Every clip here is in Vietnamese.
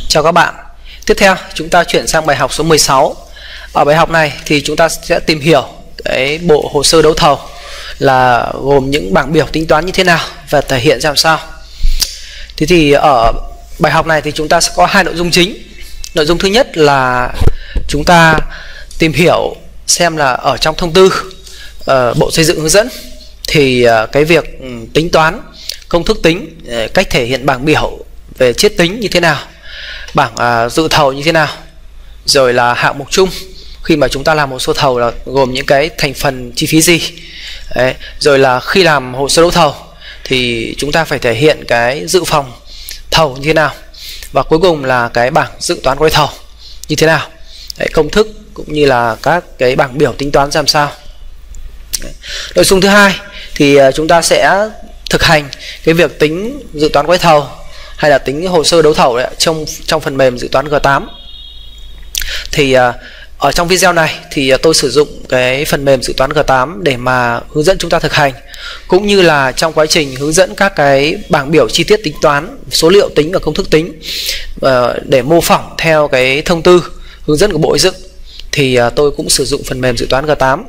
Chào các bạn. Tiếp theo chúng ta chuyển sang bài học số 16. Ở bài học này thì chúng ta sẽ tìm hiểu cái bộ hồ sơ đấu thầu là gồm những bảng biểu tính toán như thế nào và thể hiện ra làm sao. Thế thì ở bài học này thì chúng ta sẽ có hai nội dung chính. Nội dung thứ nhất là chúng ta tìm hiểu xem là ở trong thông tư Bộ Xây dựng hướng dẫn thì cái việc tính toán, công thức tính, cách thể hiện bảng biểu về chiết tính như thế nào, bảng dự thầu như thế nào, rồi là hạng mục chung khi mà chúng ta làm hồ sơ thầu là gồm những cái thành phần chi phí gì. Đấy. Rồi là khi làm hồ sơ đấu thầu thì chúng ta phải thể hiện cái dự phòng thầu như thế nào, và cuối cùng là cái bảng dự toán gói thầu như thế nào. Đấy, công thức cũng như là các cái bảng biểu tính toán làm sao. Đấy. Nội dung thứ hai thì chúng ta sẽ thực hành cái việc tính dự toán gói thầu hay là tính hồ sơ đấu thầu đấy, trong phần mềm dự toán G8. Thì ở trong video này thì tôi sử dụng cái phần mềm dự toán G8 để mà hướng dẫn chúng ta thực hành, cũng như là trong quá trình hướng dẫn các cái bảng biểu chi tiết tính toán, số liệu tính và công thức tính để mô phỏng theo cái thông tư hướng dẫn của Bộ Xây dựng thì tôi cũng sử dụng phần mềm dự toán G8.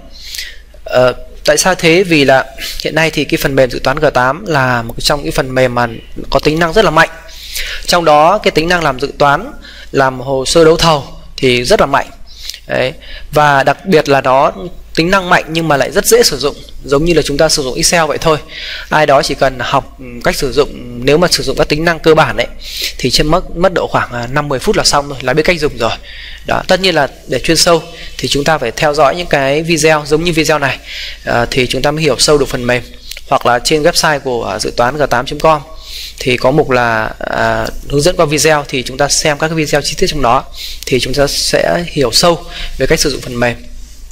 Tại sao thế? Vì là hiện nay thì cái phần mềm dự toán G8 là một trong những phần mềm mà có tính năng rất là mạnh. Trong đó cái tính năng làm dự toán, làm hồ sơ đấu thầu thì rất là mạnh. Đấy. Và đặc biệt là nó tính năng mạnh nhưng mà lại rất dễ sử dụng, giống như là chúng ta sử dụng Excel vậy thôi. Ai đó chỉ cần học cách sử dụng, nếu mà sử dụng các tính năng cơ bản đấy thì trên mất độ khoảng 5-10 phút là xong rồi, là biết cách dùng rồi. Đó, tất nhiên là để chuyên sâu thì chúng ta phải theo dõi những cái video giống như video này thì chúng ta mới hiểu sâu được phần mềm. Hoặc là trên website của dự toán g8.com thì có mục là hướng dẫn qua video, thì chúng ta xem các cái video chi tiết trong đó thì chúng ta sẽ hiểu sâu về cách sử dụng phần mềm.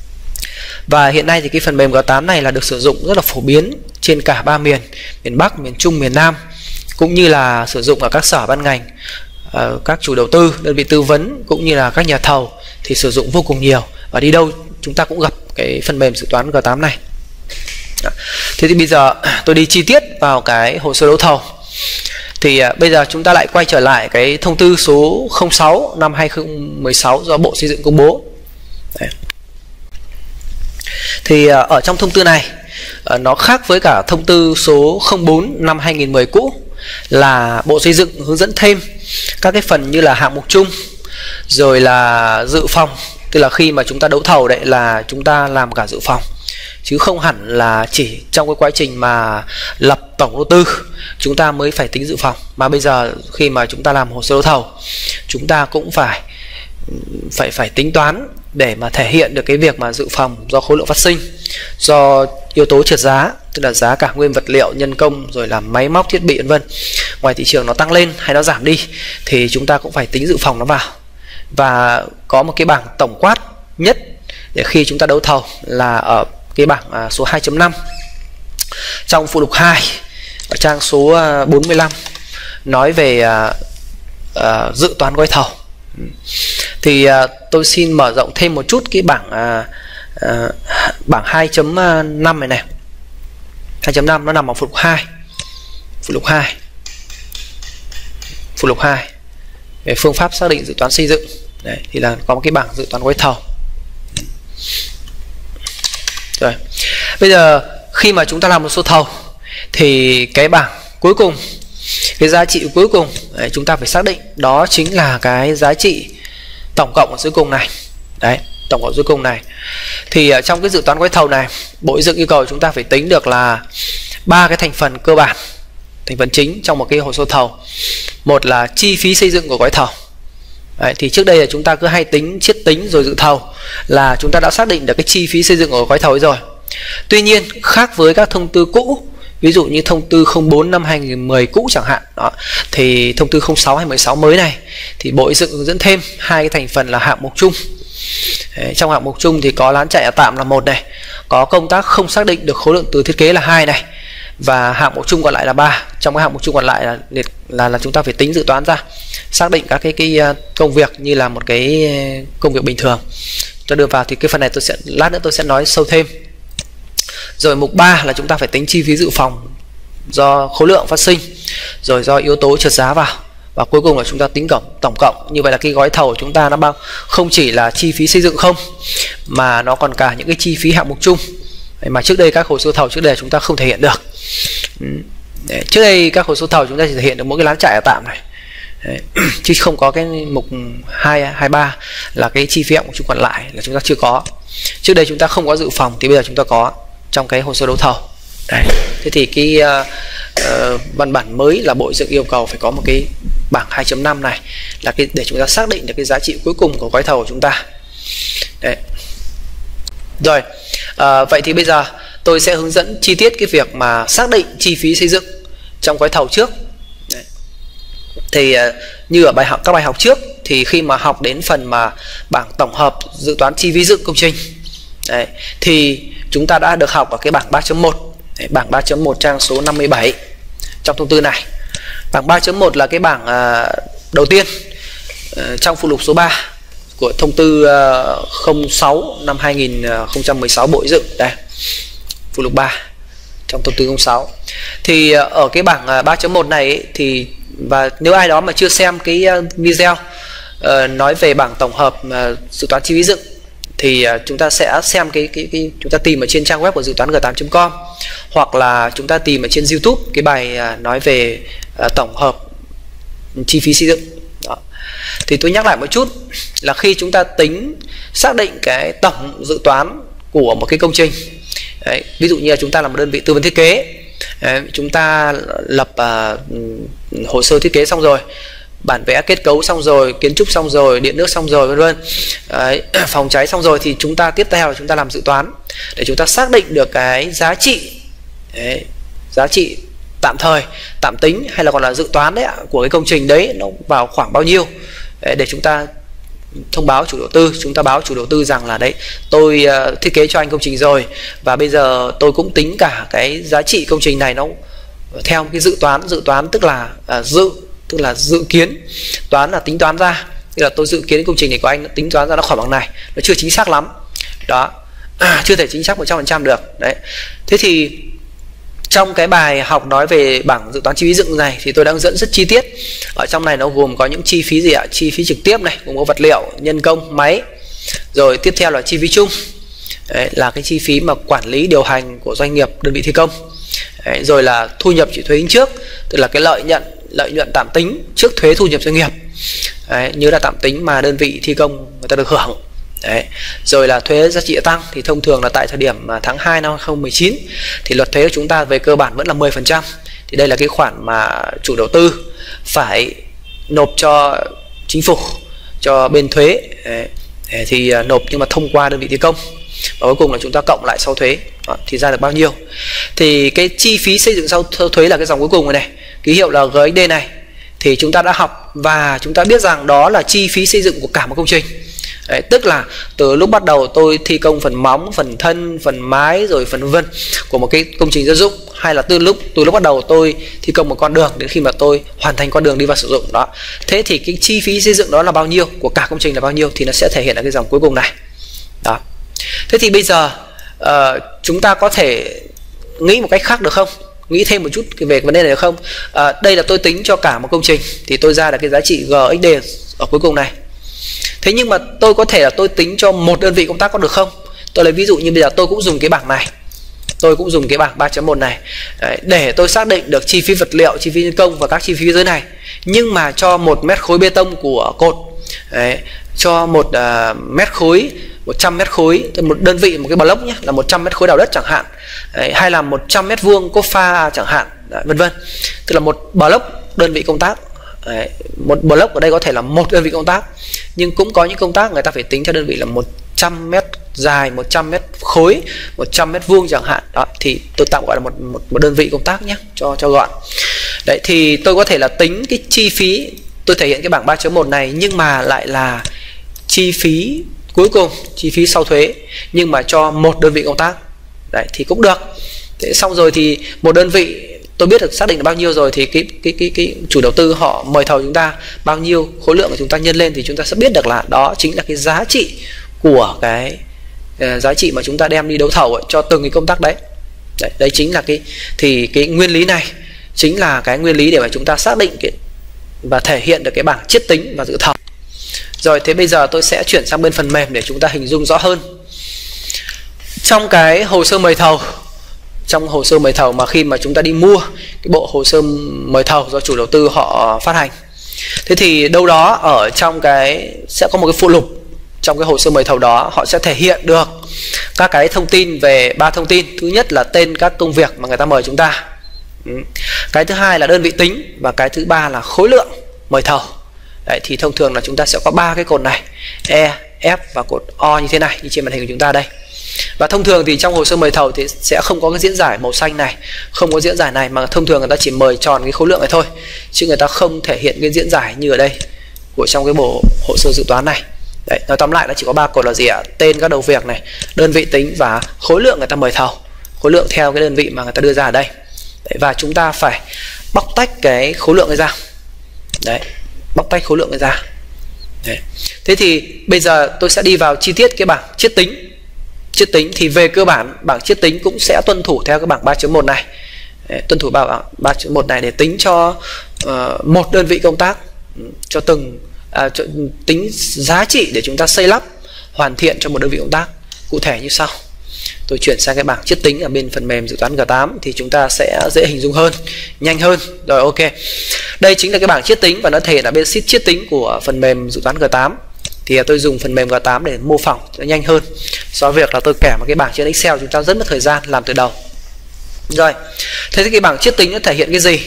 Và hiện nay thì cái phần mềm G8 này là được sử dụng rất là phổ biến trên cả ba miền Bắc, miền Trung, miền Nam, cũng như là sử dụng ở các sở ban ngành, các chủ đầu tư, đơn vị tư vấn cũng như là các nhà thầu thì sử dụng vô cùng nhiều, và đi đâu chúng ta cũng gặp cái phần mềm dự toán G8 này. Thế thì bây giờ tôi đi chi tiết vào cái hồ sơ đấu thầu. Thì bây giờ chúng ta lại quay trở lại cái thông tư số 06 năm 2016 do Bộ Xây dựng công bố. Đấy. Thì ở trong thông tư này nó khác với cả thông tư số 04 năm 2010 cũ, là Bộ Xây dựng hướng dẫn thêm các cái phần như là hạng mục chung, rồi là dự phòng, tức là khi mà chúng ta đấu thầu đấy là chúng ta làm cả dự phòng, chứ không hẳn là chỉ trong cái quá trình mà lập tổng đầu tư chúng ta mới phải tính dự phòng, mà bây giờ khi mà chúng ta làm hồ sơ đấu thầu chúng ta cũng phải tính toán để mà thể hiện được cái việc mà dự phòng do khối lượng phát sinh, do yếu tố trượt giá, tức là giá cả nguyên vật liệu, nhân công, rồi là máy móc thiết bị vân vân, ngoài thị trường nó tăng lên hay nó giảm đi thì chúng ta cũng phải tính dự phòng nó vào. Và có một cái bảng tổng quát nhất để khi chúng ta đấu thầu là ở cái bảng số 2.5 trong phụ lục 2 ở trang số 45 nói về dự toán gói thầu. Thì tôi xin mở rộng thêm một chút cái bảng 2.5 này. 2.5 nó nằm ở phụ lục 2. Phụ lục 2 về phương pháp xác định dự toán xây dựng. Đấy, thì là có một cái bảng dự toán gói thầu. Rồi. Bây giờ khi mà chúng ta làm một số thầu thì cái bảng cuối cùng, cái giá trị cuối cùng đấy, chúng ta phải xác định đó chính là cái giá trị tổng cộng ở dưới cùng này. Đấy, tổng cộng dưới cùng này. Thì trong cái dự toán gói thầu này, Bộ Xây dựng yêu cầu chúng ta phải tính được là 3 cái thành phần cơ bản, thành phần chính trong một cái hồ sơ thầu. Một là chi phí xây dựng của gói thầu. Đấy, thì trước đây là chúng ta cứ hay tính chiết tính rồi dự thầu là chúng ta đã xác định được cái chi phí xây dựng của gói thầu ấy rồi. Tuy nhiên khác với các thông tư cũ, ví dụ như thông tư 04 năm 2010 cũ chẳng hạn đó, thì thông tư 06 hay 16 mới này thì Bộ Xây dựng hướng dẫn thêm hai cái thành phần là hạng mục chung. Đấy, trong hạng mục chung thì có lán chạy tạm là 1 này, có công tác không xác định được khối lượng từ thiết kế là 2 này, và hạng mục chung còn lại là 3. Trong cái hạng mục chung còn lại là chúng ta phải tính dự toán ra, xác định các cái công việc như là một cái công việc bình thường. Tôi đưa vào thì cái phần này lát nữa tôi sẽ nói sâu thêm. Rồi mục 3 là chúng ta phải tính chi phí dự phòng do khối lượng phát sinh, rồi do yếu tố trượt giá vào. và cuối cùng là chúng ta tính tổng cộng. Như vậy là cái gói thầu của chúng ta nó không chỉ là chi phí xây dựng không, mà nó còn cả những cái chi phí hạng mục chung mà trước đây các hồ sơ thầu trước đây chúng ta không thể hiện được. Trước đây các hồ sơ thầu chúng ta chỉ thể hiện được mỗi cái lán trại ở tạm này. Đấy. Chứ không có cái mục 223 là cái chi phí hạng mục chung còn lại là chúng ta chưa có. Trước đây chúng ta không có dự phòng thì bây giờ chúng ta có trong cái hồ sơ đấu thầu. Đấy. Thế thì cái văn bản mới là Bộ Xây dựng yêu cầu phải có một cái bảng 2.5 này là cái để chúng ta xác định được cái giá trị cuối cùng của gói thầu của chúng ta. Đấy. Rồi, vậy thì bây giờ tôi sẽ hướng dẫn chi tiết cái việc mà xác định chi phí xây dựng trong gói thầu trước. Đấy. Thì như ở các bài học trước thì khi mà học đến phần mà bảng tổng hợp dự toán chi phí dựng công trình, đấy, thì chúng ta đã được học ở cái bảng 3.1. Bảng 3.1 trang số 57 trong thông tư này. Bảng 3.1 là cái bảng đầu tiên trong phụ lục số 3 của thông tư 06 năm 2016 Bộ Xây dựng. Đây, phụ lục 3 trong thông tư 06. Thì ở cái bảng 3.1 này ấy, thì và nếu ai đó mà chưa xem cái video nói về bảng tổng hợp dự toán chi phí dựng thì chúng ta sẽ xem chúng ta tìm ở trên trang web của dự toán g8.com, hoặc là chúng ta tìm ở trên YouTube cái bài nói về tổng hợp chi phí xây dựng. Đó. Thì tôi nhắc lại một chút là khi chúng ta xác định cái tổng dự toán của một cái công trình, đấy, ví dụ như là chúng ta là một đơn vị tư vấn thiết kế, đấy, chúng ta lập hồ sơ thiết kế xong rồi, bản vẽ kết cấu xong rồi, kiến trúc xong rồi, điện nước xong rồi, vân vân, phòng cháy xong rồi, thì chúng ta tiếp theo là chúng ta làm dự toán để chúng ta xác định được cái giá trị, đấy, giá trị tạm thời, tạm tính hay là còn là dự toán đấy ạ, của cái công trình đấy nó vào khoảng bao nhiêu, đấy, để chúng ta thông báo chủ đầu tư. Chúng ta báo chủ đầu tư rằng là đấy, tôi thiết kế cho anh công trình rồi và bây giờ tôi cũng tính cả cái giá trị công trình này nó theo cái dự toán tức là dự kiến, toán là tính toán ra, tức là tôi dự kiến công trình này của anh tính toán ra nó khoảng bằng này, nó chưa chính xác lắm đó, chưa thể chính xác 100% được đấy. Thế thì trong cái bài học nói về bảng dự toán chi phí dựng này thì tôi đã hướng dẫn rất chi tiết. Ở trong này nó gồm có những chi phí gì ạ? Chi phí trực tiếp này, gồm có vật liệu, nhân công, máy. Rồi tiếp theo là chi phí chung. Đấy, là cái chi phí mà quản lý điều hành của doanh nghiệp, đơn vị thi công. Đấy, rồi là thu nhập chịu thuế tính trước, tức là cái lợi nhuận tạm tính trước thuế thu nhập doanh nghiệp. Đấy, như là tạm tính mà đơn vị thi công người ta được hưởng. Đấy. Rồi là thuế giá trị gia tăng thì thông thường là tại thời điểm tháng 2 năm 2019 thì luật thuế của chúng ta về cơ bản vẫn là 10%. Thì đây là cái khoản mà chủ đầu tư phải nộp cho chính phủ, cho bên thuế. Đấy. Thì nộp nhưng mà thông qua đơn vị thi công, và cuối cùng là chúng ta cộng lại sau thuế. Đó, thì ra được bao nhiêu. Thì cái chi phí xây dựng sau thuế là cái dòng cuối cùng này này, ký hiệu là GXD này, thì chúng ta đã học và chúng ta biết rằng đó là chi phí xây dựng của cả một công trình. Đấy, tức là từ lúc bắt đầu tôi thi công phần móng, phần thân, phần mái rồi phần vân của một cái công trình dân dụng, hay là từ lúc bắt đầu tôi thi công một con đường đến khi mà tôi hoàn thành con đường đi vào sử dụng đó. Thế thì cái chi phí xây dựng đó là bao nhiêu, của cả công trình là bao nhiêu, thì nó sẽ thể hiện ở cái dòng cuối cùng này. Đó. Thế thì bây giờ chúng ta có thể nghĩ một cách khác được không? Nghĩ thêm một chút về vấn đề này được không? Đây là tôi tính cho cả một công trình thì tôi ra được cái giá trị GXD ở cuối cùng này. Thế nhưng mà tôi có thể là tôi tính cho một đơn vị công tác có được không? Tôi lấy ví dụ như bây giờ tôi cũng dùng cái bảng này, tôi cũng dùng cái bảng 3.1 này. Đấy, để tôi xác định được chi phí vật liệu, chi phí nhân công và các chi phí dưới này. Nhưng mà cho 1 mét khối bê tông của cột, đấy, cho 1 mét khối, 100 mét khối, một đơn vị, một cái block nhé, là 100 mét khối đào đất chẳng hạn, đấy, hay là 100 mét vuông cốt pha chẳng hạn, vân vân. Tức là một block đơn vị công tác. Đấy, một block ở đây có thể là một đơn vị công tác, nhưng cũng có những công tác người ta phải tính theo đơn vị là 100 mét dài, 100 mét khối, 100 mét vuông chẳng hạn. Đó, thì tôi tạm gọi là một đơn vị công tác nhé, cho gọn. Đấy, thì tôi có thể là tính cái chi phí, tôi thể hiện cái bảng 3.1 này nhưng mà lại là chi phí cuối cùng, chi phí sau thuế, nhưng mà cho một đơn vị công tác. Đấy, thì cũng được. Thế xong rồi thì một đơn vị tôi biết được xác định là bao nhiêu rồi, thì cái chủ đầu tư họ mời thầu chúng ta bao nhiêu, khối lượng của chúng ta nhân lên thì chúng ta sẽ biết được là đó chính là cái giá trị của cái giá trị mà chúng ta đem đi đấu thầu ấy, cho từng cái công tác đấy. Đấy chính là cái nguyên lý này chính là cái nguyên lý để mà chúng ta xác định và thể hiện được cái bảng chiết tính và dự thầu. Rồi, thế bây giờ tôi sẽ chuyển sang bên phần mềm để chúng ta hình dung rõ hơn. Trong cái hồ sơ mời thầu, trong hồ sơ mời thầu mà khi mà chúng ta đi mua cái bộ hồ sơ mời thầu do chủ đầu tư họ phát hành, thế thì đâu đó ở trong cái sẽ có một cái phụ lục. Trong cái hồ sơ mời thầu đó họ sẽ thể hiện được các cái thông tin về 3 thông tin. Thứ nhất là tên các công việc mà người ta mời chúng ta, cái thứ hai là đơn vị tính, và cái thứ ba là khối lượng mời thầu. Đấy, thì thông thường là chúng ta sẽ có 3 cái cột này, E, F và cột O như thế này, như trên màn hình của chúng ta đây. Và thông thường thì trong hồ sơ mời thầu thì sẽ không có cái diễn giải màu xanh này, không có diễn giải này, mà thông thường người ta chỉ mời tròn cái khối lượng này thôi, chứ người ta không thể hiện cái diễn giải như ở đây của trong cái bộ hồ sơ dự toán này. Đấy, nói tóm lại nó chỉ có 3 cột là gì ạ? Tên các đầu việc này, đơn vị tính và khối lượng người ta mời thầu, khối lượng theo cái đơn vị mà người ta đưa ra ở đây. Đấy, và chúng ta phải bóc tách cái khối lượng này ra. Đấy, bóc tách khối lượng này ra. Đấy. Thế thì bây giờ tôi sẽ đi vào chi tiết cái bảng chiết tính. Chiết tính thì về cơ bản bảng chiết tính cũng sẽ tuân thủ theo cái bảng 3.1 này. Đấy, tuân thủ bảng 3.1 này để tính cho một đơn vị công tác, cho từng cho tính giá trị để chúng ta xây lắp hoàn thiện cho một đơn vị công tác. Cụ thể như sau. Tôi chuyển sang cái bảng chiết tính ở bên phần mềm dự toán G8 thì chúng ta sẽ dễ hình dung hơn, nhanh hơn. Rồi, ok. Đây chính là cái bảng chiết tính và nó thể hiện ở bên sheet chiết tính của phần mềm dự toán G8. Thì tôi dùng phần mềm G8 để mô phỏng cho nhanh hơn so với việc là tôi kẻ một cái bảng trên Excel chúng ta rất mất thời gian làm từ đầu. Rồi, thế thì cái bảng chiết tính nó thể hiện cái gì?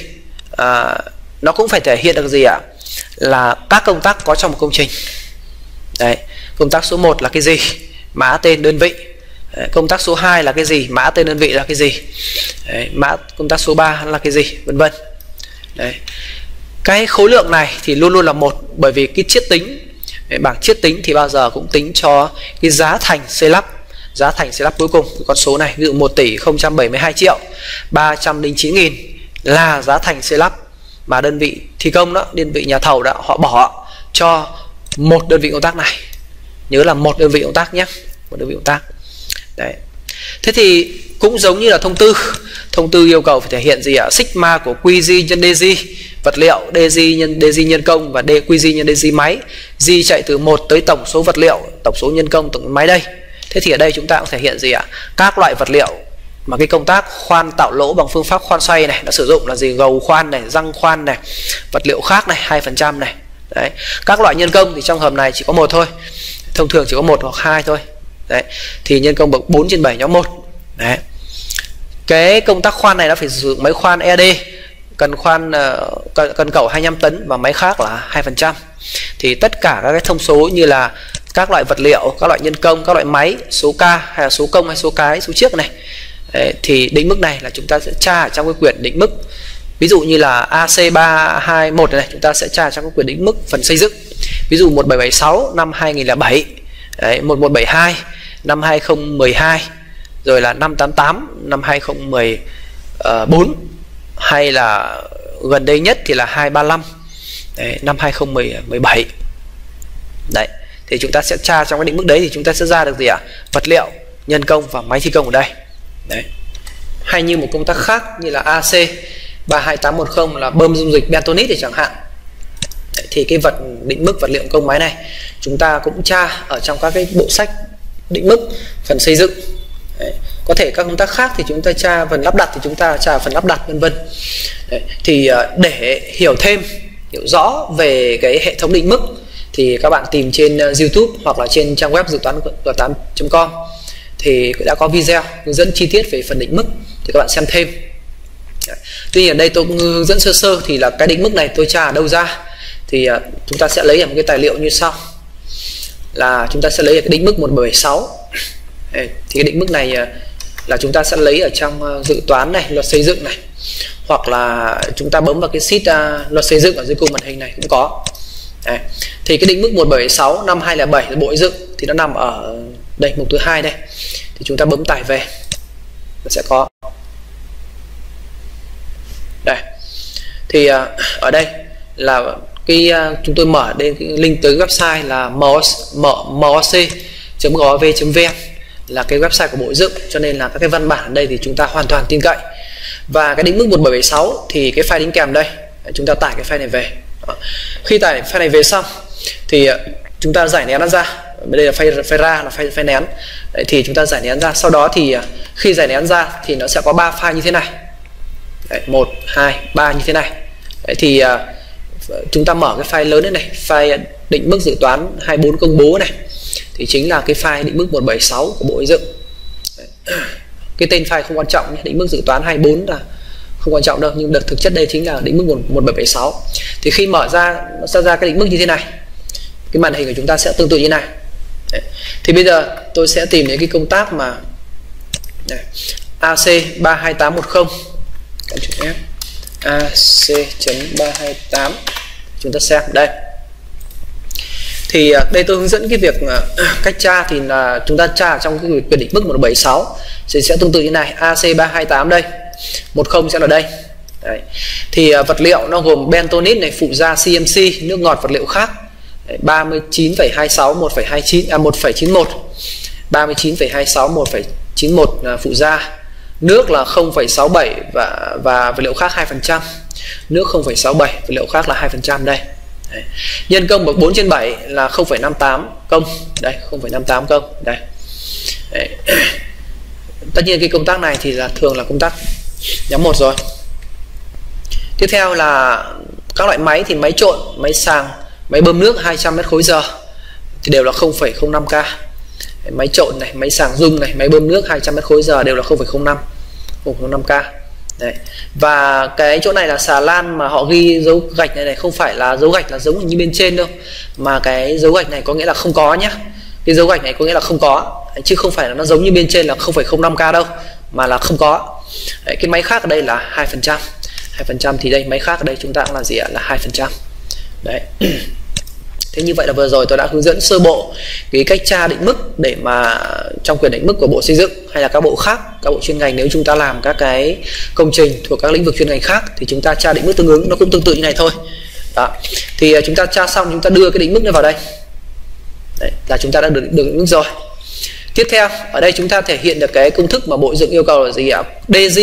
Nó cũng phải thể hiện được gì ạ? Là các công tác có trong một công trình. Đấy, công tác số 1 là cái gì? Mã tên đơn vị. Đấy, công tác số 2 là cái gì? Mã tên đơn vị là cái gì? Đấy, công tác số 3 là cái gì? Vân vân. Đấy. Cái khối lượng này thì luôn luôn là 1, bởi vì cái chiết tính, bảng chiết tính thì bao giờ cũng tính cho cái giá thành xây lắp. Giá thành xây lắp cuối cùng, con số này, ví dụ 1 tỷ 072 triệu 309 nghìn là giá thành xây lắp mà đơn vị thi công đó, đơn vị nhà thầu đó, họ bỏ cho một đơn vị công tác này. Nhớ là một đơn vị công tác nhé, một đơn vị công tác. Đấy. Thế thì cũng giống như là thông tư yêu cầu phải thể hiện gì ạ? Sigma của QG nhân DG vật liệu, DG nhân công và QG nhân DG máy. G chạy từ 1 tới tổng số vật liệu, tổng số nhân công, tổng máy đây. Thế thì ở đây chúng ta cũng thể hiện gì ạ? Các loại vật liệu mà cái công tác khoan tạo lỗ bằng phương pháp khoan xoay này nó sử dụng là gì? Gầu khoan này, răng khoan này, vật liệu khác này, 2% này. Đấy. Các loại nhân công thì trong hợp này chỉ có 1 thôi. Thông thường chỉ có 1 hoặc 2 thôi. Đấy. Thì nhân công bậc 4/7 nhóm 1. Đấy. Cái công tác khoan này nó phải sử dụng máy khoan ED, cần cẩu 25 tấn và máy khác là 2%. Thì tất cả các cái thông số như là các loại vật liệu, các loại nhân công, các loại máy, số ca hay là số công hay số cái, số chiếc này. Đấy, thì định mức này là chúng ta sẽ tra ở trong cái quyển định mức. Ví dụ như là AC321 này chúng ta sẽ tra trong cái quyển định mức phần xây dựng. Ví dụ 1776 năm 2007, đấy, 1172 năm 2012, rồi là 588 năm 2014, hay là gần đây nhất thì là 235 đấy, năm 2017. Đấy, thì chúng ta sẽ tra trong cái định mức đấy thì chúng ta sẽ ra được gì ạ? Vật liệu, nhân công và máy thi công ở đây. Đấy. Hay như một công tác khác như là AC32810 là bơm dung dịch bentonite thì chẳng hạn. Đấy, thì cái định mức vật liệu công máy này chúng ta cũng tra ở trong các cái bộ sách định mức phần xây dựng. Đấy. Có thể các công tác khác thì chúng ta tra phần lắp đặt thì chúng ta tra phần lắp đặt vân vân. Thì để hiểu rõ về cái hệ thống định mức thì các bạn tìm trên YouTube hoặc là trên trang web dự toán G8.com thì đã có video hướng dẫn chi tiết về phần định mức thì các bạn xem thêm. Tuy nhiên ở đây tôi cũng hướng dẫn sơ thì là cái định mức này tôi tra ở đâu ra thì chúng ta sẽ lấy ở một cái tài liệu như sau, là chúng ta sẽ lấy ở cái định mức 1776. Thì cái định mức này là chúng ta sẽ lấy ở trong dự toán này, luật xây dựng này, hoặc là chúng ta bấm vào cái sheet luật xây dựng ở dưới cùng màn hình này cũng có. Đấy. Thì cái định mức 1776 năm 2007 là Bộ Xây dựng thì nó nằm ở đây, mục thứ 2 đây. Thì chúng ta bấm tải về nó sẽ có. Đây. Thì ở đây là cái chúng tôi mở đây cái link tới website là moc.gov.vn là cái website của Bộ Xây dựng, cho nên là các cái văn bản ở đây thì chúng ta hoàn toàn tin cậy. Và cái định mức 1776 thì cái file đính kèm đây, chúng ta tải cái file này về Đó. Khi tải file này về xong thì chúng ta giải nén nó ra. Đây là file ra, là file nén. Đấy, thì chúng ta giải nén ra. Sau đó thì khi giải nén ra thì nó sẽ có 3 file như thế này. Đấy, 1, 2, 3 như thế này. Đấy, thì chúng ta mở cái file lớn này, file định mức dự toán 24 công bố này, thì chính là cái file định mức 176 của Bộ Xây dựng. Đấy. Cái tên file không quan trọng, định mức dự toán 24 là không quan trọng đâu, nhưng thực chất đây chính là định mức 1776. Thì khi mở ra nó sẽ ra cái định mức như thế này. Cái màn hình của chúng ta sẽ tương tự như này. Đấy. Thì bây giờ tôi sẽ tìm những cái công tác mà AC32810 F AC.328 chúng ta xem đây. Thì đây tôi hướng dẫn cái việc cách tra, thì là chúng ta tra trong cái quyền định mức 176 thì sẽ tương tự như này. AC328 đây, 10 sẽ là đây. Đấy. Thì vật liệu nó gồm bentonite này, phụ gia CMC, nước ngọt vật liệu khác. 39,26 1,91, 39,26 1,91 là phụ gia, nước là 0,67 và vật liệu khác 2%, nước 0,67, vật liệu khác là 2% đây. Đấy. Nhân công bậc 4/7 là 0,58 công, đây 0,58 công đây. Đấy. Tất nhiên cái công tác này thì là thường là công tác nhóm 1 rồi. Tiếp theo là các loại máy, thì máy trộn, máy sàng, máy bơm nước 200 m/h thì đều là 0,05K. Máy trộn này, máy sàng rung này, máy bơm nước 200 m/h đều là 0,05K. Đấy. Và cái chỗ này là xà lan mà họ ghi dấu gạch này không phải là dấu gạch là giống như bên trên đâu, mà cái dấu gạch này có nghĩa là không có nhá. Cái dấu gạch này có nghĩa là không có, chứ không phải là nó giống như bên trên là 0,05K đâu, mà là không có. Đấy, cái máy khác ở đây là 2%. 2% thì đây máy khác ở đây chúng ta cũng là gì ạ? Là 2%. Đấy. Thế như vậy là vừa rồi tôi đã hướng dẫn sơ bộ cái cách tra định mức để mà trong quyền định mức của Bộ Xây dựng hay là các bộ khác, các bộ chuyên ngành, nếu chúng ta làm các cái công trình thuộc các lĩnh vực chuyên ngành khác thì chúng ta tra định mức tương ứng nó cũng tương tự như này thôi. Đó. Thì chúng ta tra xong chúng ta đưa cái định mức này vào đây. Đấy, là chúng ta đã được định mức rồi. Tiếp theo ở đây chúng ta thể hiện được cái công thức mà Bộ Xây dựng yêu cầu là gì ạ?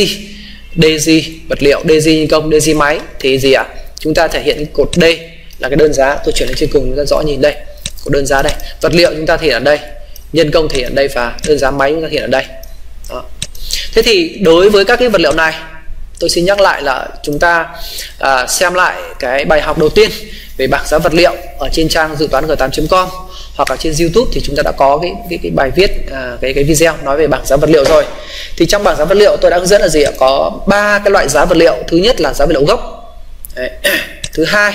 DG vật liệu, DG nhân công, DG máy thì gì ạ? Chúng ta thể hiện cái cột D là cái đơn giá, tôi chuyển lên trên cùng chúng ta rõ nhìn đây, cột đơn giá đây, vật liệu chúng ta thể hiện ở đây, nhân công thể hiện ở đây và đơn giá máy chúng ta thể hiện ở đây. Đó. Thế thì đối với các cái vật liệu này, tôi xin nhắc lại là chúng ta xem lại cái bài học đầu tiên về bảng giá vật liệu ở trên trang dự toán g8.com hoặc là trên YouTube thì chúng ta đã có cái bài viết, cái video nói về bảng giá vật liệu rồi. Thì trong bảng giá vật liệu tôi đã hướng dẫn là gì ạ? Có 3 cái loại giá vật liệu. Thứ nhất là giá vật liệu gốc. Đấy. Thứ hai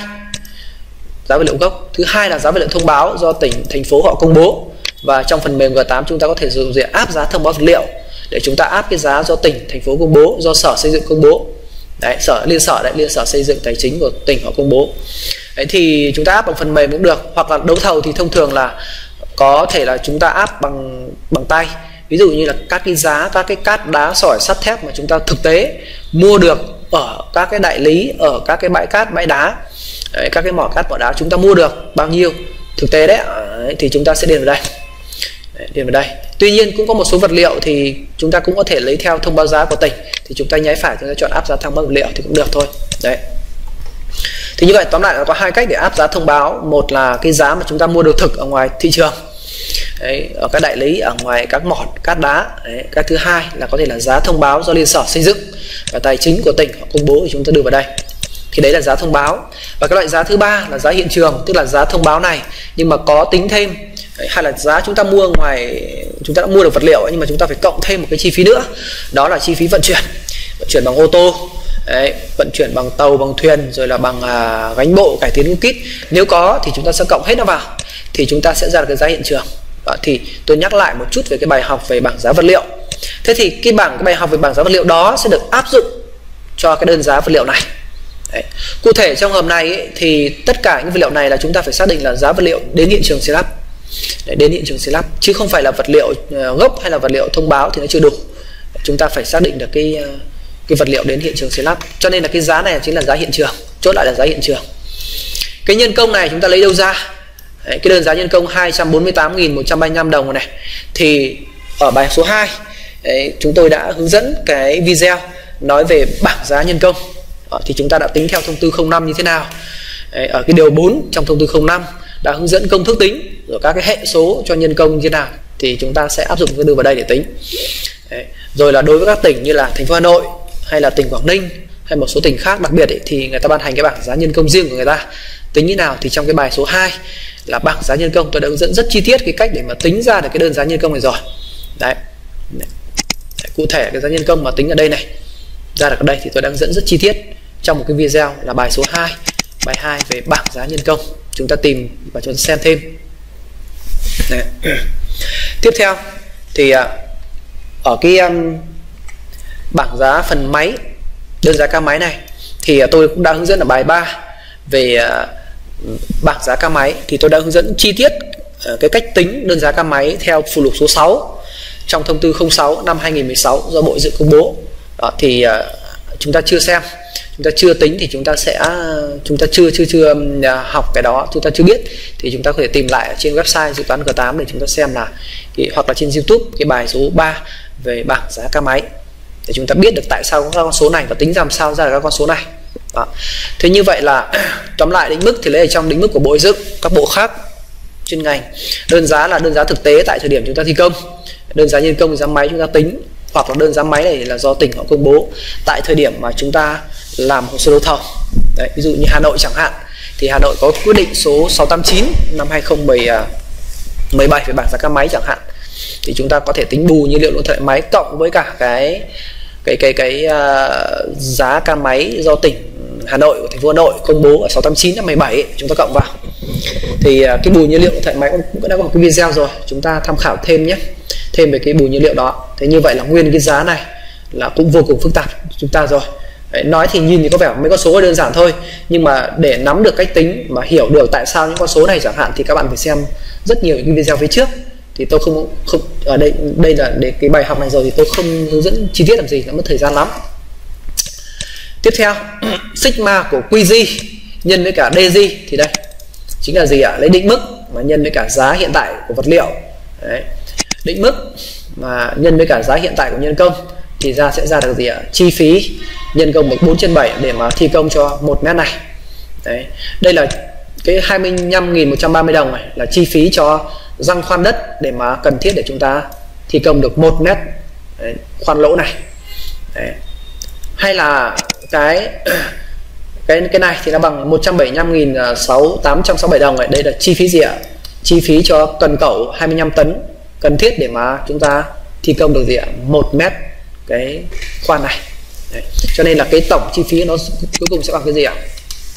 giá vật liệu gốc, thứ hai là giá vật liệu thông báo do tỉnh, thành phố họ công bố. Và trong phần mềm G8 chúng ta có thể sử dụng gì? Áp giá thông báo vật liệu để chúng ta áp cái giá do tỉnh, thành phố công bố, do sở xây dựng công bố. Đấy, liên sở xây dựng tài chính của tỉnh họ công bố. Đấy, thì chúng ta áp bằng phần mềm cũng được, hoặc là đấu thầu thì thông thường là có thể là chúng ta áp bằng tay. Ví dụ như là các cái giá, các cái cát đá sỏi sắt thép mà chúng ta thực tế mua được ở các cái đại lý, ở các cái bãi cát, bãi đá. Đấy, các cái mỏ cát, mỏ đá chúng ta mua được bao nhiêu thực tế đấy, thì chúng ta sẽ điền vào đây. Điền vào đây. Tuy nhiên cũng có một số vật liệu thì chúng ta cũng có thể lấy theo thông báo giá của tỉnh, thì chúng ta nháy phải chúng ta chọn áp giá thông báo vật liệu thì cũng được thôi. Đấy. Thì như vậy tóm lại là có hai cách để áp giá thông báo. Một là cái giá mà chúng ta mua được thực ở ngoài thị trường. Đấy, ở các đại lý, ở ngoài các mỏ cát đá. Đấy, cái thứ hai là có thể là giá thông báo do liên sở xây dựng và tài chính của tỉnh họ công bố thì chúng ta đưa vào đây. Thì đấy là giá thông báo. Và cái loại giá thứ ba là giá hiện trường, tức là giá thông báo này nhưng mà có tính thêm, hay là giá chúng ta mua ngoài, chúng ta đã mua được vật liệu nhưng mà chúng ta phải cộng thêm một cái chi phí nữa, đó là chi phí vận chuyển bằng ô tô. Đấy, vận chuyển bằng tàu, bằng thuyền, rồi là bằng gánh bộ, cải tiến kit. Nếu có thì chúng ta sẽ cộng hết nó vào, thì chúng ta sẽ ra được cái giá hiện trường. Đó, thì tôi nhắc lại một chút về cái bài học về bảng giá vật liệu. Thế thì cái bài học về bảng giá vật liệu đó sẽ được áp dụng cho cái đơn giá vật liệu này. Đấy. Cụ thể trong hợp này ấy, thì tất cả những vật liệu này là chúng ta phải xác định là giá vật liệu đến hiện trường xây lắp. Đấy, đến hiện trường xây lắp, chứ không phải là vật liệu gốc hay là vật liệu thông báo thì nó chưa đủ. Chúng ta phải xác định được cái vật liệu đến hiện trường xây lắp. Cho nên là cái giá này chính là giá hiện trường, chốt lại là giá hiện trường. Cái nhân công này chúng ta lấy đâu ra? Đấy, cái đơn giá nhân công 248.135 đồng này. Thì ở bài số 2 đấy, chúng tôi đã hướng dẫn cái video nói về bảng giá nhân công. Thì chúng ta đã tính theo thông tư 05 như thế nào. Đấy, ở cái điều 4 trong thông tư 05 đã hướng dẫn công thức tính rồi các cái hệ số cho nhân công như thế nào, thì chúng ta sẽ áp dụng cái đường vào đây để tính. Đấy. Rồi là đối với các tỉnh như là thành phố Hà Nội hay là tỉnh Quảng Ninh hay một số tỉnh khác đặc biệt ấy, thì người ta ban hành cái bảng giá nhân công riêng của người ta tính như nào. Thì trong cái bài số 2 là bảng giá nhân công, tôi đã hướng dẫn rất chi tiết cái cách để mà tính ra được cái đơn giá nhân công này rồi. Đấy. Cụ thể cái giá nhân công mà tính ở đây này ra được ở đây thì tôi đã hướng dẫn rất chi tiết trong một cái video là bài số 2, bài 2 về bảng giá nhân công. Chúng ta tìm và chúng ta xem thêm. Đấy. Tiếp theo thì ở cái bảng giá phần máy, đơn giá ca máy này thì tôi cũng đã hướng dẫn ở bài 3 về bảng giá ca máy, thì tôi đã hướng dẫn chi tiết cái cách tính đơn giá ca máy theo phụ lục số 6 trong thông tư 06 năm 2016 do Bộ Xây dựng công bố. Đó, thì chúng ta chưa xem, chúng ta chưa tính thì chúng ta chưa học cái đó, chúng ta chưa biết, thì chúng ta có thể tìm lại ở trên website dự toán G8 để chúng ta xem là hoặc là trên YouTube cái bài số 3 về bảng giá ca máy để chúng ta biết được tại sao có các con số này và tính làm sao ra được các con số này. Đó. Thế như vậy là tóm lại định mức thì lấy ở trong định mức của Bộ Xây dựng, các bộ khác chuyên ngành. Đơn giá là đơn giá thực tế tại thời điểm chúng ta thi công, đơn giá nhân công giá máy chúng ta tính, hoặc là đơn giá máy này là do tỉnh họ công bố tại thời điểm mà chúng ta làm hồ sơ đấu thầu. Đấy, ví dụ như Hà Nội chẳng hạn, thì Hà Nội có quyết định số 689 năm 2017 về bảng giá ca máy chẳng hạn, thì chúng ta có thể tính bù nhiên liệu nội thất máy cộng với cả cái giá ca máy do tỉnh Hà Nội của thành phố Hà Nội công bố ở 689 năm 17 ấy, chúng ta cộng vào. Thì cái bù nhiên liệu nội thất máy cũng đã có một cái video rồi, chúng ta tham khảo thêm nhé, thêm về cái bù nhiên liệu đó. Thế như vậy là nguyên cái giá này là cũng vô cùng phức tạp chúng ta rồi. Đấy, nói thì nhìn thì có vẻ mấy con số đơn giản thôi, nhưng mà để nắm được cách tính mà hiểu được tại sao những con số này chẳng hạn thì các bạn phải xem rất nhiều những video phía trước. Thì tôi không ở đây là để cái bài học này rồi thì tôi không hướng dẫn chi tiết làm gì, nó mất thời gian lắm. Tiếp theo sigma của QG nhân với cả DG thì đây chính là gì ạ? Lấy định mức mà nhân với cả giá hiện tại của vật liệu. Đấy. Định mức mà nhân với cả giá hiện tại của nhân công thì sẽ ra được gì ạ? Chi phí nhân công bậc 4/7 để mà thi công cho 1 mét này. Đấy. Đây là cái 25.130 đồng này là chi phí cho răng khoan đất để mà cần thiết để chúng ta thi công được 1 mét khoan lỗ này. Đấy. Hay là cái này thì nó bằng 175.867 đồng này. Đây là chi phí gì ạ? Chi phí cho cần cẩu 25 tấn cần thiết để mà chúng ta thi công được gì ạ? 1 mét cái khoan này. Đấy. Cho nên là cái tổng chi phí nó cuối cùng sẽ bằng cái gì ạ?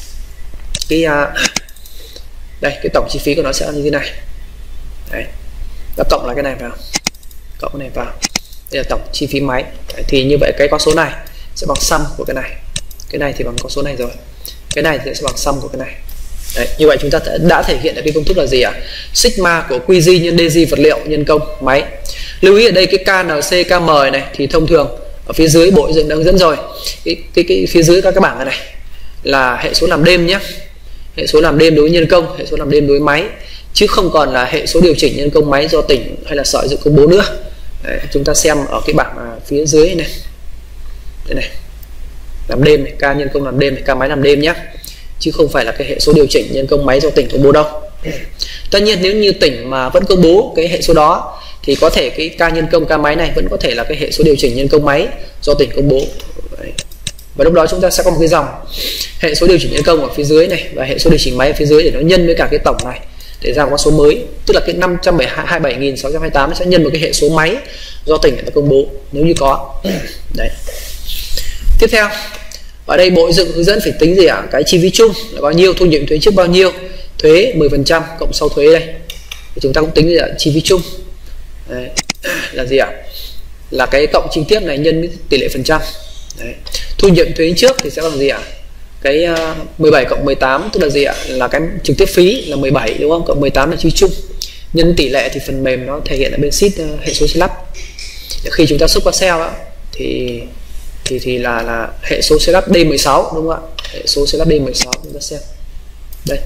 Đây, cái tổng chi phí của nó sẽ như thế này. Đấy. Nó cộng lại cái này vào, cộng cái này vào, đây là tổng chi phí máy. Đấy. Thì như vậy cái con số này sẽ bằng sum của cái này thì bằng con số này rồi, cái này thì sẽ bằng sum của cái này. Đấy. Như vậy chúng ta đã thể hiện được cái công thức là gì ạ? Sigma của QG nhân DG vật liệu nhân công máy. Lưu ý ở đây cái KNC KM này thì thông thường ở phía dưới Bộ Xây dựng đã hướng dẫn rồi. Cái phía dưới các bảng này là hệ số làm đêm nhé, hệ số làm đêm đối với nhân công, hệ số làm đêm đối với máy, chứ không còn là hệ số điều chỉnh nhân công máy do tỉnh hay là Sở Xây dựng công bố nữa. Đấy, chúng ta xem ở cái bảng phía dưới này, đây này, làm đêm này, ca nhân công làm đêm này, ca máy làm đêm nhé, chứ không phải là cái hệ số điều chỉnh nhân công máy do tỉnh công bố đâu. Tất nhiên nếu như tỉnh mà vẫn công bố cái hệ số đó thì có thể cái ca nhân công ca máy này vẫn có thể là cái hệ số điều chỉnh nhân công máy do tỉnh công bố. Đấy. Và lúc đó chúng ta sẽ có một cái dòng hệ số điều chỉnh nhân công ở phía dưới này và hệ số điều chỉnh máy ở phía dưới để nó nhân với cả cái tổng này để ra một con số mới, tức là cái 527.628 sẽ nhân một cái hệ số máy do tỉnh người ta công bố nếu như có. Đấy. Tiếp theo ở đây Bộ Xây dựng hướng dẫn phải tính gì ạ? Cái chi phí chung là bao nhiêu, thu nhập thuế trước bao nhiêu, thuế 10% cộng sau thuế đây. Thì chúng ta cũng tính gì ạ? Chi phí chung. Đấy. Là gì ạ? Là cái cộng chi tiết này nhân với tỷ lệ phần trăm. Đấy. Thu nhập thuế trước thì sẽ bằng gì ạ? Cái 17 cộng 18 tức là gì ạ? Là cái trực tiếp phí là 17 đúng không? Cộng 18 là chi chung. Nhân tỷ lệ thì phần mềm nó thể hiện ở bên sheet hệ số setup. Khi chúng ta xúc qua cell đó, thì là hệ số setup D16 đúng không ạ? Hệ số setup D16 chúng ta xem. Đây.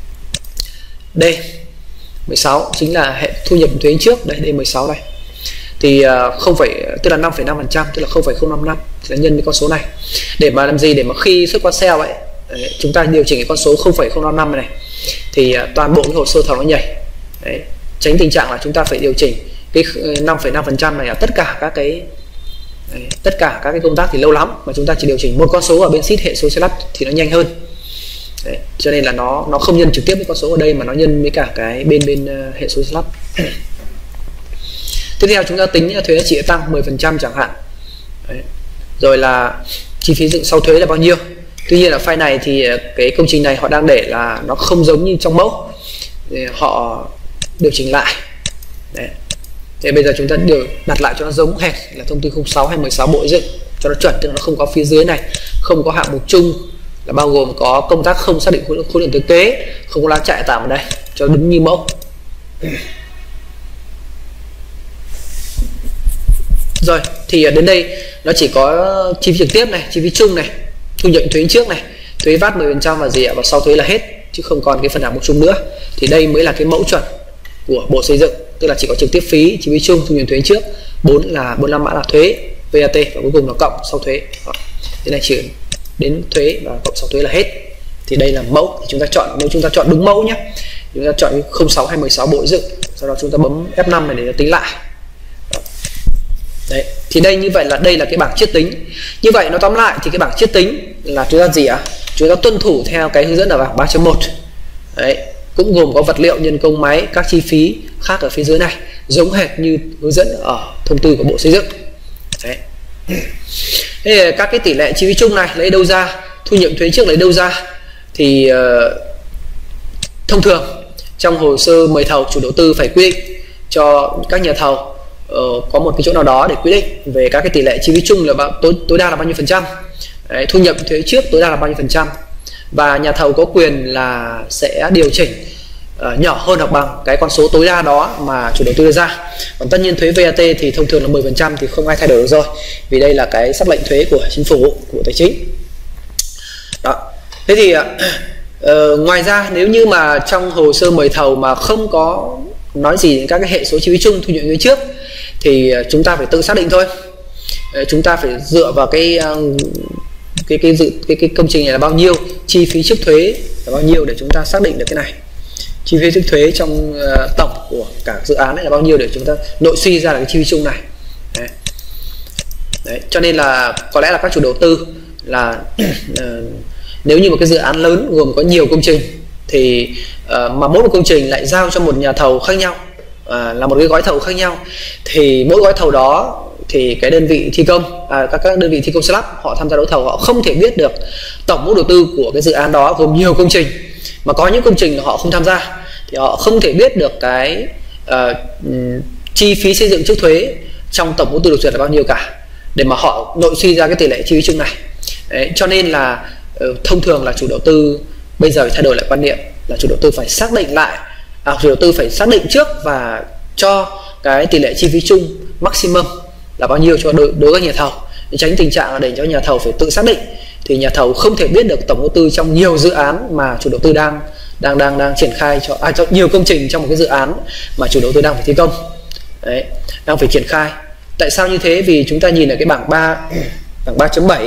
D16 chính là hệ thu nhập thuế trước, đây D16 đây. Thì tức là 5,5%, tức là 0,055 sẽ nhân với con số này. Để mà làm gì? Để mà khi xuất qua cell ấy Đấy, chúng ta điều chỉnh cái con số 0,055 này thì toàn bộ cái hồ sơ thầu nó nhảy. Đấy, tránh tình trạng là chúng ta phải điều chỉnh cái 5,5% này ở tất cả các cái công tác thì lâu lắm, mà chúng ta chỉ điều chỉnh một con số ở bên sheet hệ số xe lắp thì nó nhanh hơn. Đấy, cho nên là nó không nhân trực tiếp với con số ở đây mà nó nhân với cả cái bên hệ số xe lắp. Tiếp theo chúng ta tính thuế giá trị tăng 10% chẳng hạn. Đấy, rồi là chi phí dựng sau thuế là bao nhiêu. Tuy nhiên ở file này thì cái công trình này họ đang để là nó không giống như trong mẫu, thì họ điều chỉnh lại. Đấy. Thế bây giờ chúng ta đặt lại cho nó giống hệt là thông tư 06 hay 16 Bộ Xây dựng cho nó chuẩn, tức là nó không có phía dưới này, không có hạng mục chung là bao gồm có công tác không xác định khối lượng thực tế, không có lá chạy tạm ở đây, cho đúng như mẫu. Rồi thì đến đây nó chỉ có chi phí trực tiếp này, chi phí chung này, thu nhận thuế trước này, thuế VAT 10% và gì ạ, và sau thuế là hết, chứ không còn cái phần hạng mục chung nữa. Thì đây mới là cái mẫu chuẩn của Bộ Xây dựng, tức là chỉ có trực tiếp phí, chi phí chung, thu nhận thuế trước, 45 mã là thuế, VAT và cuối cùng là cộng sau thuế. Thế này chỉ đến thuế và cộng sau thuế là hết. Thì đây là mẫu thì chúng ta chọn, nếu chúng ta chọn đúng mẫu nhé, chúng ta chọn 06 hay 16 Bộ Xây dựng, sau đó chúng ta bấm F5 này để tính lại. Đấy, thì đây như vậy là đây là cái bảng chiết tính. Như vậy nó tóm lại thì cái bảng chiết tính là chúng ta gì ạ? Chúng ta tuân thủ theo cái hướng dẫn ở bảng 3.1. Đấy, cũng gồm có vật liệu, nhân công, máy, các chi phí khác ở phía dưới này, giống hệt như hướng dẫn ở thông tư của Bộ Xây dựng. Đấy. Thế các cái tỷ lệ chi phí chung này lấy đâu ra, thu nhận thuế trước lấy đâu ra, thì thông thường trong hồ sơ mời thầu chủ đầu tư phải quy định cho các nhà thầu có một cái chỗ nào đó để quy định về các cái tỷ lệ chi phí chung là tối đa là bao nhiêu phần trăm. Đấy, thu nhập thuế trước tối đa là bao nhiêu phần trăm, và nhà thầu có quyền là sẽ điều chỉnh nhỏ hơn hoặc bằng cái con số tối đa đó mà chủ đầu tư đưa ra. Còn tất nhiên thuế VAT thì thông thường là 10% thì không ai thay đổi được rồi, vì đây là cái sắc lệnh thuế của chính phủ, của Tài chính. Đó. Thế thì ngoài ra nếu như mà trong hồ sơ mời thầu mà không có nói gì đến các cái hệ số chi phí chung, thu nhận thuế trước, thì chúng ta phải tự xác định thôi. Chúng ta phải dựa vào cái công trình này là bao nhiêu, chi phí trước thuế là bao nhiêu để chúng ta xác định được cái này. Chi phí trước thuế trong tổng của cả dự án này là bao nhiêu để chúng ta nội suy ra là cái chi phí chung này. Đấy. Đấy, cho nên là có lẽ là các chủ đầu tư là nếu như một cái dự án lớn gồm có nhiều công trình thì mà mỗi một công trình lại giao cho một nhà thầu khác nhau, là một cái gói thầu khác nhau, thì mỗi gói thầu đó thì cái đơn vị thi công, các đơn vị thi công xây lắp họ tham gia đấu thầu, họ không thể biết được tổng mức đầu tư của cái dự án đó gồm nhiều công trình, mà có những công trình họ không tham gia thì họ không thể biết được cái chi phí xây dựng trước thuế trong tổng mức đầu tư được duyệt là bao nhiêu cả, để mà họ nội suy ra cái tỷ lệ chi phí chung này. Đấy, cho nên là thông thường là chủ đầu tư bây giờ phải thay đổi lại quan niệm, là chủ đầu tư phải xác định lại, chủ đầu tư phải xác định trước và cho cái tỷ lệ chi phí chung maximum là bao nhiêu cho đối với nhà thầu, để tránh tình trạng là để cho nhà thầu phải tự xác định, thì nhà thầu không thể biết được tổng đầu tư trong nhiều dự án mà chủ đầu tư đang triển khai cho nhiều công trình trong một cái dự án mà chủ đầu tư đang phải thi công. Đấy, đang phải triển khai. Tại sao như thế? Vì chúng ta nhìn ở cái bảng 3.7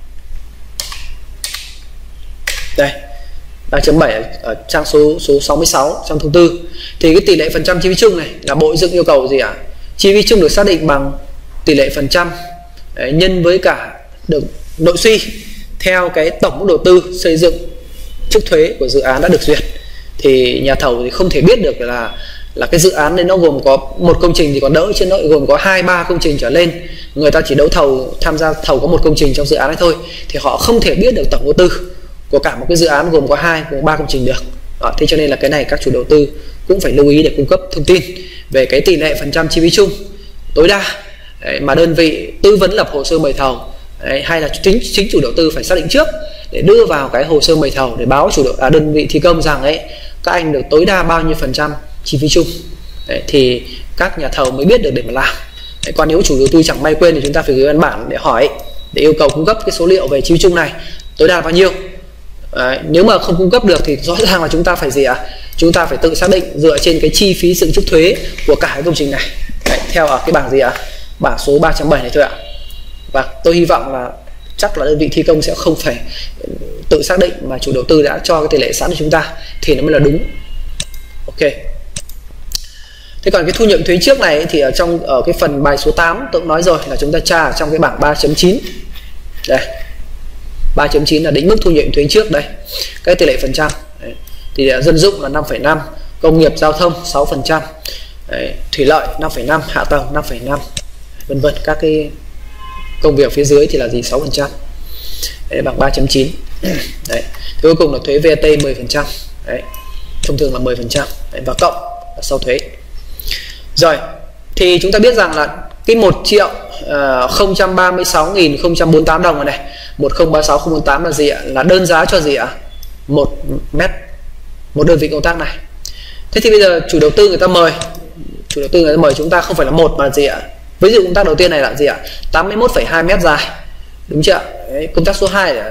đây, 3.7 ở trang số 66 trong thông tư, thì cái tỷ lệ phần trăm chi phí chung này là Bộ Xây dựng yêu cầu gì ạ? Chi phí chung được xác định bằng tỷ lệ phần trăm nhân với cả được nội suy theo cái tổng mức đầu tư xây dựng trước thuế của dự án đã được duyệt. Thì nhà thầu thì không thể biết được là cái dự án này nó gồm có một công trình thì còn đỡ, chứ nó gồm có 2-3 công trình trở lên, người ta chỉ đấu thầu, tham gia thầu có một công trình trong dự án này thôi, thì họ không thể biết được tổng đầu tư của cả một cái dự án gồm có 2-3 công trình được. Thế cho nên là cái này các chủ đầu tư cũng phải lưu ý để cung cấp thông tin về cái tỷ lệ phần trăm chi phí chung tối đa. Đấy, mà đơn vị tư vấn lập hồ sơ mời thầu hay là chính chủ đầu tư phải xác định trước để đưa vào cái hồ sơ mời thầu để báo đơn vị thi công rằng các anh được tối đa bao nhiêu phần trăm chi phí chung. Đấy, thì các nhà thầu mới biết được để mà làm. Đấy, còn nếu chủ đầu tư chẳng may quên thì chúng ta phải gửi văn bản để hỏi, để yêu cầu cung cấp cái số liệu về chi phí chung này tối đa là bao nhiêu. Đấy, nếu mà không cung cấp được thì rõ ràng là chúng ta phải gì ạ? Chúng ta phải tự xác định dựa trên cái chi phí dựng trước thuế của cả cái công trình này. Đấy, theo ở cái bảng gì ạ? Bảng số 3.7 này thôi ạ. Và tôi hy vọng là chắc là đơn vị thi công sẽ không phải tự xác định mà chủ đầu tư đã cho cái tỷ lệ sẵn cho chúng ta thì nó mới là đúng. Ok. Thế còn cái thu nhận thuế trước này thì ở cái phần bài số 8 tôi cũng nói rồi là chúng ta tra ở trong cái bảng 3.9. Đây. 3.9 là định mức thu nhận thuế trước đây. Cái tỷ lệ phần trăm. Đấy. Thì dân dụng là 5,5, công nghiệp giao thông 6%, thủy lợi 5,5, hạ tầng 5,5, vân vân. Các cái công việc phía dưới thì là gì 6%. Đấy, bằng 3.9. Đấy. Cuối cùng là thuế VAT 10%. Đấy. Thông thường là 10%. Đấy. Và cộng là sau thuế. Rồi, thì chúng ta biết rằng là cái 1.036.048 đồng này, 1036048 là gì ạ? Là đơn giá cho gì ạ? 1 mét một đơn vị công tác này. Thế thì bây giờ chủ đầu tư người ta mời chúng ta không phải là một mà gì ạ? Ví dụ công tác đầu tiên này là gì ạ? 81,2 mét dài. Đúng chưa? Đấy, công tác số 2 là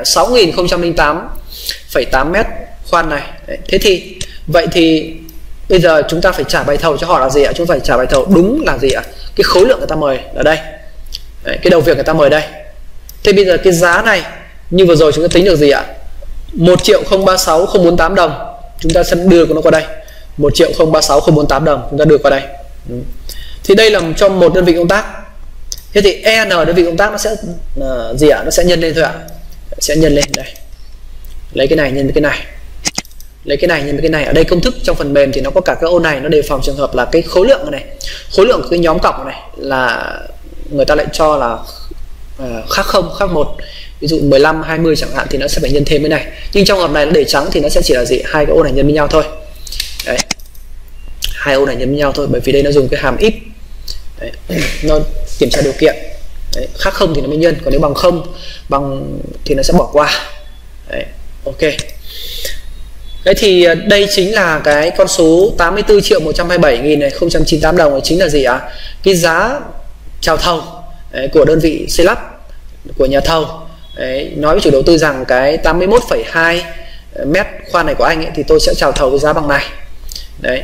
6008,8 mét khoan này. Đấy, thế thì vậy thì bây giờ chúng ta phải trả bài thầu cho họ là gì ạ? Chúng ta phải trả bài thầu đúng là gì ạ? Cái khối lượng người ta mời ở đây. Đấy, cái đầu việc người ta mời đây. Thế bây giờ cái giá này như vừa rồi chúng ta tính được gì ạ? 1.036.048 đồng. Chúng ta sẽ đưa nó qua đây. 1.036.048 đồng chúng ta đưa qua đây. Thì đây là trong một đơn vị công tác. Thế thì EN đơn vị công tác nó sẽ gì ạ? Nó sẽ nhân lên thôi ạ. Sẽ nhân lên đây. Lấy cái này nhân với cái này. Lấy cái này nhân với cái này. Ở đây công thức trong phần mềm thì nó có cả cái ô này, nó đề phòng trường hợp là cái khối lượng này. Khối lượng của cái nhóm cọc này là người ta lại cho là khác 0, khác 1. Ví dụ 15, 20 chẳng hạn thì nó sẽ phải nhân thêm cái này. Nhưng trong hợp này nó để trắng thì nó sẽ chỉ là gì? Hai cái ô này nhân với nhau thôi. Đấy. Hai ô này nhân với nhau thôi, bởi vì đây nó dùng cái hàm if. Đấy. Nó kiểm tra điều kiện. Đấy. Khác 0 thì nó mới nhân, còn nếu bằng 0 thì nó sẽ bỏ qua. Đấy. Ok. Đấy thì đây chính là cái con số 84.127.098 đồng, chính là gì ạ? Cái giá chào thầu của đơn vị xây lắp, của nhà thầu. Đấy, nói với chủ đầu tư rằng cái 81,2 mét khoan này của anh ấy, thì tôi sẽ chào thầu với giá bằng này. Đấy,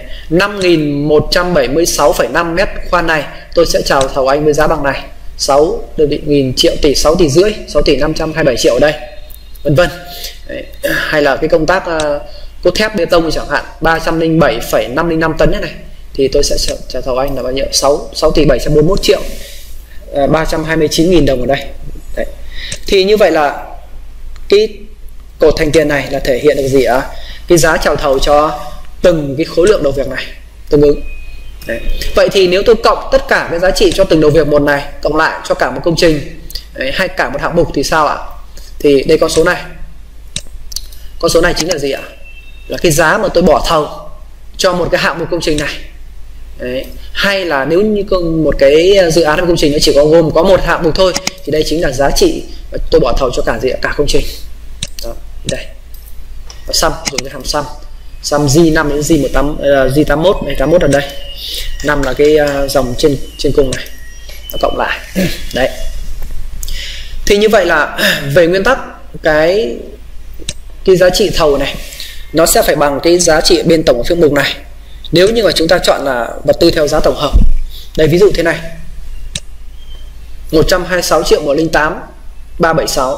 5.176,5 mét khoan này tôi sẽ chào thầu anh với giá bằng này. 6 đơn vị nghìn triệu tỷ, 6 tỷ rưỡi, 6 tỷ 527 triệu ở đây, vân vân. Hay là cái công tác cốt thép bê tông chẳng hạn, 307,505 tấn này thì tôi sẽ chào thầu anh là bao nhiêu? 6 tỷ 741 triệu 329.000 đồng ở đây. Đấy. Thì như vậy là cái cột thành tiền này là thể hiện được gì ạ? Cái giá chào thầu cho từng cái khối lượng đầu việc này tương ứng. Đấy. Vậy thì nếu tôi cộng tất cả cái giá trị cho từng đầu việc một này cộng lại cho cả một công trình, đấy, hay cả một hạng mục thì sao ạ? Thì đây con số này. Con số này chính là gì ạ? Là cái giá mà tôi bỏ thầu cho một cái hạng mục công trình này. Đấy. Hay là nếu như một cái dự án hay công trình nó chỉ gồm có một hạng mục thôi thì đây chính là giá trị tôi bỏ thầu cho cả gì ạ? Cả công trình. Đó, đây. Và sum, dùng cái hàm sum J5 đến J81 này, 81 ở đây. 5 là cái dòng trên cùng này. Nó cộng lại. Đấy. Thì như vậy là về nguyên tắc cái giá trị thầu này nó sẽ phải bằng cái giá trị bên tổng phiếu mục này. Nếu như mà chúng ta chọn là vật tư theo giá tổng hợp. Đây ví dụ thế này. 126.108 376.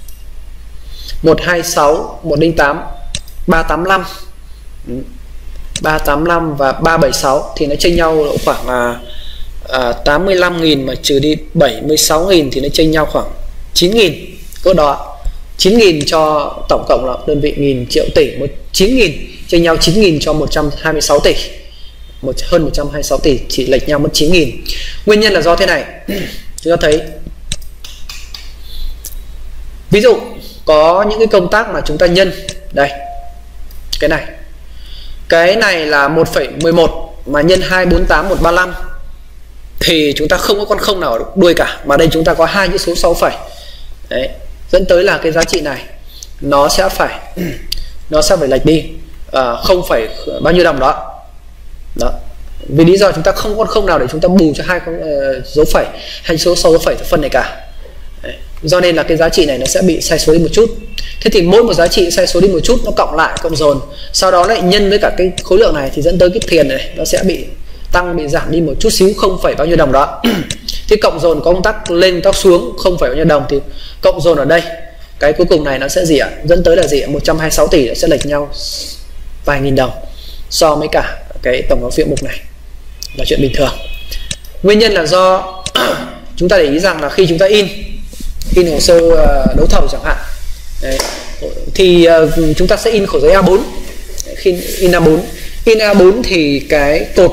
126 108 385. 385 và 376 thì nó chênh nhau khoảng 85.000 mà trừ đi 76.000 thì nó chênh nhau khoảng 9.000. Cỡ đó. 9.000 cho tổng cộng là đơn vị nghìn triệu tỷ, 9.000 chênh nhau 9.000 cho 126 tỷ. Hơn 126 tỷ chỉ lệch nhau mất 9.000. Nguyên nhân là do thế này. Chúng ta thấy ví dụ có những cái công tác mà chúng ta nhân đây. Cái này là 1,11 mà nhân 248.135 thì chúng ta không có con không nào ở đuôi cả, mà đây chúng ta có hai chữ số 6 phẩy. Đấy, dẫn tới là cái giá trị này nó sẽ phải lệch đi không phải bao nhiêu đồng đó. Đó. Vì lý do chúng ta không có con không nào để chúng ta bù cho hai con dấu phẩy hay số 6 dấu phẩy phân này cả. Đấy. Do nên là cái giá trị này nó sẽ bị sai số đi một chút. Thế thì mỗi một giá trị sai số đi một chút nó cộng lại, cộng dồn, sau đó lại nhân với cả cái khối lượng này thì dẫn tới cái tiền này nó sẽ bị tăng, bị giảm đi một chút xíu, không phải bao nhiêu đồng đó. Thì cộng dồn có công tắc lên công tắc xuống không phải bao nhiêu đồng, thì cộng dồn ở đây cái cuối cùng này nó sẽ gì ạ? Dẫn tới là gì ạ? 126 tỷ nó sẽ lệch nhau vài nghìn đồng so với cả cái tổng hợp phiếu mục này, là chuyện bình thường. Nguyên nhân là do chúng ta để ý rằng là khi chúng ta in hồ sơ đấu thầu chẳng hạn. Đấy. Thì chúng ta sẽ in khổ giấy A4. Khi in A4 thì cái cột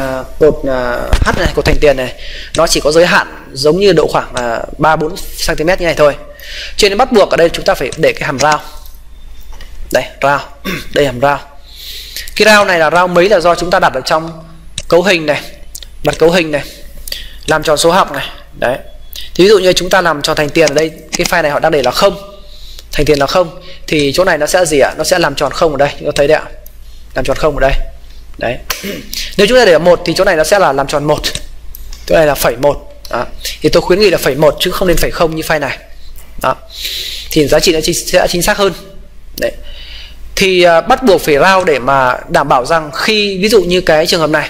H này, cột thành tiền này, nó chỉ có giới hạn giống như độ khoảng 3-4 cm như này thôi. Cho nên bắt buộc ở đây chúng ta phải để cái hàm rao. Đây, rao. Đây hàm rao. Cái rao này là rao mấy là do chúng ta đặt ở trong cấu hình này, đặt cấu hình này, làm tròn số học này. Đấy. Thì ví dụ như chúng ta làm tròn thành tiền ở đây, cái file này họ đang để là 0, thành tiền là 0, thì chỗ này nó sẽ gì ạ? Nó sẽ làm tròn 0 ở đây, chúng ta thấy đấy ạ. Làm tròn 0 ở đây. Đấy. Nếu chúng ta để ở 1 thì chỗ này nó sẽ là làm tròn 1. Chỗ này là phẩy 1. Đó. Thì tôi khuyến nghị là phẩy 1 chứ không nên phẩy 0 như file này. Đó. Thì giá trị nó sẽ chính xác hơn. Đấy. Thì bắt buộc phải rao để mà đảm bảo rằng khi ví dụ như cái trường hợp này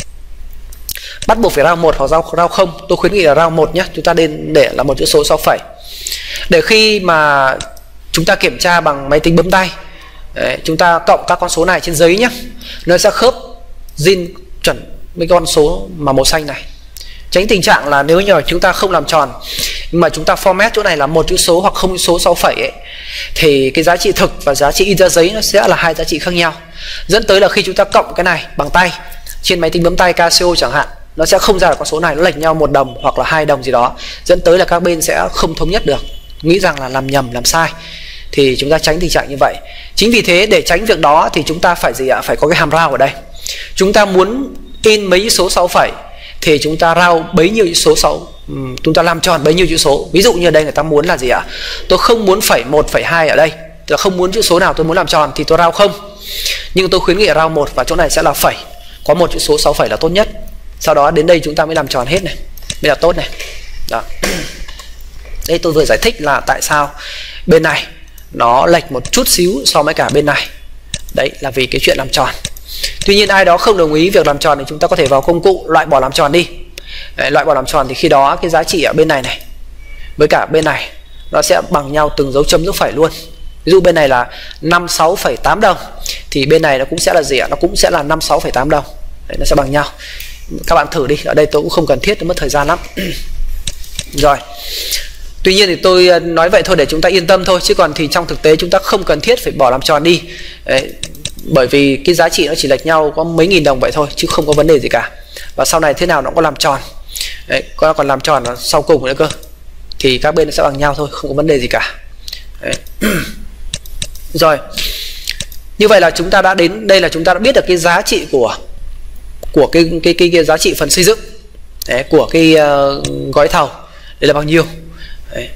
bắt buộc phải rao 1 hoặc rao 0, tôi khuyến nghị là rao 1 nhé, chúng ta nên để là một chữ số sau phẩy. Để khi mà chúng ta kiểm tra bằng máy tính bấm tay, đấy, chúng ta cộng các con số này trên giấy nhé, nó sẽ khớp zin chuẩn với con số mà màu xanh này. Tránh tình trạng là nếu như chúng ta không làm tròn nhưng mà chúng ta format chỗ này là một chữ số hoặc không chữ số sau phẩy ấy, thì cái giá trị thực và giá trị in ra giấy nó sẽ là hai giá trị khác nhau, dẫn tới là khi chúng ta cộng cái này bằng tay trên máy tính bấm tay Casio chẳng hạn, nó sẽ không ra được con số này, nó lệch nhau 1 đồng hoặc là 2 đồng gì đó, dẫn tới là các bên sẽ không thống nhất được, nghĩ rằng là làm nhầm, làm sai. Thì chúng ta tránh tình trạng như vậy. Chính vì thế để tránh việc đó thì chúng ta phải gì ạ? Phải có cái hàm rao ở đây. Chúng ta muốn in mấy chữ số 6 phẩy thì chúng ta rao bấy nhiêu chữ số 6, chúng ta làm tròn bấy nhiêu chữ số. Ví dụ như ở đây người ta muốn là gì ạ? Tôi không muốn phẩy 1, phẩy 2 ở đây, tức là không muốn chữ số nào tôi muốn làm tròn thì tôi rao 0. Nhưng tôi khuyến nghị rao 1 và chỗ này sẽ là phẩy. Có một chữ số 6 phẩy là tốt nhất. Sau đó đến đây chúng ta mới làm tròn hết này, mới là tốt này. Đó. Đây tôi vừa giải thích là tại sao bên này nó lệch một chút xíu so với cả bên này. Đấy là vì cái chuyện làm tròn. Tuy nhiên ai đó không đồng ý việc làm tròn thì chúng ta có thể vào công cụ loại bỏ làm tròn đi. Đấy, loại bỏ làm tròn thì khi đó cái giá trị ở bên này này với cả bên này nó sẽ bằng nhau từng dấu chấm dấu phẩy luôn. Ví dụ bên này là 56,8 đồng thì bên này nó cũng sẽ là gì ạ? Nó cũng sẽ là 56,8 đồng. Đấy, nó sẽ bằng nhau. Các bạn thử đi, ở đây tôi cũng không cần thiết, nó mất thời gian lắm. Rồi. Tuy nhiên thì tôi nói vậy thôi để chúng ta yên tâm thôi, chứ còn thì trong thực tế chúng ta không cần thiết phải bỏ làm tròn đi. Đấy, bởi vì cái giá trị nó chỉ lệch nhau có mấy nghìn đồng vậy thôi chứ không có vấn đề gì cả. Và sau này thế nào nó cũng có làm tròn. Đấy, còn làm tròn là sau cùng nữa cơ. Thì các bên nó sẽ bằng nhau thôi, không có vấn đề gì cả. Đấy. Rồi. Như vậy là chúng ta đã đến đây là chúng ta đã biết được cái giá trị của cái giá trị phần xây dựng. Đấy, của cái gói thầu. Đây là bao nhiêu? Đấy.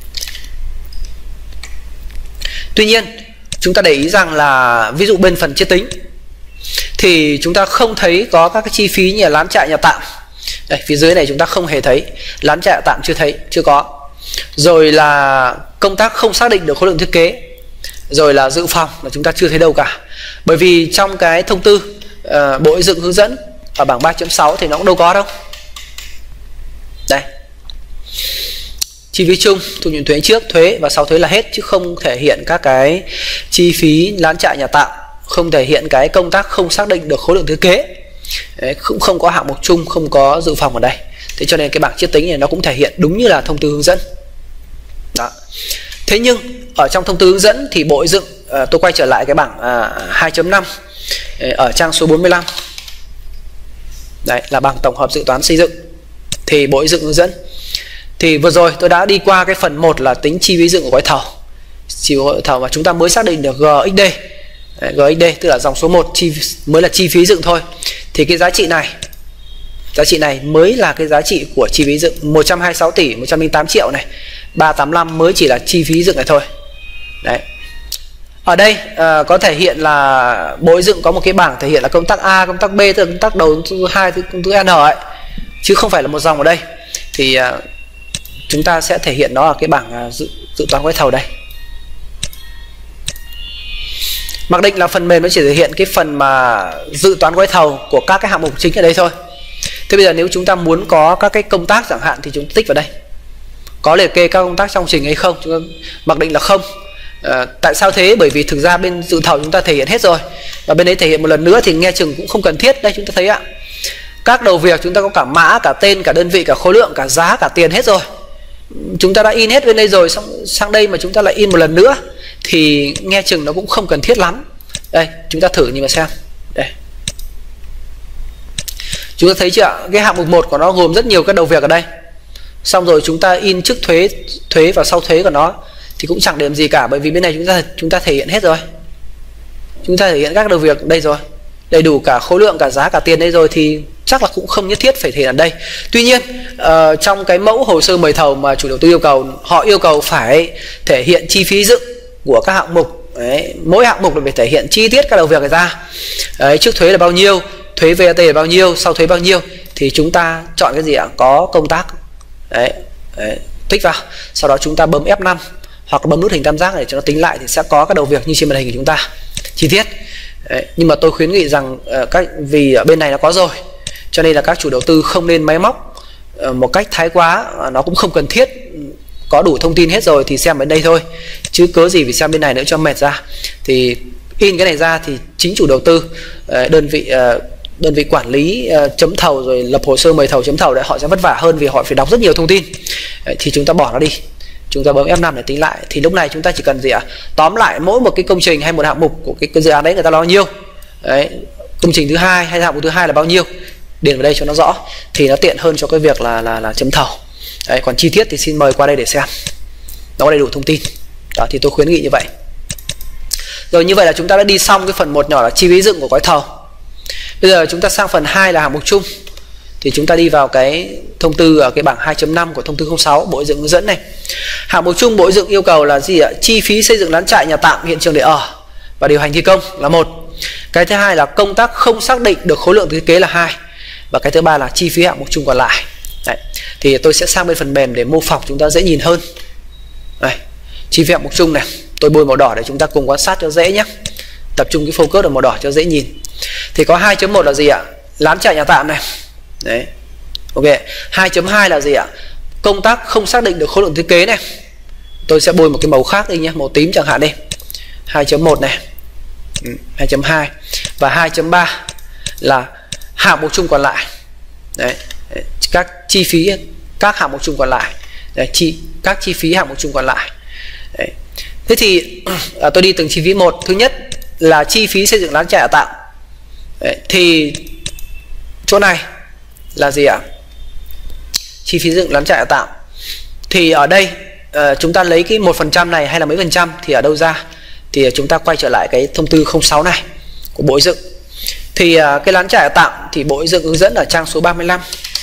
Tuy nhiên chúng ta để ý rằng là ví dụ bên phần chiết tính thì chúng ta không thấy có các cái chi phí như là lán trại nhà tạm. Đây, phía dưới này chúng ta không hề thấy, lán trại nhà tạm chưa thấy, chưa có. Rồi là công tác không xác định được khối lượng thiết kế. Rồi là dự phòng là chúng ta chưa thấy đâu cả. Bởi vì trong cái thông tư Bộ Xây dựng hướng dẫn ở bảng 3.6 thì nó cũng đâu có đâu. Đây. Chi phí chung, thu nhuận thuế trước, thuế và sau thuế là hết, chứ không thể hiện các cái chi phí lán trại nhà tạm, không thể hiện cái công tác không xác định được khối lượng thiết kế. Đấy, cũng không có hạng mục chung, không có dự phòng ở đây. Thế cho nên cái bảng chiết tính này nó cũng thể hiện đúng như là thông tư hướng dẫn. Đó. Thế nhưng ở trong thông tư hướng dẫn thì Bộ Xây dựng, tôi quay trở lại cái bảng 2.5 ở trang số 45. Đấy là bảng tổng hợp dự toán xây dựng. Thì Bộ Xây dựng hướng dẫn. Thì vừa rồi tôi đã đi qua cái phần 1 là tính chi phí dựng của gói thầu. Chi phí gói thầu mà chúng ta mới xác định được GXD. Đấy, GXD tức là dòng số 1 mới là chi phí dựng thôi. Thì cái giá trị này mới là cái giá trị của chi phí dựng. 126 tỷ 108 triệu này, 385 mới chỉ là chi phí dựng này thôi. Đấy. Ở đây có thể hiện là Bộ Xây dựng có một cái bảng thể hiện là công tác A, công tác B, tức là công tác đầu tư 2, công tư N ấy, chứ không phải là một dòng ở đây. Thì chúng ta sẽ thể hiện nó ở cái bảng dự toán gói thầu đây. Mặc định là phần mềm nó chỉ thể hiện cái phần mà dự toán gói thầu của các cái hạng mục chính ở đây thôi. Thế bây giờ nếu chúng ta muốn có các cái công tác chẳng hạn thì chúng ta tích vào đây. Có liệt kê các công tác trong trình hay không? Chúng ta mặc định là không. Tại sao thế? Bởi vì thực ra bên dự thầu chúng ta thể hiện hết rồi, và bên đấy thể hiện một lần nữa thì nghe chừng cũng không cần thiết. Đây chúng ta thấy ạ, các đầu việc chúng ta có cả mã, cả tên, cả đơn vị, cả khối lượng, cả giá, cả tiền hết rồi. Chúng ta đã in hết bên đây rồi, xong sang đây mà chúng ta lại in một lần nữa thì nghe chừng nó cũng không cần thiết lắm. Đây chúng ta thử nhìn vào xem. Đây chúng ta thấy chưa ạ, cái hạng mục 1 của nó gồm rất nhiều các đầu việc ở đây. Xong rồi chúng ta in trước thuế và sau thuế của nó thì cũng chẳng điểm gì cả, bởi vì bên này chúng ta thể hiện hết rồi. Chúng ta thể hiện các đầu việc đây rồi, đầy đủ cả khối lượng, cả giá, cả tiền đây rồi, thì chắc là cũng không nhất thiết phải thể hiện ở đây. Tuy nhiên trong cái mẫu hồ sơ mời thầu mà chủ đầu tư yêu cầu, họ yêu cầu phải thể hiện chi phí dựng của các hạng mục. Đấy, mỗi hạng mục là phải thể hiện chi tiết các đầu việc này ra. Đấy, trước thuế là bao nhiêu, thuế VAT là bao nhiêu, sau thuế bao nhiêu, thì chúng ta chọn cái gì ạ? Có công tác. Đấy, tích vào. Sau đó chúng ta bấm F5 hoặc bấm nút hình tam giác để cho nó tính lại, thì sẽ có các đầu việc như trên màn hình của chúng ta chi tiết. Đấy, nhưng mà tôi khuyến nghị rằng vì ở bên này nó có rồi, cho nên là các chủ đầu tư không nên máy móc một cách thái quá, nó cũng không cần thiết. Có đủ thông tin hết rồi thì xem ở đây thôi, chứ cớ gì phải xem bên này nữa cho mệt ra. Thì in cái này ra thì chính chủ đầu tư, đơn vị quản lý chấm thầu rồi lập hồ sơ mời thầu chấm thầu đấy, họ sẽ vất vả hơn vì họ phải đọc rất nhiều thông tin. Đấy, thì chúng ta bỏ nó đi, chúng ta bấm F5 để tính lại. Thì lúc này chúng ta chỉ cần gì ạ? Tóm lại mỗi một cái công trình hay một hạng mục của cái dự án đấy người ta lo bao nhiêu. Đấy, công trình thứ hai hay hạng mục thứ hai là bao nhiêu, điền vào đây cho nó rõ thì nó tiện hơn cho cái việc là chấm thầu. Đấy, còn chi tiết thì xin mời qua đây để xem, nó có đầy đủ thông tin. Đó, thì tôi khuyến nghị như vậy. Rồi, như vậy là chúng ta đã đi xong cái phần 1 nhỏ là chi phí dựng của gói thầu. Bây giờ chúng ta sang phần 2 là hạng mục chung. Thì chúng ta đi vào cái thông tư ở cái bảng 2.5 của thông tư 06 Bộ Xây dựng hướng dẫn này. Hạng mục chung Bộ Xây dựng yêu cầu là gì ạ? Chi phí xây dựng lán trại, nhà tạm, hiện trường để ở và điều hành thi công là 1. Cái thứ hai là công tác không xác định được khối lượng thiết kế là 2. Và cái thứ ba là chi phí hạng mục chung còn lại. Đấy. Thì tôi sẽ sang bên phần mềm để mô phỏng chúng ta dễ nhìn hơn. Đây, chi phí hạng mục chung này, tôi bôi màu đỏ để chúng ta cùng quan sát cho dễ nhé. Tập trung cái focus ở màu đỏ cho dễ nhìn. Thì có 2.1 là gì ạ? Lán trại nhà tạm này. Đấy. Ok. 2.2 là gì ạ? Công tác không xác định được khối lượng thiết kế này. Tôi sẽ bôi một cái màu khác đi nhé, màu tím chẳng hạn đi. 2.1 này. 2.2 và 2.3 là hạng mục chung còn lại. Đấy. Các chi phí các hạng mục chung còn lại. Đấy, các chi phí hạng mục chung còn lại. Đấy. Thế thì tôi đi từng chi phí một. Thứ nhất là chi phí xây dựng lán trại tạm. Đấy, thì chỗ này là gì ạ? Chi phí dựng lán trại tạm. Thì ở đây chúng ta lấy cái 1% này hay là mấy phần trăm thì ở đâu ra? Thì chúng ta quay trở lại cái thông tư 06 này của Bộ Xây dựng. Thì cái lán trại tạm thì Bộ Xây dựng hướng dẫn ở trang số 35.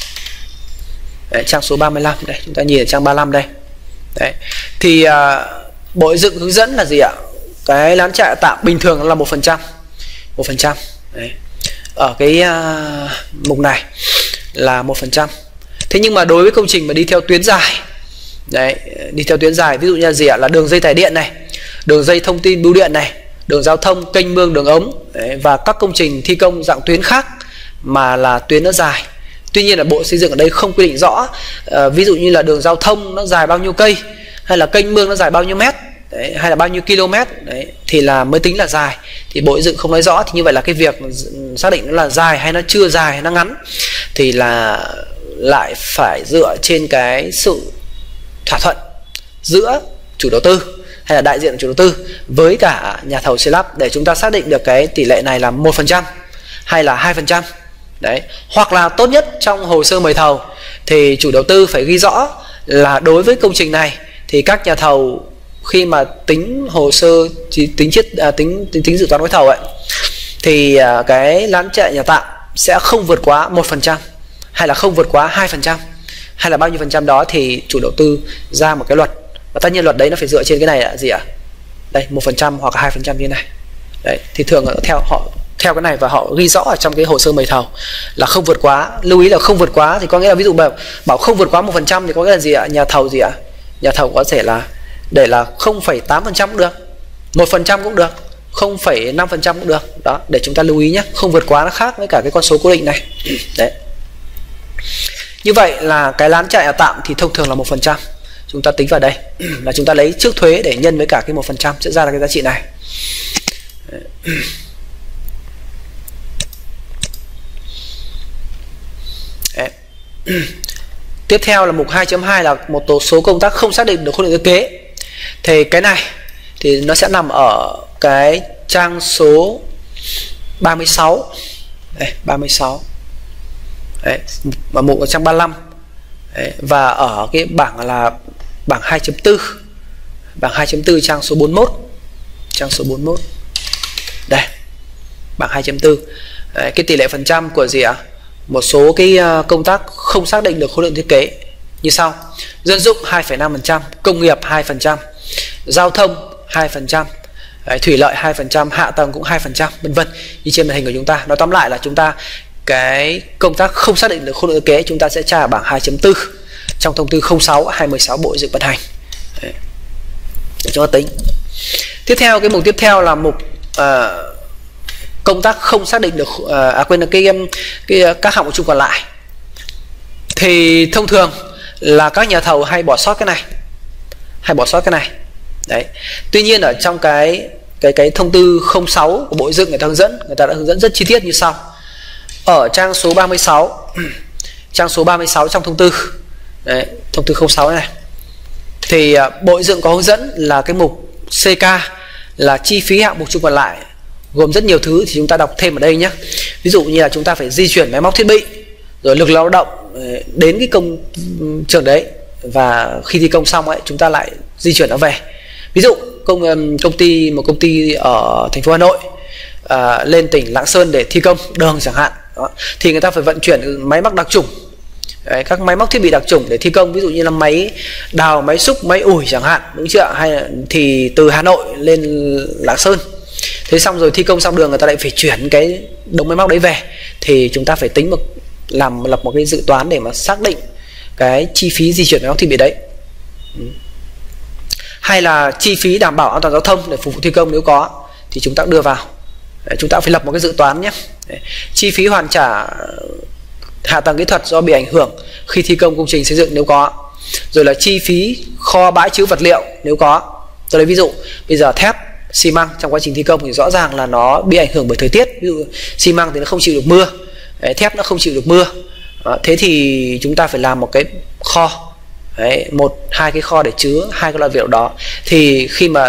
Đấy, trang số 35 đây, chúng ta nhìn ở trang 35 đây. Đấy. Thì Bộ Xây dựng hướng dẫn là gì ạ? Cái lán trại tạm bình thường là 1%. 1%. Đấy. Ở cái mục này là 1%. Thế nhưng mà đối với công trình mà đi theo tuyến dài, đấy, đi theo tuyến dài, ví dụ như là gì ạ? Là đường dây tải điện này, đường dây thông tin bưu điện này, đường giao thông, kênh mương, đường ống, đấy, và các công trình thi công dạng tuyến khác mà là tuyến nó dài. Tuy nhiên là Bộ Xây dựng ở đây không quy định rõ, ví dụ như là đường giao thông nó dài bao nhiêu cây, hay là kênh mương nó dài bao nhiêu mét, đấy, hay là bao nhiêu km, đấy, thì là mới tính là dài. Thì Bộ Xây dựng không nói rõ, thì như vậy là cái việc xác định nó là dài hay nó chưa dài hay nó ngắn thì là lại phải dựa trên cái sự thỏa thuận giữa chủ đầu tư hay là đại diện chủ đầu tư với cả nhà thầu xây lắp để chúng ta xác định được cái tỷ lệ này là 1% hay là 2%. Đấy, hoặc là tốt nhất trong hồ sơ mời thầu thì chủ đầu tư phải ghi rõ là đối với công trình này thì các nhà thầu khi mà tính hồ sơ tính dự toán gói thầu ấy thì cái lán trại nhà tạm sẽ không vượt quá 1% hay là không vượt quá 2% hay là bao nhiêu phần trăm đó, thì chủ đầu tư ra một cái luật, và tất nhiên luật đấy nó phải dựa trên cái này là gì ạ? Đây, 1% hoặc 2% như này. Đấy, thì thường theo cái này và họ ghi rõ ở trong cái hồ sơ mời thầu là không vượt quá. Lưu ý là không vượt quá thì có nghĩa là ví dụ bảo không vượt quá 1% thì có nghĩa là gì ạ? Nhà thầu gì ạ? Nhà thầu có thể là để là 0,8% cũng được, 1% cũng được, 0,5% cũng được. Đó, để chúng ta lưu ý nhé. Không vượt quá nó khác với cả cái con số cố định này. Đấy. Như vậy là cái lán chạy tạm thì thông thường là 1%. Chúng ta tính vào đây là chúng ta lấy trước thuế để nhân với cả cái 1% sẽ ra là cái giá trị này. Đấy. Tiếp theo là mục 2.2 là một số công tác không xác định được khối lượng thiết kế. Thì cái này thì nó sẽ nằm ở cái trang số 36. Đây, 36. Đấy, và mục ở trang 35. Đấy, và ở cái bảng là bảng 2.4. Bảng 2.4 trang số 41. Trang số 41. Đây. Bảng 2.4. Đấy, cái tỷ lệ phần trăm của gì ạ? Một số cái công tác không xác định được khối lượng thiết kế như sau: dân dụng 2,5%, công nghiệp 2%, giao thông 2%, thủy lợi 2%, hạ tầng cũng 2%, vân vân. Như trên màn hình của chúng ta. Nói tóm lại là chúng ta cái công tác không xác định được khối lượng thiết kế chúng ta sẽ tra ở bảng 2.4 trong thông tư 06/2016 Bộ Xây dựng ban hành. Đấy. Để cho tính. Tiếp theo, cái mục tiếp theo là mục công tác không xác định được các hạng mục chung còn lại. Thì thông thường là các nhà thầu hay bỏ sót cái này. Đấy. Tuy nhiên ở trong cái thông tư 06 của Bộ Xây dựng người ta đã hướng dẫn rất chi tiết như sau. Ở trang số 36, trang số 36 trong thông tư. Đấy, thông tư 06 này. Thì Bộ Xây dựng có hướng dẫn là cái mục CK là chi phí hạng mục chung còn lại, gồm rất nhiều thứ thì chúng ta đọc thêm ở đây nhé. Ví dụ như là chúng ta phải di chuyển máy móc thiết bị, rồi lực lao động đến cái công trường đấy, và khi thi công xong ấy chúng ta lại di chuyển nó về. Ví dụ một công ty ở thành phố Hà Nội lên tỉnh Lạng Sơn để thi công đường chẳng hạn. Đó. Thì người ta phải vận chuyển máy móc đặc trùng. Đấy, các máy móc thiết bị đặc trùng để thi công, ví dụ như là máy đào, máy xúc, máy ủi chẳng hạn, đúng chưa? Hay là thì từ Hà Nội lên Lạng Sơn. Thế xong rồi thi công xong đường người ta lại phải chuyển cái đống máy móc đấy về, thì chúng ta phải tính lập một cái dự toán để mà xác định cái chi phí di chuyển máy móc thiết bị đấy. Hay là chi phí đảm bảo an toàn giao thông để phục vụ thi công nếu có thì chúng ta đưa vào. Đấy, chúng ta phải lập một cái dự toán nhé. Đấy, chi phí hoàn trả hạ tầng kỹ thuật do bị ảnh hưởng khi thi công công trình xây dựng nếu có. Rồi là chi phí kho bãi trữ vật liệu nếu có. Tôi lấy ví dụ, bây giờ thép, xi măng trong quá trình thi công thì rõ ràng là nó bị ảnh hưởng bởi thời tiết. Ví dụ xi măng thì nó không chịu được mưa, đấy, thép nó không chịu được mưa. Đó, thế thì chúng ta phải làm một cái kho, hai cái kho để chứa hai cái loại vật liệu đó. Thì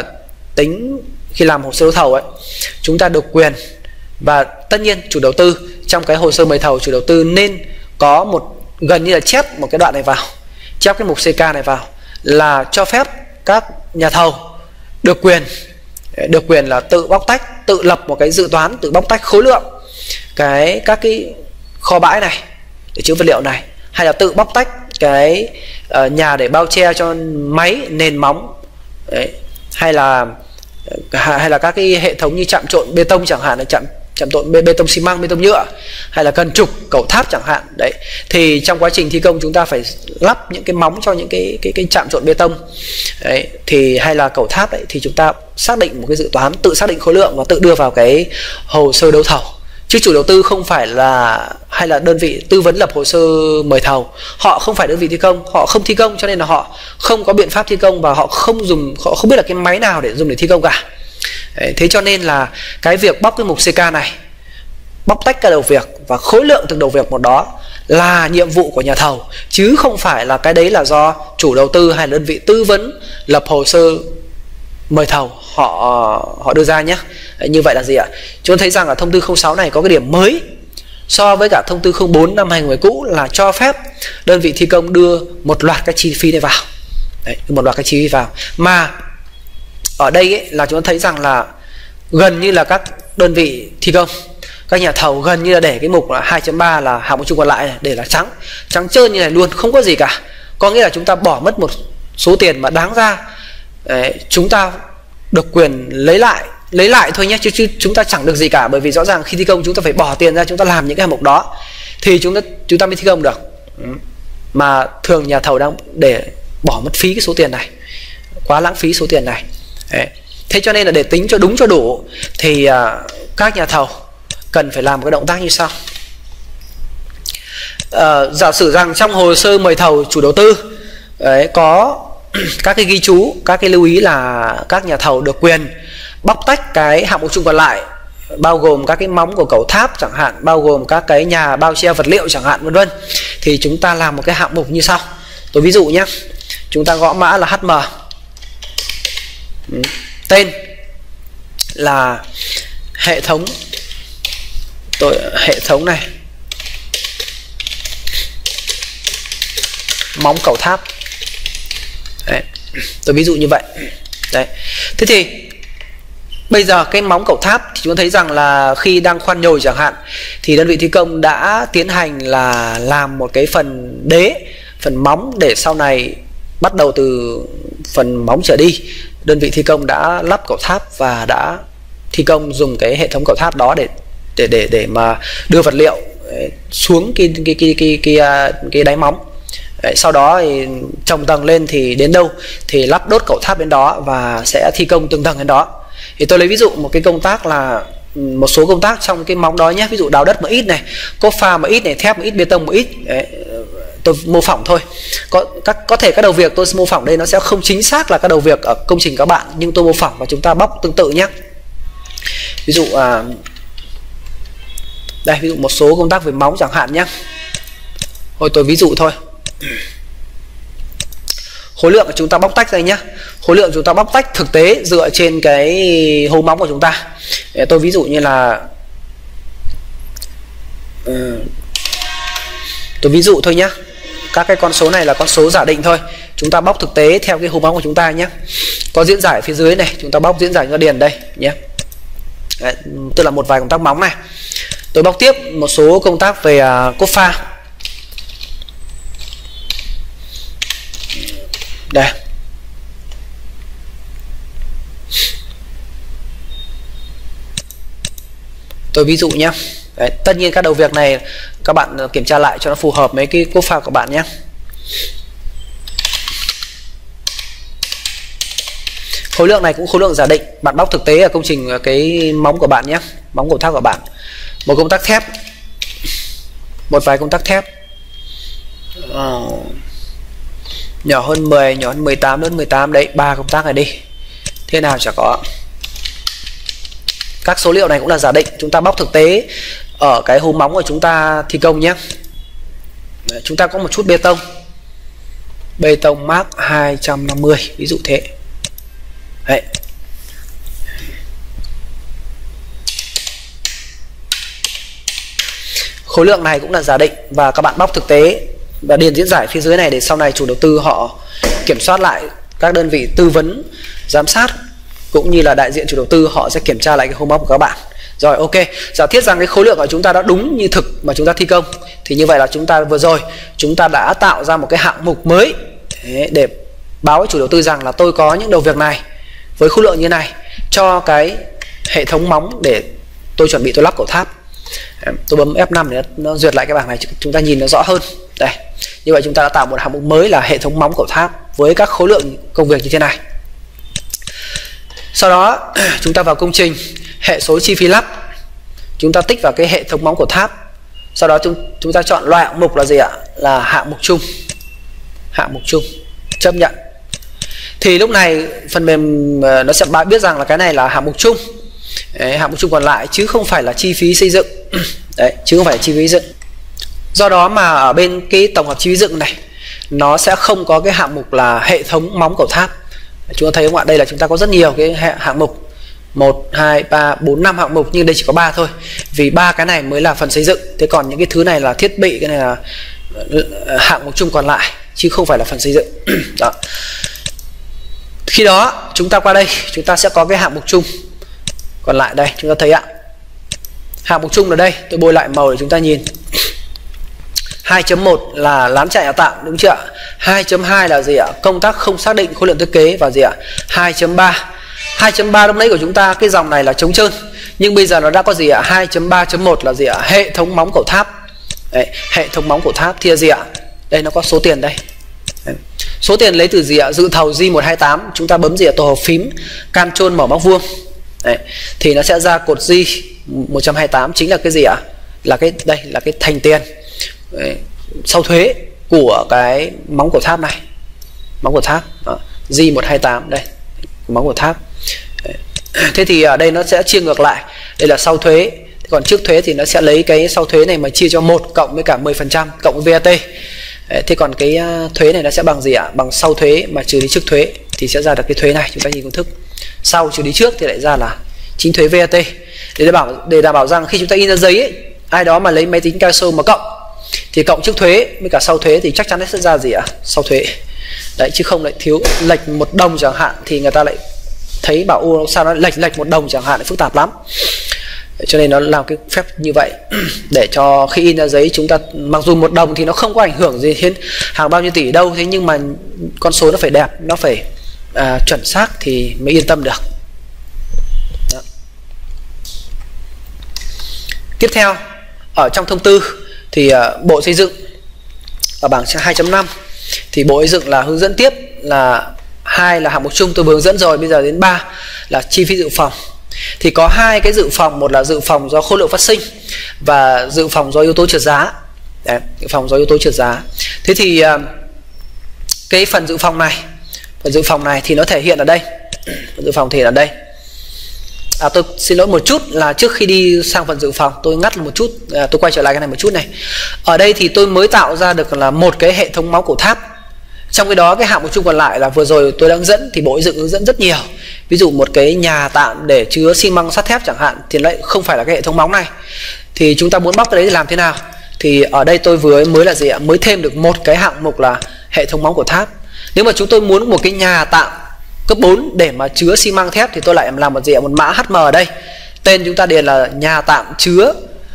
khi làm hồ sơ đấu thầu ấy, chúng ta được quyền, và tất nhiên chủ đầu tư trong cái hồ sơ mời thầu, chủ đầu tư nên có gần như là chép một cái đoạn này vào, chép cái mục CK này vào, là cho phép các nhà thầu được quyền là tự bóc tách, tự lập một cái dự toán, tự bóc tách khối lượng các cái kho bãi này để chứa vật liệu này, hay là tự bóc tách cái nhà để bao che cho máy, nền móng. Đấy. Hay là các cái hệ thống như chạm trộn bê tông chẳng hạn, là chạm trộn bê tông xi măng, bê tông nhựa, hay là cần trục, cầu tháp chẳng hạn. Đấy. Thì trong quá trình thi công chúng ta phải lắp những cái móng cho những cái chạm trộn bê tông. Đấy. Thì hay là cầu tháp đấy, thì chúng ta xác định một cái dự toán, tự xác định khối lượng và tự đưa vào cái hồ sơ đấu thầu. Chứ chủ đầu tư không phải là, hay là đơn vị tư vấn lập hồ sơ mời thầu, họ không phải đơn vị thi công, họ không thi công, cho nên là họ không có biện pháp thi công, và họ không biết là cái máy nào để dùng để thi công cả. Đấy, thế cho nên là cái việc bóc cái mục CK này, bóc tách các đầu việc và khối lượng từng đầu việc một đó là nhiệm vụ của nhà thầu, chứ không phải là cái đấy là do chủ đầu tư hay là đơn vị tư vấn lập hồ sơ mời thầu họ đưa ra nhé. Đấy, như vậy là gì ạ? Chúng ta thấy rằng ở thông tư 06 này có cái điểm mới so với cả thông tư 04 năm 2010 cũ, là cho phép đơn vị thi công đưa một loạt các chi phí này vào. Đấy, một loạt các chi phí vào. Mà ở đây ấy, là chúng ta thấy rằng là gần như là các đơn vị thi công, các nhà thầu gần như là để cái mục là 2.3 là hạng mục chung còn lại này, để là trắng trơn như này luôn, không có gì cả. Có nghĩa là chúng ta bỏ mất một số tiền mà đáng ra chúng ta được quyền lấy lại thôi nhé, chứ chúng ta chẳng được gì cả. Bởi vì rõ ràng khi thi công chúng ta phải bỏ tiền ra, chúng ta làm những cái hạng mục đó thì chúng ta mới thi công được. Mà thường nhà thầu đang để bỏ mất phí cái số tiền này, quá lãng phí số tiền này. Đấy. Thế cho nên là để tính cho đúng cho đủ thì các nhà thầu cần phải làm một cái động tác như sau. giả sử rằng trong hồ sơ mời thầu chủ đầu tư đấy, có các cái ghi chú, các cái lưu ý là các nhà thầu được quyền bóc tách cái hạng mục chung còn lại, bao gồm các cái móng của cầu tháp chẳng hạn, bao gồm các cái nhà bao che vật liệu chẳng hạn, vân vân. Thì chúng ta làm một cái hạng mục như sau. Tôi ví dụ nhé, chúng ta gõ mã là HM, tên là hệ thống này móng cầu tháp. Đấy, tôi ví dụ như vậy. Đấy. Thế thì bây giờ cái móng cầu tháp thì chúng ta thấy rằng là khi đang khoan nhồi chẳng hạn, thì đơn vị thi công đã tiến hành là làm một cái phần đế, phần móng, để sau này bắt đầu từ phần móng trở đi, đơn vị thi công đã lắp cầu tháp và đã thi công dùng cái hệ thống cầu tháp đó để mà đưa vật liệu xuống cái đáy móng. Đấy, sau đó thì trồng tầng lên thì đến đâu thì lắp đốt cầu tháp đến đó và sẽ thi công từng tầng đến đó. Thì tôi lấy ví dụ một cái công tác là một số công tác trong cái móng đó nhé, ví dụ đào đất một ít này, cốt pha một ít này, thép một ít, bê tông một ít. Đấy, tôi mô phỏng thôi. Có thể các đầu việc tôi mô phỏng đây nó sẽ không chính xác là các đầu việc ở công trình các bạn, nhưng tôi mô phỏng và chúng ta bóc tương tự nhé. Ví dụ đây, ví dụ một số công tác về móng chẳng hạn nhé. Thôi tôi ví dụ thôi. Khối lượng của chúng ta bóc tách ra nhé. Khối lượng chúng ta bóc tách thực tế dựa trên cái hố móng của chúng ta. Để tôi ví dụ như là tôi ví dụ thôi nhé. Các cái con số này là con số giả định thôi. Chúng ta bóc thực tế theo cái hố móng của chúng ta nhé. Có diễn giải phía dưới này, chúng ta bóc diễn giải cho điền đây nhé. Đấy, tức là một vài công tác móng này. Tôi bóc tiếp một số công tác về cốt pha. Đây. Tôi ví dụ nhé. Đấy, tất nhiên các đầu việc này các bạn kiểm tra lại cho nó phù hợp với cái cốt pha của bạn nhé. Khối lượng này cũng khối lượng giả định, bạn bóc thực tế ở công trình cái móng của bạn nhé, móng cầu tháp của bạn. Một công tác thép, một vài công tác thép nhỏ hơn 10, nhỏ hơn 18, lớn 18, đấy, 3 công tác này đi. Thế nào chả có. Các số liệu này cũng là giả định, chúng ta bóc thực tế ở cái hố móng của chúng ta thi công nhé. Đấy, chúng ta có một chút bê tông. Bê tông Mark 250, ví dụ thế. Đấy. Khối lượng này cũng là giả định và các bạn bóc thực tế và điền diễn giải phía dưới này để sau này chủ đầu tư họ kiểm soát lại, các đơn vị tư vấn giám sát cũng như là đại diện chủ đầu tư họ sẽ kiểm tra lại cái home of của các bạn. Rồi, ok, giả thiết rằng cái khối lượng của chúng ta đã đúng như thực mà chúng ta thi công, thì như vậy là chúng ta vừa rồi chúng ta đã tạo ra một cái hạng mục mới để báo với chủ đầu tư rằng là tôi có những đầu việc này với khối lượng như này cho cái hệ thống móng để tôi chuẩn bị tôi lắp cầu tháp. Tôi bấm F5 để nó duyệt lại cái bảng này, chúng ta nhìn nó rõ hơn. Đây, như vậy chúng ta đã tạo một hạng mục mới là hệ thống móng cầu tháp với các khối lượng công việc như thế này. Sau đó chúng ta vào công trình, hệ số chi phí lắp, chúng ta tích vào cái hệ thống móng cầu tháp. Sau đó chúng ta chọn loại hạng mục là gì ạ? Là hạng mục chung. Hạng mục chung, chấp nhận. Thì lúc này phần mềm nó sẽ biết rằng là cái này là hạng mục chung. Đấy, hạng mục chung còn lại chứ không phải là chi phí xây dựng. Đấy, chứ không phải là chi phí dựng. Do đó mà ở bên cái tổng hợp chi phí dựng này nó sẽ không có cái hạng mục là hệ thống móng cầu tháp. Chúng ta thấy không ạ? Đây là chúng ta có rất nhiều cái hạng mục, 1, 2, 3, 4, 5 hạng mục, nhưng đây chỉ có 3 thôi. Vì 3 cái này mới là phần xây dựng. Thế còn những cái thứ này là thiết bị, cái này là hạng mục chung còn lại chứ không phải là phần xây dựng. Đó. Khi đó chúng ta qua đây chúng ta sẽ có cái hạng mục chung còn lại đây, chúng ta thấy ạ. Hạng mục chung ở đây, tôi bôi lại màu để chúng ta nhìn. 2.1 là lán chạy nhà tạm, đúng chưa ạ? 2.2 là gì ạ? Công tác không xác định khối lượng thiết kế và gì ạ? 2.3. 2.3 lúc nãy của chúng ta cái dòng này là trống trơn, nhưng bây giờ nó đã có gì ạ? 2.3.1 là gì ạ? Hệ thống móng cầu tháp. Đấy, hệ thống móng cầu tháp thì gì ạ? Đây nó có số tiền đây. Đấy. Số tiền lấy từ gì ạ? Dự thầu G128, chúng ta bấm gì ạ? Tổ hợp phím Ctrl mở móc vuông. Đấy, thì nó sẽ ra cột G128 chính là cái gì ạ? Là cái đây là cái thành tiền. Đấy, sau thuế của cái móng của tháp này, móng của tháp J128 đây, móng của tháp. Thế thì ở đây nó sẽ chia ngược lại, đây là sau thuế, còn trước thuế thì nó sẽ lấy cái sau thuế này mà chia cho 1 cộng với cả 10% cộng với VAT. Thế còn cái thuế này nó sẽ bằng gì ạ? Bằng sau thuế mà trừ đi trước thuế thì sẽ ra được cái thuế này. Chúng ta nhìn công thức, sau trừ đi trước thì lại ra là chính thuế VAT. Để đảm bảo rằng khi chúng ta in ra giấy ấy, ai đó mà lấy máy tính Casio mà cộng thì cộng trước thuế với cả sau thuế thì chắc chắn nó sẽ ra gì ạ? Sau thuế. Đấy, chứ không lại thiếu lệch 1 đồng chẳng hạn thì người ta lại thấy bảo ô sao nó lệch 1 đồng chẳng hạn, lại phức tạp lắm. Cho nên nó làm cái phép như vậy để cho khi in ra giấy chúng ta, mặc dù 1 đồng thì nó không có ảnh hưởng gì đến hàng bao nhiêu tỷ đâu, thế nhưng mà con số nó phải đẹp, nó phải chuẩn xác thì mới yên tâm được. Đó. Tiếp theo ở trong thông tư thì Bộ Xây dựng ở bảng 2.5 thì Bộ Xây dựng là hướng dẫn tiếp là 2 là hạng mục chung tôi vừa hướng dẫn rồi, bây giờ đến 3 là chi phí dự phòng. Thì có 2 cái dự phòng, một là dự phòng do khối lượng phát sinh và dự phòng do yếu tố trượt giá. Đấy, dự phòng do yếu tố trượt giá. Thế thì cái phần dự phòng này thì nó thể hiện ở đây. Dự phòng thể hiện ở đây. Tôi xin lỗi một chút là trước khi đi sang phần dự phòng tôi ngắt một chút, tôi quay trở lại cái này một chút này. Ở đây thì tôi mới tạo ra được là một cái hệ thống máu cổ tháp. Trong cái đó cái hạng mục chung còn lại là vừa rồi tôi đã hướng dẫn thì Bộ Xây dựng hướng dẫn rất nhiều. Ví dụ một cái nhà tạm để chứa xi măng sắt thép chẳng hạn thì lại không phải là cái hệ thống móng này. Thì chúng ta muốn bóc cái đấy thì làm thế nào? Thì ở đây tôi mới là gì ạ? Mới thêm được một cái hạng mục là hệ thống móng của tháp. Nếu mà chúng tôi muốn một cái nhà tạm cấp 4 để mà chứa xi măng thép thì tôi lại làm một gì ạ? Một mã HM ở đây. Tên chúng ta điền là nhà tạm chứa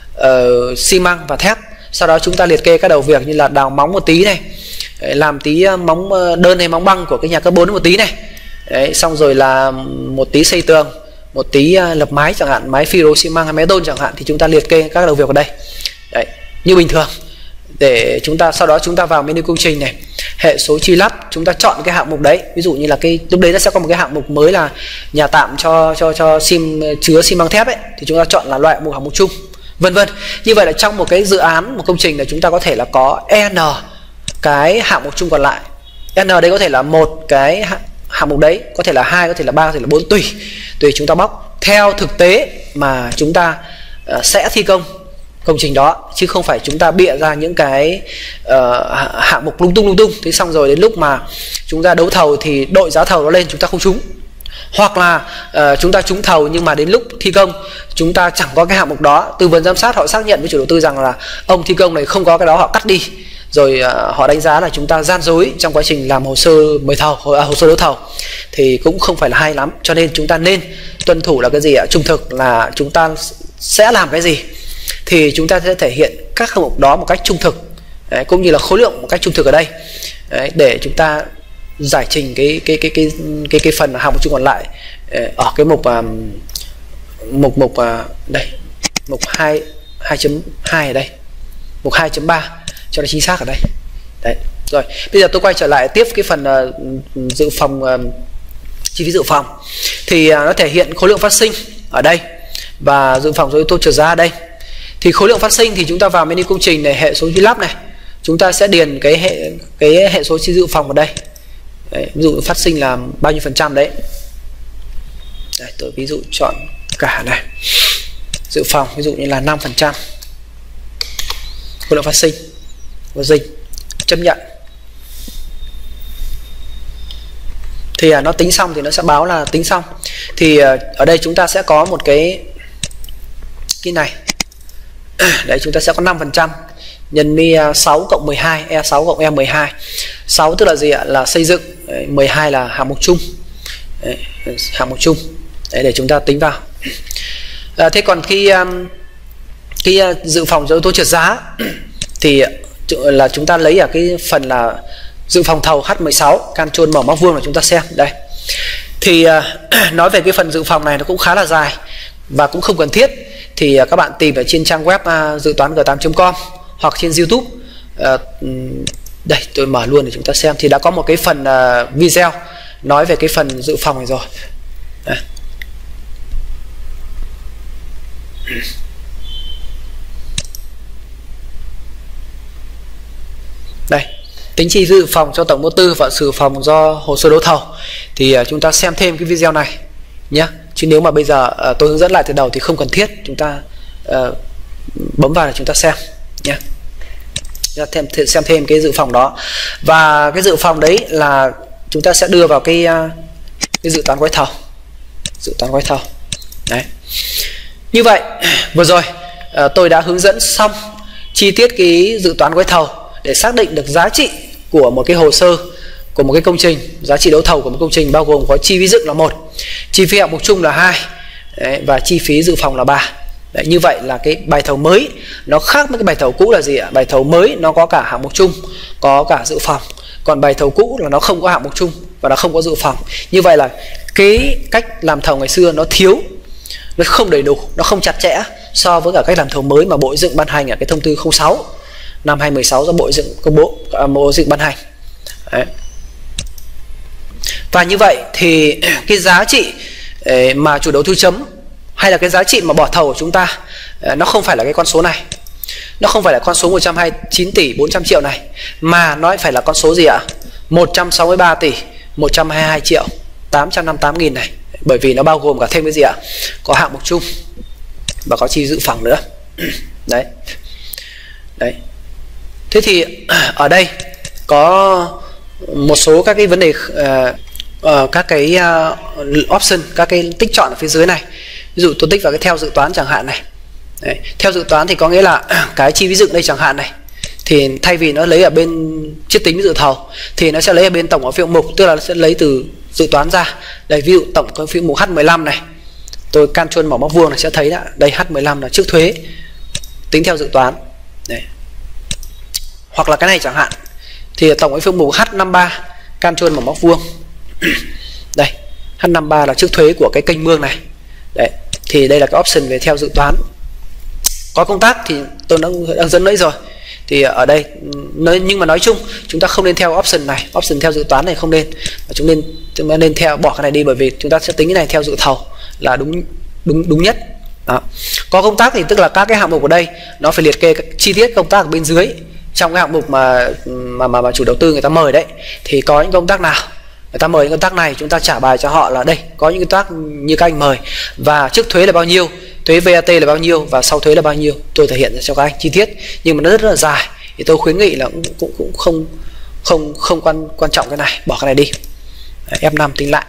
xi măng và thép. Sau đó chúng ta liệt kê các đầu việc như là đào móng một tí này, làm tí móng đơn hay móng băng của cái nhà cấp 4 một tí này. Đấy, xong rồi là một tí xây tường, một tí lập mái chẳng hạn, mái phiro xi măng hay mái tôn chẳng hạn, thì chúng ta liệt kê các đầu việc ở đây. Đấy, như bình thường. Để chúng ta sau đó chúng ta vào menu công trình này, hệ số chi lắp, chúng ta chọn cái hạng mục đấy. Ví dụ như là cái lúc đấy nó sẽ có một cái hạng mục mới là nhà tạm cho chứa xi măng thép ấy, thì chúng ta chọn là loại hạng mục chung, vân vân. Như vậy là trong một cái dự án, một công trình này chúng ta có thể là có n cái hạng mục chung còn lại. N đây có thể là một cái hạng mục đấy, có thể là 2, có thể là 3, có thể là 4, tùy chúng ta bóc theo thực tế mà chúng ta sẽ thi công công trình đó, chứ không phải chúng ta bịa ra những cái hạng mục lung tung. Thế xong rồi đến lúc mà chúng ta đấu thầu thì đội giá thầu nó lên chúng ta không trúng, hoặc là chúng ta trúng thầu nhưng mà đến lúc thi công chúng ta chẳng có cái hạng mục đó. Tư vấn giám sát họ xác nhận với chủ đầu tư rằng là ông thi công này không có cái đó, họ cắt đi, rồi họ đánh giá là chúng ta gian dối trong quá trình làm hồ sơ mời thầu, hồ sơ đấu thầu, thì cũng không phải là hay lắm. Cho nên chúng ta nên tuân thủ là cái gì ạ? Trung thực, là chúng ta sẽ làm cái gì thì chúng ta sẽ thể hiện các hạng mục đó một cách trung thực. Đấy, cũng như là khối lượng một cách trung thực ở đây. Đấy, để chúng ta giải trình cái phần hạng mục chung còn lại ở cái mục đây, mục 2.2 ở đây, mục 2.3 cho nó chính xác ở đây. Đấy. Rồi, bây giờ tôi quay trở lại tiếp cái phần dự phòng, chi phí dự phòng. Thì nó thể hiện khối lượng phát sinh ở đây và dự phòng do yếu tố trượt giá ở đây. Thì khối lượng phát sinh thì chúng ta vào menu công trình này, hệ số chi lắp này, chúng ta sẽ điền cái hệ số chi dự phòng vào đây. Đấy, ví dụ phát sinh là bao nhiêu % đấy. Đấy, tôi ví dụ chọn cả này. Dự phòng ví dụ như là 5% khối lượng phát sinh, và dịch chấp nhận. Thì nó tính xong thì nó sẽ báo là tính xong. Thì ở đây chúng ta sẽ có một cái này. Đấy, chúng ta sẽ có 5% nhân với 6 cộng 12, E6 cộng E12. 6 tức là gì ạ? Là xây dựng. 12 là hạng mục chung. Đấy, hạng mục chung. Đấy, để chúng ta tính vào. Thế còn khi dự phòng do yếu tố trượt giá thì là chúng ta lấy ở cái phần là dự phòng thầu H16, control mở móc vuông là chúng ta xem đây. Thì nói về cái phần dự phòng này nó cũng khá là dài và cũng không cần thiết, thì các bạn tìm ở trên trang web dự toán g8.com hoặc trên YouTube. Đây tôi mở luôn để chúng ta xem, thì đã có một cái phần video nói về cái phần dự phòng này rồi. Đây. Đây, tính chi phí dự phòng cho tổng vô tư và dự phòng do hồ sơ đấu thầu. Thì chúng ta xem thêm cái video này nhé. Chứ nếu mà bây giờ tôi hướng dẫn lại từ đầu thì không cần thiết. Chúng ta bấm vào để chúng ta xem nhé. Xem thêm cái dự phòng đó. Và cái dự phòng đấy là chúng ta sẽ đưa vào cái dự toán gói thầu. Dự toán gói thầu. Đấy. Như vậy vừa rồi tôi đã hướng dẫn xong chi tiết cái dự toán gói thầu để xác định được giá trị của một cái hồ sơ, của một cái công trình, giá trị đấu thầu của một công trình bao gồm có chi phí dựng là 1, chi phí hạng mục chung là 2, đấy, và chi phí dự phòng là 3. Đấy, như vậy là cái bài thầu mới nó khác với cái bài thầu cũ là gì ạ? Bài thầu mới nó có cả hạng mục chung, có cả dự phòng. Còn bài thầu cũ là nó không có hạng mục chung và nó không có dự phòng. Như vậy là cái cách làm thầu ngày xưa nó thiếu, nó không đầy đủ, nó không chặt chẽ so với cả cách làm thầu mới mà Bộ Xây dựng ban hành ở cái thông tư 06 năm 2016 do Bộ Xây dựng công bố, Bộ Xây dựng ban hành. Đấy. Và như vậy thì cái giá trị mà chủ đầu tư chấm hay là cái giá trị mà bỏ thầu của chúng ta nó không phải là cái con số này. Nó không phải là con số 129 tỷ 400 triệu này, mà nó phải là con số gì ạ? 163 tỷ 122 triệu 858 nghìn này. Bởi vì nó bao gồm cả thêm cái gì ạ? Có hạng mục chung và có chi dự phòng nữa. Đấy. Đấy. Thế thì ở đây có một số các cái vấn đề, các cái option, các cái tích chọn ở phía dưới này. Ví dụ tôi tích vào cái theo dự toán chẳng hạn này. Đấy. Theo dự toán thì có nghĩa là cái chi phí dựng đây chẳng hạn này, thì thay vì nó lấy ở bên chiết tính dự thầu thì nó sẽ lấy ở bên tổng gói phiếu mục, tức là nó sẽ lấy từ dự toán ra. Đây, ví dụ tổng gói phiếu mục H15 này, tôi Ctrl mỏ móc vuông này sẽ thấy là đây H15 là trước thuế tính theo dự toán. Đấy. Hoặc là cái này chẳng hạn thì tổng gói phiếu mục H53, Ctrl mỏ móc vuông. Đây, H53 là trước thuế của cái kênh mương này. Đấy, thì đây là cái option về theo dự toán. Có công tác thì tôi đang dẫn nãy rồi. Thì ở đây nhưng mà nói chung chúng ta không nên theo option này, option theo dự toán này không nên, mà chúng nên theo bỏ cái này đi, bởi vì chúng ta sẽ tính cái này theo dự thầu là đúng nhất. Đó. Có công tác thì tức là các cái hạng mục ở đây nó phải liệt kê chi tiết công tác ở bên dưới trong cái hạng mục mà chủ đầu tư người ta mời đấy, thì có những công tác nào người ta mời những công tác này, chúng ta trả bài cho họ là đây có những công tác như các anh mời và trước thuế là bao nhiêu, thuế VAT là bao nhiêu và sau thuế là bao nhiêu, tôi thể hiện ra cho các anh chi tiết, nhưng mà nó rất là dài thì tôi khuyến nghị là cũng không quan trọng cái này, bỏ cái này đi. Đấy, F5 tính lại.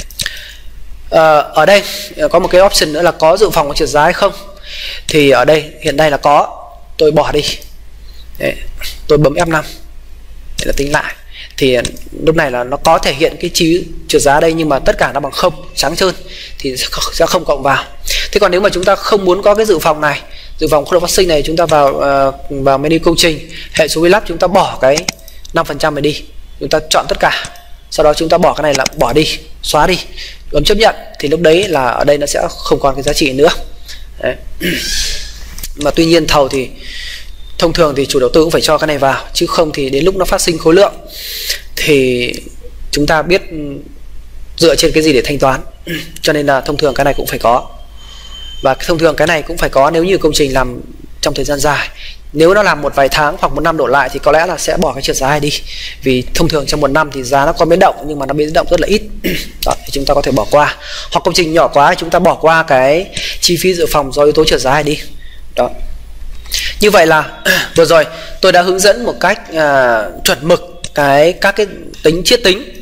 Ở đây có một cái option nữa là có dự phòng có trượt giá hay không, thì ở đây hiện nay là có, tôi bỏ đi. Đấy, tôi bấm F5 để là tính lại, thì lúc này là nó có thể hiện cái chi trượt giá đây, nhưng mà tất cả nó bằng 0 trắng trơn thì sẽ không cộng vào. Thế còn nếu mà chúng ta không muốn có cái dự phòng này, dự phòng khối lượng phát sinh này, chúng ta vào menu công trình, hệ số vi lắp, chúng ta bỏ cái 5% này đi, chúng ta chọn tất cả, sau đó chúng ta bỏ cái này là bỏ đi, xóa đi, bấm chấp nhận, thì lúc đấy là ở đây nó sẽ không còn cái giá trị nữa. Đấy. Mà tuy nhiên thầu thì thông thường thì chủ đầu tư cũng phải cho cái này vào, chứ không thì đến lúc nó phát sinh khối lượng thì chúng ta biết dựa trên cái gì để thanh toán. Cho nên là thông thường cái này cũng phải có. Và thông thường cái này cũng phải có nếu như công trình làm trong thời gian dài. Nếu nó làm một vài tháng hoặc một năm đổ lại thì có lẽ là sẽ bỏ cái trượt giá này đi. Vì thông thường trong một năm thì giá nó có biến động, nhưng mà nó biến động rất là ít. Đó, thì chúng ta có thể bỏ qua. Hoặc công trình nhỏ quá chúng ta bỏ qua cái chi phí dự phòng do yếu tố trượt giá này đi. Đó. Như vậy là vừa rồi tôi đã hướng dẫn một cách chuẩn mực các cái tính chiết tính,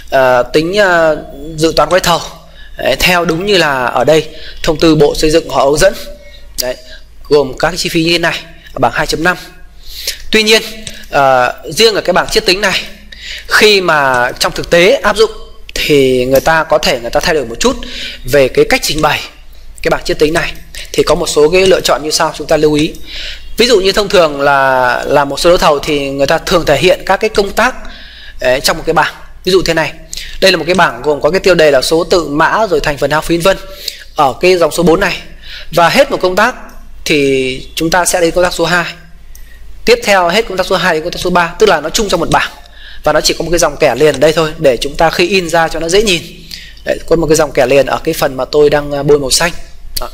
dự toán gói thầu. Đấy, theo đúng như là ở đây thông tư Bộ Xây dựng họ hướng dẫn. Đấy, gồm các cái chi phí như thế này ở bảng 2.5. Tuy nhiên riêng ở cái bảng chiết tính này, khi mà trong thực tế áp dụng thì người ta thay đổi một chút về cái cách trình bày cái bảng chiết tính này, thì có một số cái lựa chọn như sau, chúng ta lưu ý. Ví dụ như thông thường là một số đấu thầu thì người ta thường thể hiện các cái công tác trong một cái bảng. Ví dụ thế này, đây là một cái bảng gồm có cái tiêu đề là số tự mã rồi thành phần hao phí vân ở cái dòng số 4 này, và hết một công tác thì chúng ta sẽ đến công tác số 2, tiếp theo hết công tác số 2 đến công tác số 3, tức là nó chung trong một bảng và nó chỉ có một cái dòng kẻ liền ở đây thôi, để chúng ta khi in ra cho nó dễ nhìn. Đấy, có một cái dòng kẻ liền ở cái phần mà tôi đang bôi màu xanh. Đó.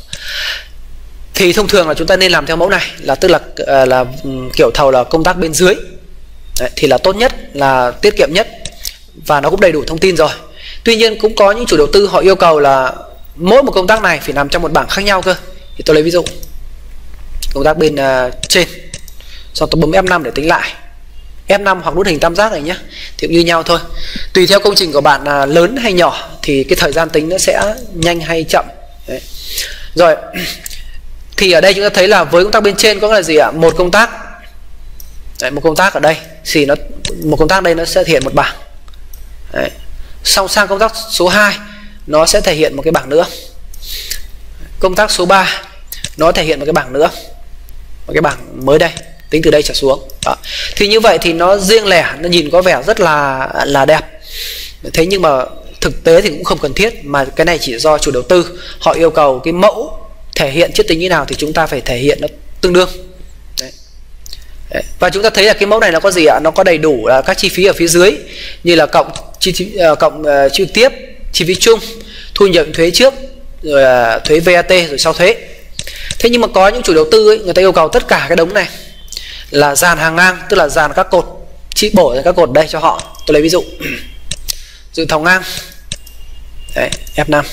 Thì thông thường là chúng ta nên làm theo mẫu này, là tức là kiểu thầu là công tác bên dưới, Đấy, thì là tốt nhất, là tiết kiệm nhất, và nó cũng đầy đủ thông tin rồi. Tuy nhiên cũng có những chủ đầu tư họ yêu cầu là mỗi một công tác này phải nằm trong một bảng khác nhau cơ. Thì tôi lấy ví dụ công tác bên trên, sau tôi bấm F5 để tính lại, F5 hoặc nút hình tam giác này nhé, thì cũng như nhau thôi. Tùy theo công trình của bạn là lớn hay nhỏ thì cái thời gian tính nó sẽ nhanh hay chậm. Đấy. Rồi thì ở đây chúng ta thấy là với công tác bên trên có là gì ạ? Một công tác. Đấy, một công tác ở đây thì một công tác đây nó sẽ thể hiện một bảng. Đấy. Xong sang công tác số 2 nó sẽ thể hiện một cái bảng nữa. Công tác số 3 nó thể hiện một cái bảng nữa, một cái bảng mới đây, tính từ đây trở xuống. Đó. Thì như vậy thì nó riêng lẻ, nó nhìn có vẻ rất là đẹp. Thế nhưng mà thực tế thì cũng không cần thiết, mà cái này chỉ do chủ đầu tư họ yêu cầu cái mẫu thể hiện chiết tính như nào thì chúng ta phải thể hiện nó tương đương. Đấy. Đấy. Và chúng ta thấy là cái mẫu này nó có gì ạ? Nó có đầy đủ các chi phí ở phía dưới, như là cộng chi tiếp, chi phí chung, thu nhập thuế trước, rồi thuế VAT, rồi sau thuế. Thế nhưng mà có những chủ đầu tư ấy, người ta yêu cầu tất cả cái đống này là dàn hàng ngang, tức là dàn các cột, chi bổ ra các cột đây cho họ. Tôi lấy ví dụ dự thầu ngang. Đấy, F5.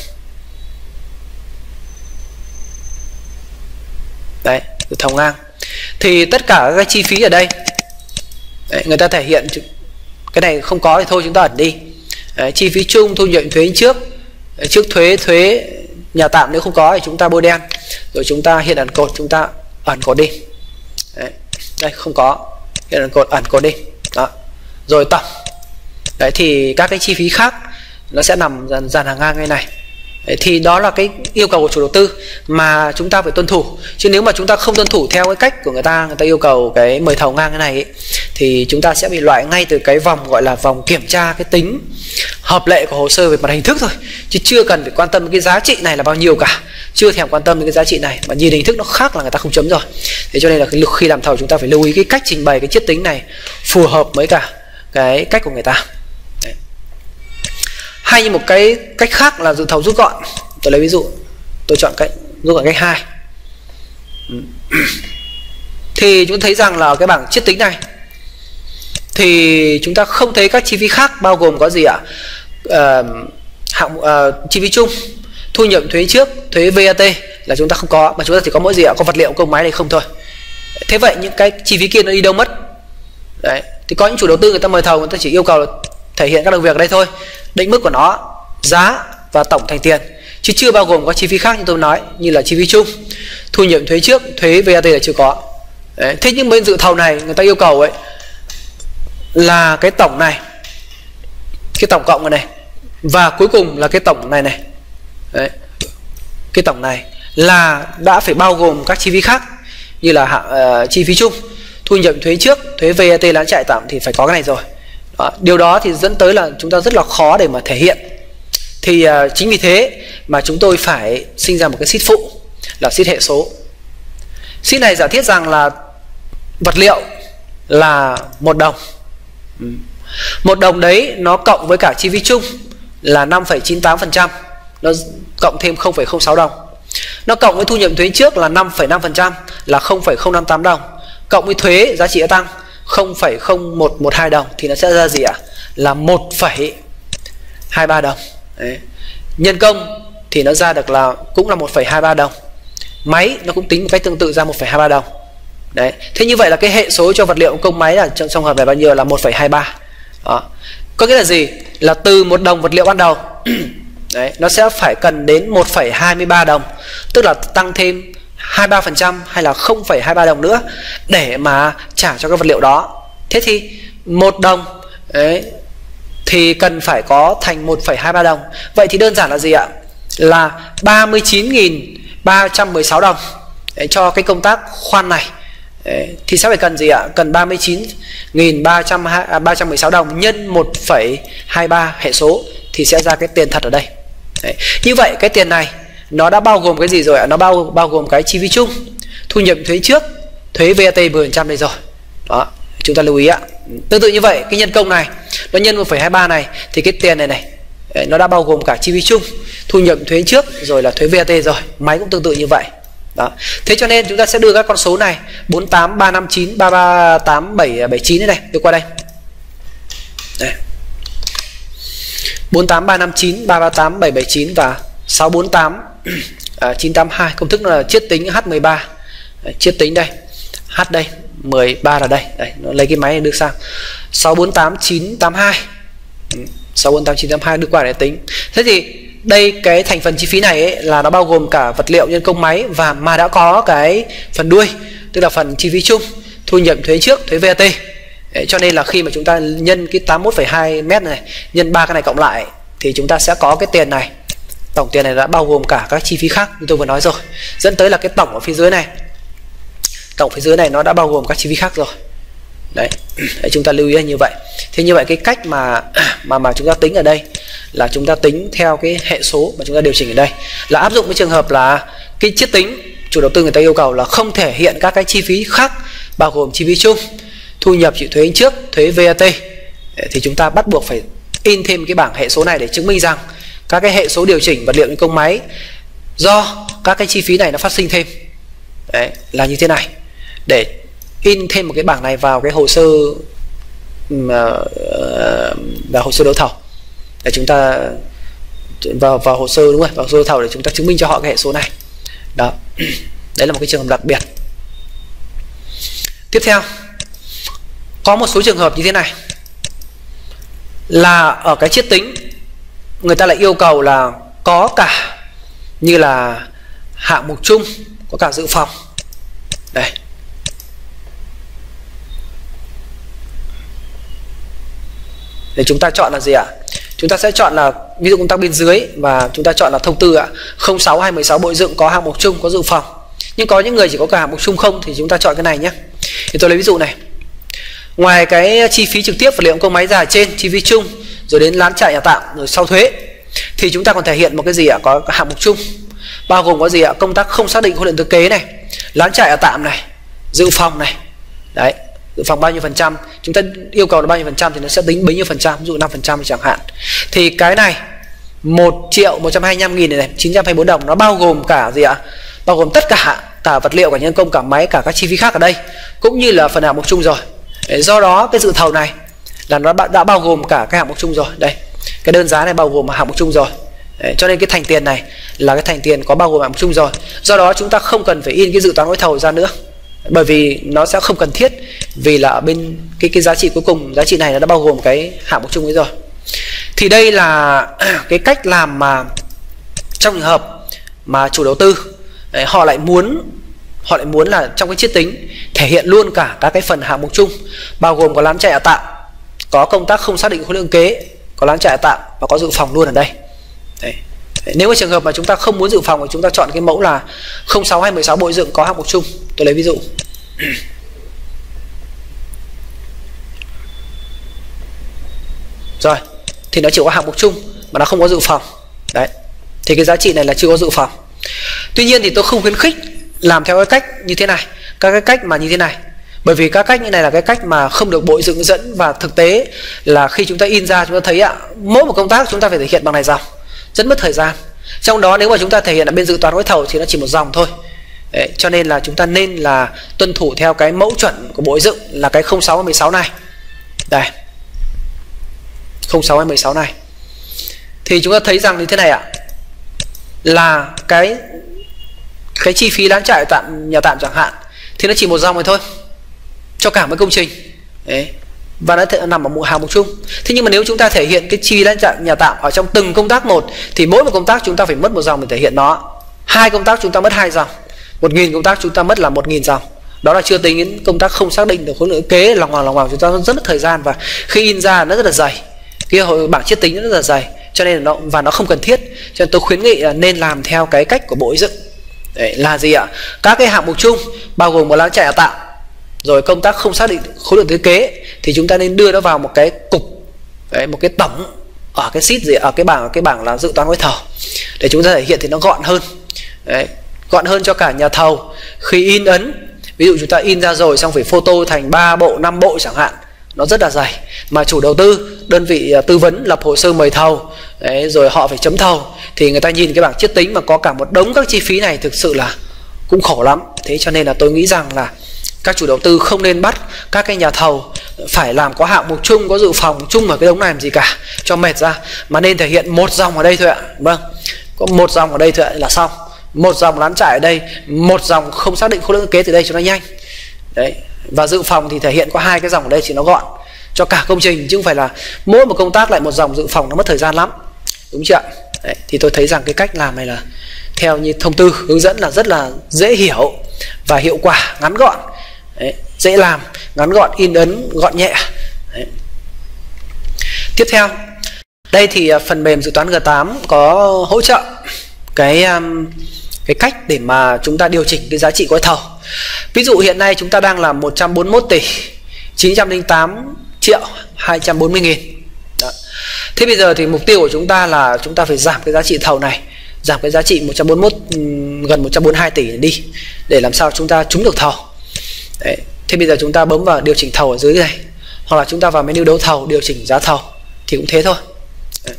Đấy, dự thầu ngang. Thì tất cả các chi phí ở đây, đấy, người ta thể hiện, cái này không có thì thôi chúng ta ẩn đi. Đấy, chi phí chung, thu nhập thuế trước thuế nhà tạm nếu không có thì chúng ta bôi đen, rồi chúng ta hiện ẩn cột, chúng ta ẩn cột đi. Đấy, đây không có, hiện ẩn cột, ẩn cột đi. Đó. Rồi tổng. Đấy, thì các cái chi phí khác nó sẽ nằm dàn hàng ngang ngay này. Đấy, thì đó là cái yêu cầu của chủ đầu tư mà chúng ta phải tuân thủ. Chứ nếu mà chúng ta không tuân thủ theo cái cách của người ta yêu cầu cái mời thầu ngang cái này ấy, thì chúng ta sẽ bị loại ngay từ cái vòng gọi là vòng kiểm tra cái tính hợp lệ của hồ sơ về mặt hình thức thôi, chứ chưa cần phải quan tâm đến cái giá trị này là bao nhiêu cả, chưa thèm quan tâm đến cái giá trị này, mà nhìn hình thức nó khác là người ta không chấm rồi. Thế cho nên là khi làm thầu chúng ta phải lưu ý cái cách trình bày cái chiết tính này phù hợp với cả cái cách của người ta. Đấy. Hay như một cái cách khác là dự thầu rút gọn. Tôi lấy ví dụ, tôi chọn cách rút gọn cách 2. Thì chúng ta thấy rằng là cái bảng chiết tính này thì chúng ta không thấy các chi phí khác, bao gồm có gì ạ? Chi phí chung, thu nhập thuế trước, thuế VAT là chúng ta không có, mà chúng ta chỉ có mỗi gì ạ? Có vật liệu công máy này không thôi. Thế vậy những cái chi phí kia nó đi đâu mất? Đấy. Thì có những chủ đầu tư người ta mời thầu, người ta chỉ yêu cầu thể hiện các đầu việc ở đây thôi, định mức của nó, giá và tổng thành tiền, chứ chưa bao gồm các chi phí khác như tôi nói, như là chi phí chung, thu nhập thuế trước, thuế VAT là chưa có. Đấy. Thế nhưng bên dự thầu này người ta yêu cầu ấy là cái tổng này, cái tổng cộng này, và cuối cùng là cái tổng này này. Đấy. Cái tổng này là đã phải bao gồm các chi phí khác, như là chi phí chung, thu nhập thuế trước, thuế VAT lán chạy tạm thì phải có cái này rồi. Đó. Điều đó thì dẫn tới là chúng ta rất là khó để mà thể hiện. Thì chính vì thế mà chúng tôi phải sinh ra một cái sheet phụ là sheet hệ số. Sheet này giả thiết rằng là vật liệu là 1 đồng. 1 đồng đấy nó cộng với cả chi phí chung là 5,98%, nó cộng thêm 0,06 đồng. Nó cộng với thu nhập thuế trước là 5,5% là 0,058 đồng, cộng với thuế giá trị gia tăng 0,0112 đồng thì nó sẽ ra gì ạ? Là 1,23 đồng. Đấy. Nhân công thì nó ra được là cũng là 1,23 đồng. Máy nó cũng tính một cách tương tự ra 1,23 đồng. Đấy. Thế như vậy là cái hệ số cho vật liệu công máy là trong hợp này bao nhiêu? Là 1,23. Đó. Có nghĩa là gì? Là từ 1 đồng vật liệu ban đầu đấy, nó sẽ phải cần đến 1,23 đồng, tức là tăng thêm 23% hay là 0,23 đồng nữa để mà trả cho cái vật liệu đó. Thế thì 1 đồng đấy, thì cần phải có thành 1,23 đồng. Vậy thì đơn giản là gì ạ? Là 39.316 đồng đấy, cho cái công tác khoan này. Đấy, thì sẽ phải cần gì ạ? Cần 39.316 đồng nhân 1,23 hệ số thì sẽ ra cái tiền thật ở đây. Đấy. Như vậy cái tiền này nó đã bao gồm cái gì rồi ạ? Nó bao gồm cái chi phí chung, thu nhập thuế trước, thuế VAT 10% đây rồi. Đó, chúng ta lưu ý ạ. Tương tự như vậy, cái nhân công này nó nhân 1,23 này thì cái tiền này nó đã bao gồm cả chi phí chung, thu nhập thuế trước rồi là thuế VAT rồi. Máy cũng tương tự như vậy. Đó. Thế cho nên chúng ta sẽ đưa các con số này 48 359 338 779 này đưa qua đây. Đây. 48 359 338 779 và 648 982. Công thức nó là chiết tính H13. Đấy, chiết tính đây. H đây, 13 là đây. Đây, nó lấy cái máy này đưa sang. 648 982. 648 982 đưa qua để tính. Thế thì đây cái thành phần chi phí này ấy, là nó bao gồm cả vật liệu, nhân công, máy và mà đã có cái phần đuôi, tức là phần chi phí chung, thu nhập, thuế trước, thuế VAT. Đấy, cho nên là khi mà chúng ta nhân cái 81,2 mét này nhân 3 cái này cộng lại thì chúng ta sẽ có cái tiền này. Tổng tiền này đã bao gồm cả các chi phí khác như tôi vừa nói rồi. Dẫn tới là cái tổng ở phía dưới này. Tổng phía dưới này nó đã bao gồm các chi phí khác rồi. Đấy, chúng ta lưu ý là như vậy. Thế như vậy cái cách mà chúng ta tính ở đây là chúng ta tính theo cái hệ số mà chúng ta điều chỉnh ở đây là áp dụng cái trường hợp là cái chiết tính chủ đầu tư người ta yêu cầu là không thể hiện các cái chi phí khác bao gồm chi phí chung, thu nhập, chịu thuế trước, thuế VAT, thì chúng ta bắt buộc phải in thêm cái bảng hệ số này để chứng minh rằng các cái hệ số điều chỉnh vật liệu, nhân công, máy do các cái chi phí này nó phát sinh thêm. Đấy, là như thế này, để in thêm một cái bảng này vào cái hồ sơ và hồ sơ đấu thầu để chúng ta vào hồ sơ, đúng rồi, vào hồ sơ đấu thầu để chúng ta chứng minh cho họ cái hệ số này. Đó, đấy là một cái trường hợp đặc biệt. Tiếp theo, có một số trường hợp như thế này là ở cái chiết tính người ta lại yêu cầu là có cả như là hạng mục chung, có cả dự phòng. Đây, để chúng ta chọn là gì ạ? Chúng ta sẽ chọn là ví dụ công tác bên dưới và chúng ta chọn là thông tư ạ, 06 216 Bộ Dựng có hạng mục chung, có dự phòng. Nhưng có những người chỉ có cả hạng mục chung không thì chúng ta chọn cái này nhé. Thì tôi lấy ví dụ này. Ngoài cái chi phí trực tiếp vật liệu công máy ra trên, chi phí chung, rồi đến lán trại nhà tạm, rồi sau thuế, thì chúng ta còn thể hiện một cái gì ạ? Có hạng mục chung bao gồm có gì ạ? Công tác không xác định khối lượng thừa kế này, lán trại nhà tạm này, dự phòng này. Đấy, dự phòng bao nhiêu phần trăm, chúng ta yêu cầu là bao nhiêu phần trăm thì nó sẽ tính bấy nhiêu phần trăm, ví dụ 5% chẳng hạn. Thì cái này 1.125.000 này, 924 đồng nó bao gồm cả gì ạ? Bao gồm tất cả vật liệu, cả nhân công, cả máy, cả các chi phí khác ở đây, cũng như là phần hạng mục chung rồi. Do đó cái dự thầu này là nó đã bao gồm cả cái hạng mục chung rồi. Đây, cái đơn giá này bao gồm hạng mục chung rồi. Đấy, cho nên cái thành tiền này là cái thành tiền có bao gồm hạng mục chung rồi. Do đó chúng ta không cần phải in cái dự toán gói thầu ra nữa, bởi vì nó sẽ không cần thiết, vì là ở bên cái giá trị cuối cùng, giá trị này nó đã bao gồm cái hạng mục chung ấy rồi. Thì đây là cái cách làm mà trong trường hợp mà chủ đầu tư đấy, họ lại muốn là trong cái chiết tính thể hiện luôn cả các cái phần hạng mục chung, bao gồm có lán trại nhà tạm, có công tác không xác định khối lượng kế, có lán trại nhà tạm và có dự phòng luôn ở đây. Đấy. Nếu mà trường hợp mà chúng ta không muốn dự phòng thì chúng ta chọn cái mẫu là 06 216 Bộ Dựng có hạng mục chung. Tôi lấy ví dụ. Rồi, thì nó chỉ có hạng mục chung mà nó không có dự phòng. Đấy, thì cái giá trị này là chưa có dự phòng. Tuy nhiên thì tôi không khuyến khích làm theo cái cách như thế này, các cái cách mà như thế này, bởi vì các cách như này là cái cách mà không được Bộ Dựng dẫn, và thực tế là khi chúng ta in ra chúng ta thấy ạ, mỗi một công tác chúng ta phải thể hiện bằng này dòng, rất mất thời gian. Trong đó nếu mà chúng ta thể hiện ở bên dự toán gói thầu thì nó chỉ một dòng thôi. Đấy, cho nên là chúng ta nên là tuân thủ theo cái mẫu chuẩn của Bộ Dựng là cái 06 và 16 này. Đây, 06 và 16 này. Thì chúng ta thấy rằng như thế này ạ, là cái chi phí lán trại nhà tạm chẳng hạn thì nó chỉ một dòng này thôi cho cả một công trình. Đấy, và nó nằm ở một hạng mục chung. Thế nhưng mà nếu chúng ta thể hiện cái chi phí lán trại nhà tạm ở trong từng công tác một thì mỗi một công tác chúng ta phải mất một dòng để thể hiện nó. 2 công tác chúng ta mất 2 dòng, 1.000 công tác chúng ta mất là 1.000 dòng. Đó là chưa tính đến công tác không xác định được khối lượng kế, lòng hoàng chúng ta rất mất thời gian, và khi in ra nó rất là dày, cái bảng chiết tính nó rất là dày, cho nên là nó không cần thiết. Cho nên tôi khuyến nghị là nên làm theo cái cách của Bộ Dựng. Đấy, là gì ạ? Các cái hạng mục chung bao gồm một lán trại nhà tạm, rồi công tác không xác định khối lượng thiết kế thì chúng ta nên đưa nó vào một cái cục, đấy, một cái tổng ở cái sheet gì, ở cái bảng là dự toán gói thầu, để chúng ta thể hiện thì nó gọn hơn. Đấy, gọn hơn cho cả nhà thầu khi in ấn. Ví dụ chúng ta in ra rồi xong phải photo thành 3 bộ 5 bộ chẳng hạn, nó rất là dày, mà chủ đầu tư, đơn vị tư vấn lập hồ sơ mời thầu, đấy, rồi họ phải chấm thầu, thì người ta nhìn cái bảng chiết tính mà có cả một đống các chi phí này thực sự là cũng khổ lắm. Thế cho nên là tôi nghĩ rằng là các chủ đầu tư không nên bắt các cái nhà thầu phải làm có hạng mục chung, có dự phòng chung ở cái đống này làm gì cả, cho mệt ra, mà nên thể hiện một dòng ở đây thôi ạ. Vâng, có một dòng ở đây thôi ạ là xong. Một dòng lán trại ở đây, một dòng không xác định khối lượng kế từ đây cho nó nhanh. Đấy, và dự phòng thì thể hiện có 2 cái dòng ở đây thì nó gọn cho cả công trình, chứ không phải là mỗi một công tác lại một dòng dự phòng, nó mất thời gian lắm, đúng chưa ạ? Đấy, thì tôi thấy rằng cái cách làm này là theo như thông tư hướng dẫn là rất là dễ hiểu và hiệu quả, ngắn gọn. Đấy, dễ làm, ngắn gọn, in ấn gọn nhẹ. Đấy. Tiếp theo, đây thì phần mềm dự toán G8 có hỗ trợ cái cách để mà chúng ta điều chỉnh cái giá trị gói thầu. Ví dụ hiện nay chúng ta đang là 141 tỷ 908 triệu 240 nghìn. Đó. Thế bây giờ thì mục tiêu của chúng ta là chúng ta phải giảm cái giá trị thầu này, giảm cái giá trị 141 gần 142 tỷ đi, để làm sao chúng ta trúng được thầu. Đấy. Thế bây giờ chúng ta bấm vào điều chỉnh thầu ở dưới này, hoặc là chúng ta vào menu đấu thầu điều chỉnh giá thầu thì cũng thế thôi. Đấy.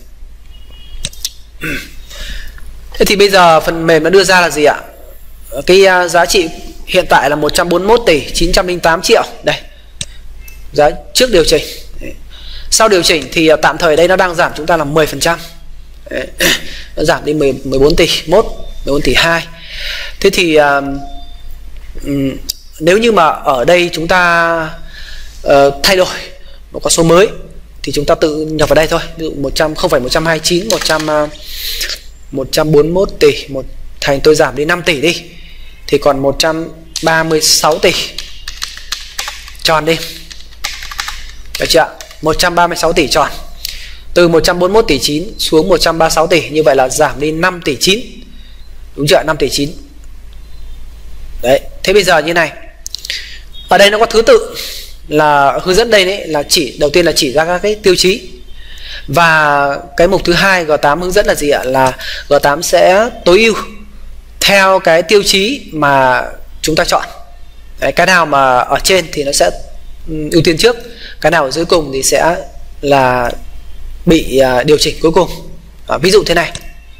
Thế thì bây giờ phần mềm nó đưa ra là gì ạ? Cái giá trị hiện tại là 141 tỷ 908 triệu. Đây, giá trước điều chỉnh. Đấy. Sau điều chỉnh thì tạm thời đây nó đang giảm chúng ta là 10%. Đấy. Nó giảm đi 14 tỷ 1, 14 tỷ 2. Thế thì nếu như mà ở đây chúng ta thay đổi một con số mới thì chúng ta tự nhập vào đây thôi. Ví dụ 100, không phải 129, 141 tỷ, thành tôi giảm đi 5 tỷ đi, thì còn 136 tỷ. Tròn đi. Được chưa ạ? 136 tỷ tròn. Từ 141 tỷ 9 xuống 136 tỷ, như vậy là giảm đi 5 tỷ 9. Đúng chưa ạ? 5 tỷ 9. Đấy, thế bây giờ như này. Ở đây nó có thứ tự là hướng dẫn đây đấy, là đầu tiên là chỉ ra các cái tiêu chí. Và cái mục thứ hai G8 hướng dẫn là gì ạ? Là G8 sẽ tối ưu theo cái tiêu chí mà chúng ta chọn. Đấy, cái nào mà ở trên thì nó sẽ ưu tiên trước, cái nào ở dưới cùng thì sẽ là bị điều chỉnh cuối cùng. Ví dụ thế này,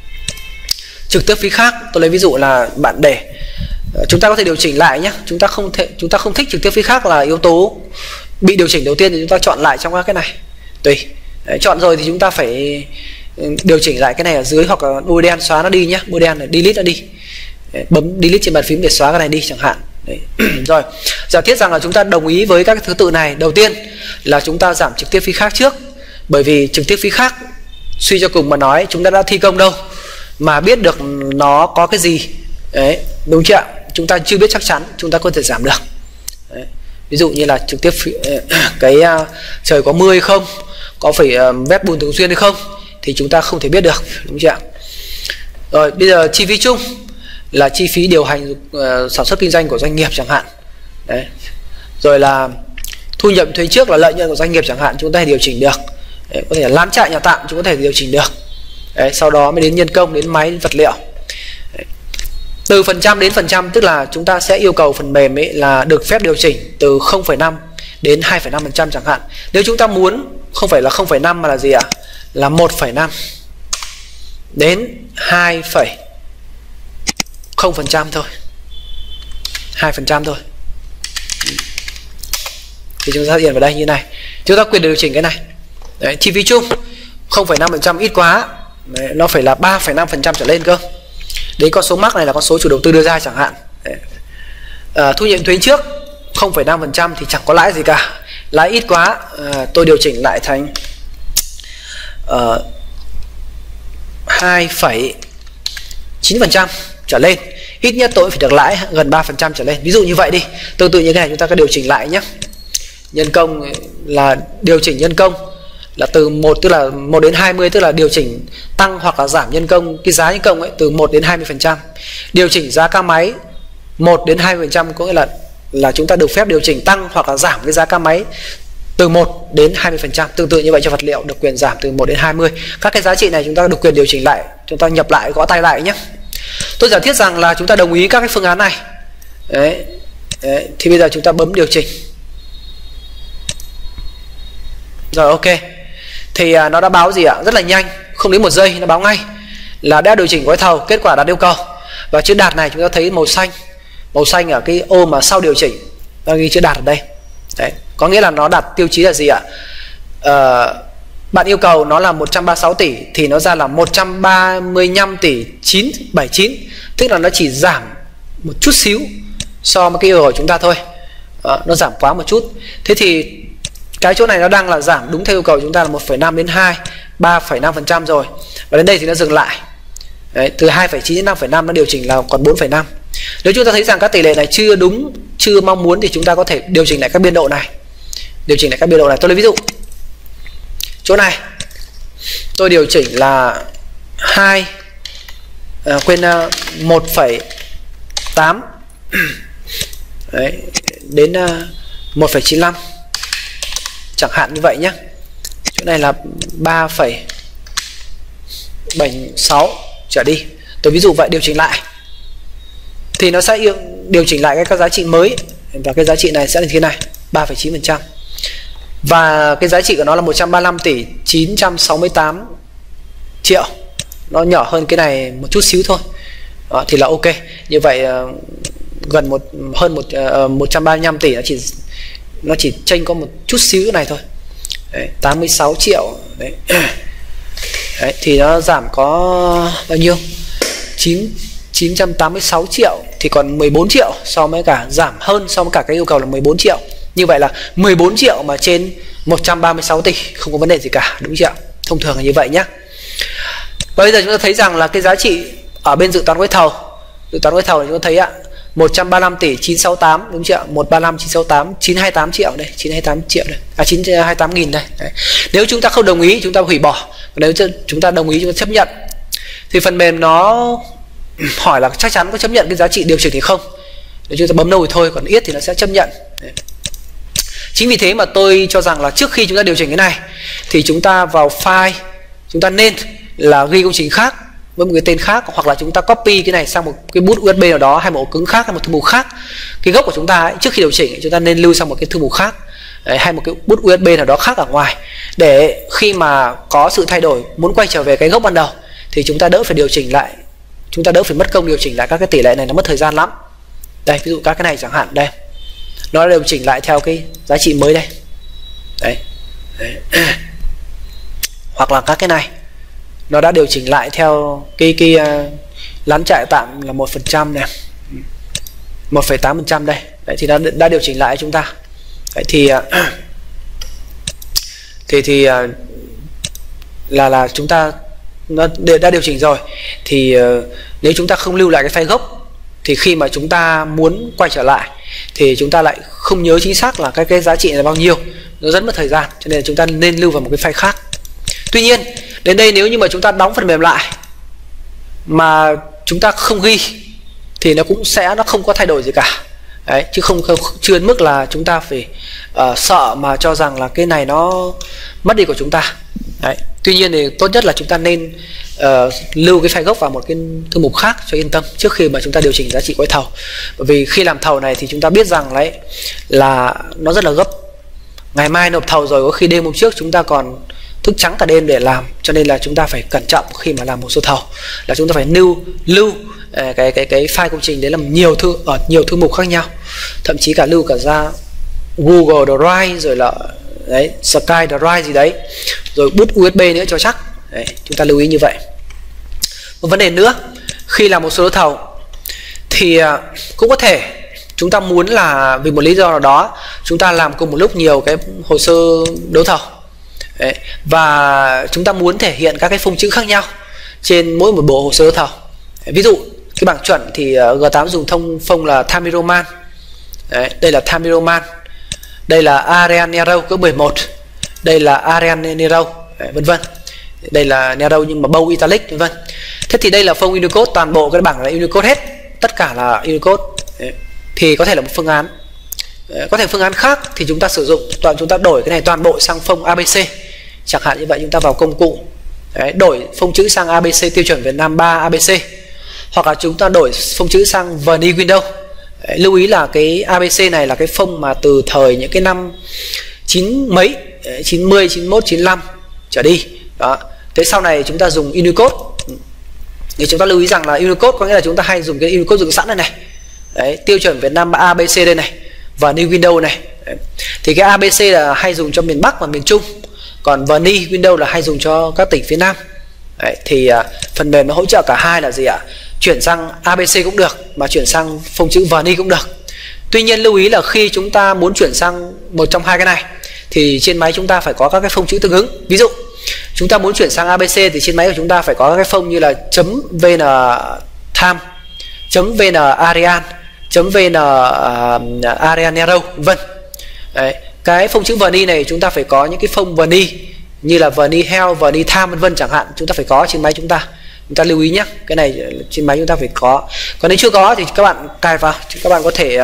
trực tiếp phí khác, tôi lấy ví dụ là bạn để chúng ta có thể điều chỉnh lại nhé. Chúng ta không thích trực tiếp phí khác là yếu tố bị điều chỉnh đầu tiên, thì chúng ta chọn lại trong các cái này tùy. Đấy, chọn rồi thì chúng ta phải điều chỉnh lại cái này ở dưới, hoặc là bôi đen xóa nó đi nhé, bôi đen này delete nó đi. Đấy, bấm delete trên bàn phím để xóa cái này đi chẳng hạn. Đấy. Rồi, giả thiết rằng là chúng ta đồng ý với các cái thứ tự này. Đầu tiên là chúng ta giảm trực tiếp phí khác trước, bởi vì trực tiếp phí khác suy cho cùng mà nói chúng ta đã thi công đâu mà biết được nó có cái gì. Đấy, đúng chưa ạ? Chúng ta chưa biết chắc chắn, chúng ta có thể giảm được. Đấy. Ví dụ như là trực tiếp cái trời có mưa hay không, có phải vét bùn thường xuyên hay không, thì chúng ta không thể biết được, đúng chưa ạ? Rồi bây giờ chi phí chung là chi phí điều hành sản xuất kinh doanh của doanh nghiệp chẳng hạn. Đấy. Rồi là thu nhập thuế trước là lợi nhuận của doanh nghiệp chẳng hạn, chúng ta điều chỉnh được. Đấy, có thể là lán trại nhà tạm chúng có thể điều chỉnh được. Đấy, sau đó mới đến nhân công, đến máy, đến vật liệu. Đấy. Từ phần trăm đến phần trăm, tức là chúng ta sẽ yêu cầu phần mềm ấy là được phép điều chỉnh từ 0,5 đến 2,5% chẳng hạn. Nếu chúng ta muốn không phải là 0,5 mà là gì ạ? Là 1,5 đến 2,0% thôi, 2% thôi. Thì chúng ta điền vào đây như này. Chúng ta quyền điều chỉnh cái này. Đấy, chi phí chung 0,5% ít quá. Đấy, nó phải là 3,5% trở lên cơ. Đấy, con số mắc này là con số chủ đầu tư đưa ra chẳng hạn. Thu nhập thuế trước 0,5% thì chẳng có lãi gì cả. Lãi ít quá, tôi điều chỉnh lại thành 2,9% trở lên. Ít nhất tôi phải được lãi gần 3% trở lên. Ví dụ như vậy đi. Tương tự như cái này chúng ta có điều chỉnh lại nhé. Nhân công là điều chỉnh nhân công là từ 1, tức là 1 đến 20, tức là điều chỉnh tăng hoặc là giảm nhân công, cái giá nhân công ấy từ 1 đến 20%. Điều chỉnh giá ca máy 1 đến 20% có nghĩa là chúng ta được phép điều chỉnh tăng hoặc là giảm cái giá ca máy từ 1 đến 20%. Tương tự như vậy cho vật liệu được quyền giảm từ 1 đến 20. Các cái giá trị này chúng ta được quyền điều chỉnh lại, chúng ta nhập lại, gõ tay lại nhé. Tôi giả thiết rằng là chúng ta đồng ý các cái phương án này. Đấy. Đấy. Thì bây giờ chúng ta bấm điều chỉnh. Rồi, ok. Thì nó đã báo gì ạ? Rất là nhanh, không đến 1 giây nó báo ngay là đã điều chỉnh gói thầu, kết quả đạt yêu cầu. Và chữ đạt này chúng ta thấy màu xanh Màu xanh ở cái ô mà sau điều chỉnh, nó ghi chữ đạt ở đây. Đấy, có nghĩa là nó đạt tiêu chí là gì ạ? Bạn yêu cầu nó là 136 tỷ thì nó ra là 135 tỷ 979, tức là nó chỉ giảm một chút xíu so với cái yêu cầu của chúng ta thôi. Nó giảm quá một chút. Thế thì cái chỗ này nó đang là giảm đúng theo yêu cầu của chúng ta là 1,5 đến 3,5% rồi. Và đến đây thì nó dừng lại. Đấy, từ 2,9 đến 5,5 nó điều chỉnh là còn 4,5. Nếu chúng ta thấy rằng các tỷ lệ này chưa đúng, chưa mong muốn thì chúng ta có thể điều chỉnh lại các biên độ này. Tôi lấy ví dụ. Chỗ này tôi điều chỉnh là 1,8 đấy, đến 1,95 chẳng hạn như vậy nhé. Chỗ này là 3,76 trở đi. Tôi ví dụ vậy, điều chỉnh lại thì nó sẽ điều chỉnh lại các giá trị mới, và cái giá trị này sẽ là thế này, 3,9%. Và cái giá trị của nó là 135 tỷ 968 triệu. Nó nhỏ hơn cái này một chút xíu thôi. Đó, thì là ok. Như vậy gần hơn 135 tỷ nó chỉ chênh có một chút xíu cái này thôi. Đấy, 86 triệu. Đấy. Đấy, thì nó giảm có bao nhiêu? 986 triệu thì còn 14 triệu so với cả, giảm hơn so với cả cái yêu cầu là 14 triệu. Như vậy là 14 triệu mà trên 136 tỷ, không có vấn đề gì cả, đúng chưa ạ? Thông thường là như vậy nhé. Bây giờ chúng ta thấy rằng là cái giá trị ở bên dự toán gói thầu thì chúng ta thấy ạ, 135 tỷ 968, đúng chưa ạ? 135 968, 928 triệu đây, 928 triệu đây. 928 nghìn đây. Đấy. Nếu chúng ta không đồng ý chúng ta hủy bỏ, nếu chúng ta đồng ý chúng ta chấp nhận thì phần mềm nó hỏi là chắc chắn có chấp nhận cái giá trị điều chỉnh thì không. Nếu chúng ta bấm no thì thôi, còn yết thì nó sẽ chấp nhận. Đấy. Chính vì thế mà tôi cho rằng là trước khi chúng ta điều chỉnh cái này thì chúng ta vào file, chúng ta nên là ghi công trình khác với một cái tên khác, hoặc là chúng ta copy cái này sang một cái bút USB nào đó, hay một ổ cứng khác, hay một thư mục khác. Cái gốc của chúng ta ấy, trước khi điều chỉnh chúng ta nên lưu sang một cái thư mục khác. Đấy, hay một cái bút USB nào đó khác ở ngoài, để khi mà có sự thay đổi muốn quay trở về cái gốc ban đầu thì chúng ta đỡ phải điều chỉnh lại, chúng ta đỡ phải mất công điều chỉnh lại các cái tỷ lệ này, nó mất thời gian lắm. Đây, ví dụ các cái này chẳng hạn, đây nó điều chỉnh lại theo cái giá trị mới đây. Đấy. Đấy. Hoặc là các cái này nó đã điều chỉnh lại theo cái lán trại tạm là 1% này, 1,8% đây. Đấy, thì nó đã điều chỉnh lại chúng ta. Đấy, thì là chúng ta nó đã điều chỉnh rồi. Thì nếu chúng ta không lưu lại cái file gốc thì khi mà chúng ta muốn quay trở lại thì chúng ta lại không nhớ chính xác là cái giá trị là bao nhiêu, nó rất mất thời gian, cho nên chúng ta nên lưu vào một cái file khác. Tuy nhiên đến đây nếu như mà chúng ta đóng phần mềm lại mà chúng ta không ghi thì nó không có thay đổi gì cả. Đấy, chứ chưa đến mức là chúng ta phải sợ mà cho rằng là cái này nó mất đi của chúng ta. Đấy. Tuy nhiên thì tốt nhất là chúng ta nên lưu cái file gốc vào một cái thư mục khác cho yên tâm trước khi mà chúng ta điều chỉnh giá trị gói thầu. Bởi vì khi làm thầu này thì chúng ta biết rằng đấy là nó rất là gấp. Ngày mai nộp thầu rồi, có khi đêm hôm trước chúng ta còn thức trắng cả đêm để làm, cho nên là chúng ta phải cẩn trọng khi mà làm hồ sơ thầu, là chúng ta phải lưu cái file công trình đấy là nhiều thư mục khác nhau, thậm chí cả lưu cả ra Google Drive rồi là đấy Sky Drive gì đấy, rồi bút USB nữa cho chắc. Đấy, chúng ta lưu ý như vậy. Một vấn đề nữa, khi làm một số đấu thầu thì cũng có thể chúng ta muốn là vì một lý do nào đó chúng ta làm cùng một lúc nhiều cái hồ sơ đấu thầu. Đấy, và chúng ta muốn thể hiện các cái phông chữ khác nhau trên mỗi một bộ hồ sơ đấu thầu. Đấy, ví dụ cái bảng chuẩn thì G8 dùng phông là Time Roman. Đấy, đây là Time Roman. Đây là Arial Nero cỡ 11. Đây là Arial Nero, vân vân. Đây là Nero nhưng mà bold italic, vân vân. Thế thì đây là phông Unicode, toàn bộ cái bảng là Unicode hết, tất cả là Unicode. Đấy, thì có thể là một phương án. Có thể phương án khác thì chúng ta sử dụng chúng ta đổi cái này toàn bộ sang phông ABC. Chẳng hạn như vậy, chúng ta vào công cụ, đấy, đổi phông chữ sang ABC tiêu chuẩn Việt Nam 3 ABC, hoặc là chúng ta đổi phông chữ sang Verni Windows. Đấy, lưu ý là cái ABC này là cái phông mà từ thời những cái năm 90, 91, 95 trở đi. Đó. Thế sau này chúng ta dùng Unicode. Thì chúng ta lưu ý rằng là Unicode có nghĩa là chúng ta hay dùng cái Unicode dựng sẵn này này. Đấy, tiêu chuẩn Việt Nam ABC đây này và New Windows này. Đấy. Thì cái ABC là hay dùng cho miền Bắc và miền Trung, còn New Windows là hay dùng cho các tỉnh phía Nam. Đấy, thì phần mềm nó hỗ trợ cả hai là gì ạ? Chuyển sang ABC cũng được, mà chuyển sang phông chữ Verni cũng được. Tuy nhiên lưu ý là khi chúng ta muốn chuyển sang một trong hai cái này thì trên máy chúng ta phải có các cái phông chữ tương ứng. Ví dụ chúng ta muốn chuyển sang ABC thì trên máy của chúng ta phải có các cái phông như là .vn tham, .vn arian, .vn arian arrow, vân. Đấy, cái phông chữ Verni này chúng ta phải có những cái phông Verni như là Verni Health, Verni Tham vân vân chẳng hạn, chúng ta phải có trên máy chúng ta lưu ý nhé, cái này trên máy chúng ta phải có. Còn nếu chưa có thì các bạn cài vào, các bạn có thể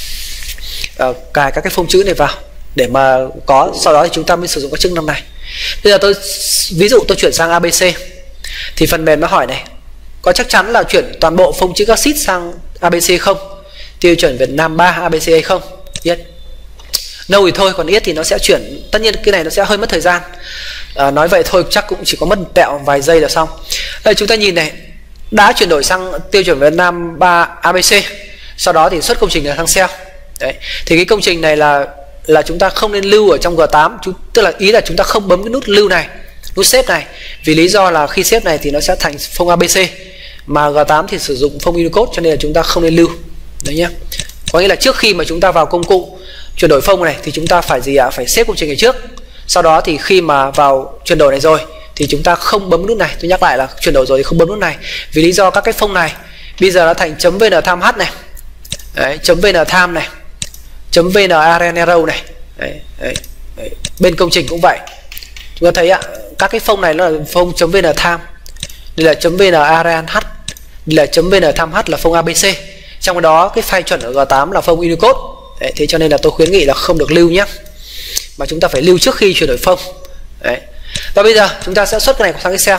cài các cái phông chữ này vào để mà có, sau đó thì chúng ta mới sử dụng các chức năng này. Bây giờ ví dụ tôi chuyển sang ABC thì phần mềm nó hỏi này, có chắc chắn là chuyển toàn bộ phông chữ Cassis sang ABC không? Tiêu chuẩn Việt Nam 3 ABC hay không? Yes. No thì thôi, còn yes thì nó sẽ chuyển. Tất nhiên cái này nó sẽ hơi mất thời gian. Nói vậy thôi chắc cũng chỉ có mất tẹo vài giây là xong. Đây chúng ta nhìn này, đã chuyển đổi sang tiêu chuẩn Việt Nam 3 ABC, sau đó thì xuất công trình là thằng Excel. Đấy, thì cái công trình này là chúng ta không nên lưu ở trong G8, tức là ý là chúng ta không bấm cái nút lưu này, nút xếp này, vì lý do là khi xếp này thì nó sẽ thành phông ABC, mà G8 thì sử dụng phông Unicode, cho nên là chúng ta không nên lưu. Đấy nhá. Có nghĩa là trước khi mà chúng ta vào công cụ chuyển đổi phông này thì chúng ta phải gì ạ? Phải xếp công trình này trước. Sau đó thì khi mà vào chuyển đổi này rồi thì chúng ta không bấm nút này. Tôi nhắc lại là chuyển đổi rồi thì không bấm nút này, vì lý do các cái phông này bây giờ nó thành .vn tham h này. Đấy, .vn tham này, .vn arian arrow này. Đấy. Bên công trình cũng vậy. Chúng ta thấy ạ, các cái phông này nó là phông .vn tham, đây là .vn arian h, đây là .vn tham h là phông ABC. Trong đó cái file chuẩn ở G8 là phông Unicode. Đấy, thế cho nên là tôi khuyến nghị là không được lưu nhé, mà chúng ta phải lưu trước khi chuyển đổi phông. Đấy. Và bây giờ chúng ta sẽ xuất cái này sang Excel.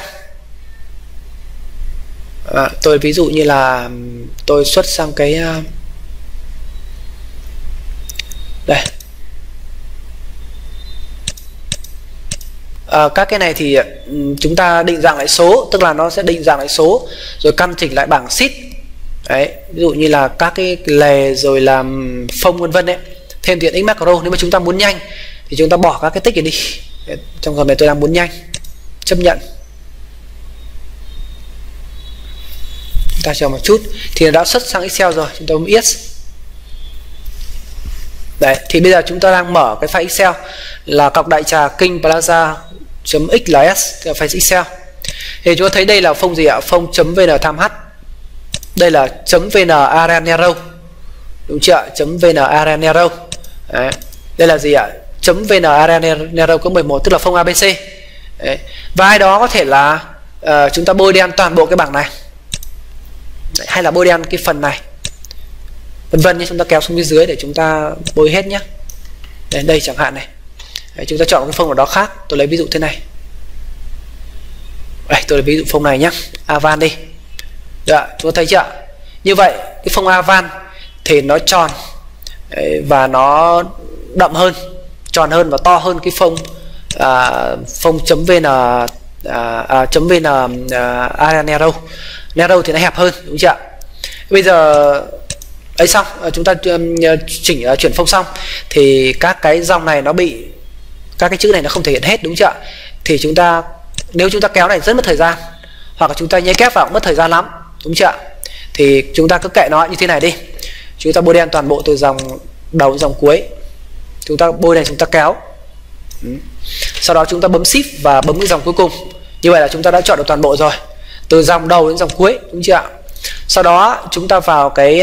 Tôi ví dụ như là tôi xuất sang cái đây. Các cái này thì chúng ta định dạng lại số, tức là nó sẽ định dạng lại số rồi căn chỉnh lại bảng sheet. Đấy, ví dụ như là các cái lề rồi làm phông vân vân đấy, thêm tiện ích macro. Nếu mà chúng ta muốn nhanh thì chúng ta bỏ các cái tích này đi. Trong hợp này tôi đang muốn nhanh, chấp nhận, chúng ta chờ một chút thì nó đã xuất sang Excel rồi, chúng ta bấm yes. Đấy, thì bây giờ chúng ta đang mở cái file Excel là cọc đại trà King Plaza.xls, cái file Excel. Thì chúng ta thấy đây là phông gì ạ? Phông .vn tham h. Đây là .vn arian arrow, đúng chưa? .vn arian arrow. Đấy. Đây là gì ạ? .vn arian arrow có 11, tức là phông ABC. Đấy. Và ai đó có thể là chúng ta bôi đen toàn bộ cái bảng này. Đấy, hay là bôi đen cái phần này, vân vân nhé. Chúng ta kéo xuống phía dưới để chúng ta bôi hết nhé. Đến đây chẳng hạn này. Đấy, chúng ta chọn cái phông nào đó khác. Tôi lấy ví dụ thế này. Đây, tôi lấy ví dụ phông này nhé, Avan đi. Được, chúng ta thấy chưa? Như vậy cái phông Avan thì nó tròn và nó đậm hơn, tròn hơn và to hơn cái phông phông .vn arian arrow. Arrow thì nó hẹp hơn, đúng chưa? Bây giờ ấy xong, chúng ta chuyển phông xong thì các cái dòng này nó bị, các cái chữ này nó không thể hiện hết, đúng chưa? Thì chúng ta, nếu chúng ta kéo này rất mất thời gian, hoặc là chúng ta nhây kép vào cũng mất thời gian lắm, đúng chưa? Thì chúng ta cứ kệ nó như thế này đi. Chúng ta bôi đen toàn bộ từ dòng đầu đến dòng cuối. Chúng ta bôi này, chúng ta kéo. Sau đó chúng ta bấm Shift và bấm cái dòng cuối cùng. Như vậy là chúng ta đã chọn được toàn bộ rồi, từ dòng đầu đến dòng cuối, đúng chưa ạ? Sau đó chúng ta vào cái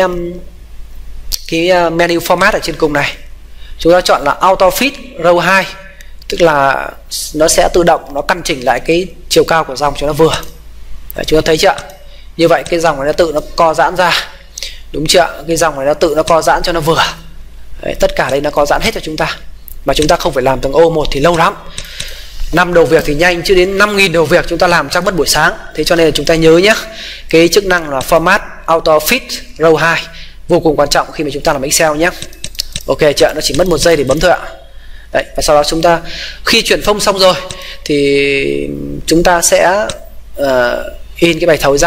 menu format ở trên cùng này. Chúng ta chọn là Auto Fit Row 2, tức là nó sẽ tự động nó căn chỉnh lại cái chiều cao của dòng cho nó vừa. Đấy, chúng ta thấy chưa? Như vậy cái dòng này nó tự nó co giãn ra, đúng chưa? Cái dòng này nó tự nó co giãn cho nó vừa. Đấy, tất cả đây nó co giãn hết cho chúng ta, mà chúng ta không phải làm từng ô một thì lâu lắm. 5 đầu việc thì nhanh, chứ đến 5.000 đầu việc chúng ta làm chắc mất buổi sáng. Thế cho nên là chúng ta nhớ nhé, cái chức năng là Format Auto Fit Row 2 vô cùng quan trọng khi mà chúng ta làm Excel nhé. Ok chưa? Nó chỉ mất 1 giây để bấm thôi ạ. Đấy, và sau đó chúng ta khi chuyển phông xong rồi thì chúng ta sẽ in cái bài thầu ra.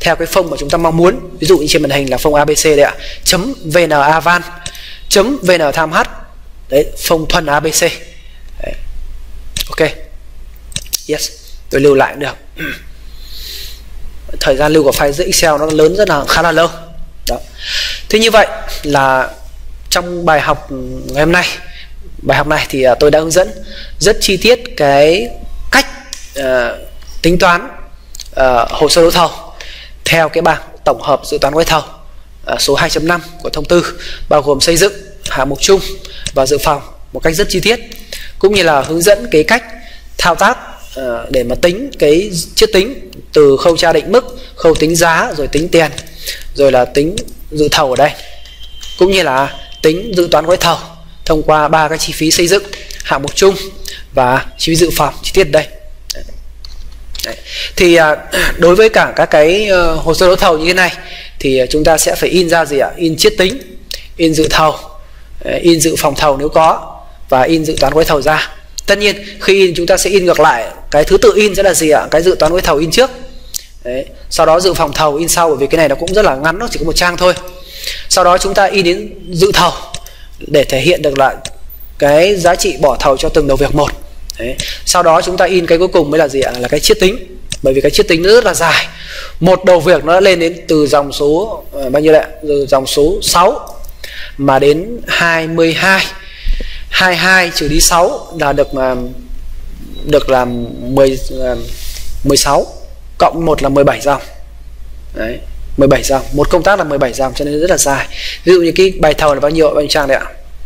theo cái phông mà chúng ta mong muốn. Ví dụ như trên màn hình là phông ABC đấy ạ, chấm VN Avan, chấm VN Tham H, đấy, phông thuần ABC. Đấy. Ok, yes, tôi lưu lại cũng được. Thời gian lưu của file giữa Excel nó lớn rất là khá là lâu. Đó. Thế như vậy là trong bài học ngày hôm nay, bài học này thì tôi đã hướng dẫn rất chi tiết cái cách tính toán hồ sơ đấu thầu theo cái bảng tổng hợp dự toán gói thầu số 2.5 của thông tư, bao gồm xây dựng, hạng mục chung và dự phòng một cách rất chi tiết, cũng như là hướng dẫn cái cách thao tác để mà tính cái chiết tính từ khâu tra định mức, khâu tính giá, rồi tính tiền, rồi là tính dự thầu ở đây, cũng như là tính dự toán gói thầu thông qua 3 cái chi phí xây dựng, hạng mục chung và chi phí dự phòng chi tiết ở đây. Đấy. Thì đối với cả các cái hồ sơ đấu thầu như thế này thì chúng ta sẽ phải in ra gì ạ? In chiết tính, in dự thầu, in dự phòng thầu nếu có, và in dự toán gói thầu ra. Tất nhiên khi in chúng ta sẽ in ngược lại, cái thứ tự in sẽ là gì ạ? Cái dự toán gói thầu in trước. Đấy. Sau đó dự phòng thầu in sau, bởi vì cái này nó cũng rất là ngắn, nó chỉ có một trang thôi. Sau đó chúng ta in đến dự thầu để thể hiện được lại cái giá trị bỏ thầu cho từng đầu việc một. Đấy. Sau đó chúng ta in cái cuối cùng mới là gì ạ? Là cái chiết tính. Bởi vì cái chiết tính nó rất là dài. Một đầu việc nó đã lên đến từ dòng số bao nhiêu đấy? Từ dòng số 6 mà đến 22. 22 trừ đi 6 là được làm 16, cộng 1 là 17 dòng. Đấy, 17 dòng, một công tác là 17 dòng, cho nên rất là dài. Ví dụ như cái bài thầu là bao nhiêu trang đấy ạ?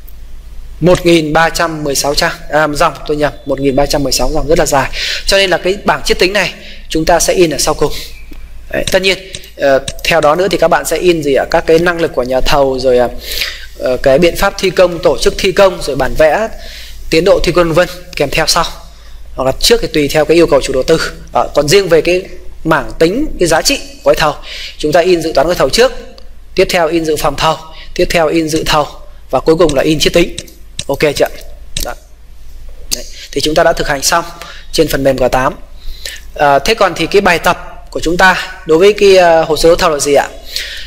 1316 dòng, tôi nhầm, 1316 dòng, rất là dài. Cho nên là cái bảng chiết tính này chúng ta sẽ in ở sau cùng. Đấy, tất nhiên theo đó nữa thì các bạn sẽ in gì ạ? Các cái năng lực của nhà thầu, rồi cái biện pháp thi công, tổ chức thi công, rồi bản vẽ, tiến độ thi công vân kèm theo sau, hoặc là trước thì tùy theo cái yêu cầu chủ đầu tư. Còn riêng về cái mảng tính cái giá trị gói thầu, chúng ta in dự toán gói thầu trước, tiếp theo in dự phòng thầu, tiếp theo in dự thầu, và cuối cùng là in chiết tính. Ok chưa? Đó. Đấy. Thì chúng ta đã thực hành xong trên phần mềm G8. Thế còn thì cái bài tập của chúng ta đối với cái hồ sơ đấu thầu là gì ạ?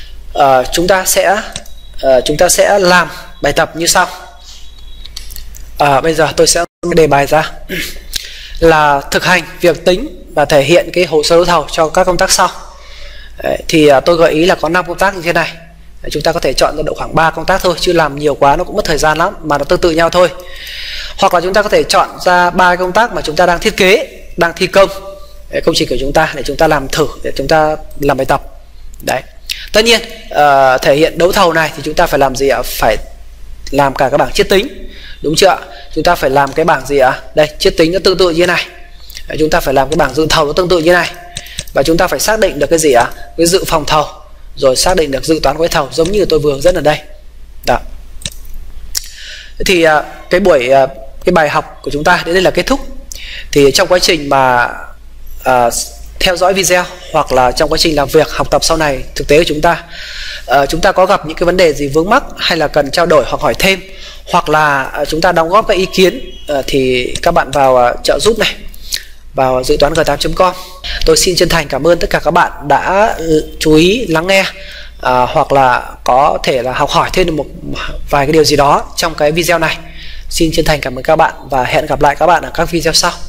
Chúng ta sẽ làm bài tập như sau. Bây giờ tôi sẽ đề bài ra là thực hành việc tính và thể hiện cái hồ sơ đấu thầu cho các công tác sau. Đấy, thì tôi gợi ý là có 5 công tác như thế này. Đấy, chúng ta có thể chọn ra độ khoảng 3 công tác thôi, chứ làm nhiều quá nó cũng mất thời gian lắm, mà nó tương tự nhau thôi. Hoặc là chúng ta có thể chọn ra 3 công tác mà chúng ta đang thiết kế, đang thi công công trình của chúng ta, để chúng ta làm thử, để chúng ta làm bài tập. Đấy. Tất nhiên thể hiện đấu thầu này thì chúng ta phải làm gì ạ? Phải làm cả các bảng chiết tính, đúng chưa? Chúng ta phải làm cái bảng gì ạ? Đây, chiết tính nó tương tự như thế này. Đấy, chúng ta phải làm cái bảng dự thầu nó tương tự như thế này. Và chúng ta phải xác định được cái gì ạ? Cái dự phòng thầu, rồi xác định được dự toán gói thầu, giống như tôi vừa hướng dẫn ở đây. Đó. Thì cái bài học của chúng ta đến đây là kết thúc. Thì trong quá trình mà theo dõi video, hoặc là trong quá trình làm việc học tập sau này thực tế của chúng ta có gặp những cái vấn đề gì vướng mắc, hay là cần trao đổi hoặc hỏi thêm, hoặc là chúng ta đóng góp các ý kiến, thì các bạn vào trợ giúp này, vào dự toán g8.com. Tôi xin chân thành cảm ơn tất cả các bạn đã chú ý lắng nghe, hoặc là có thể là học hỏi thêm được một vài cái điều gì đó trong cái video này. Xin chân thành cảm ơn các bạn và hẹn gặp lại các bạn ở các video sau.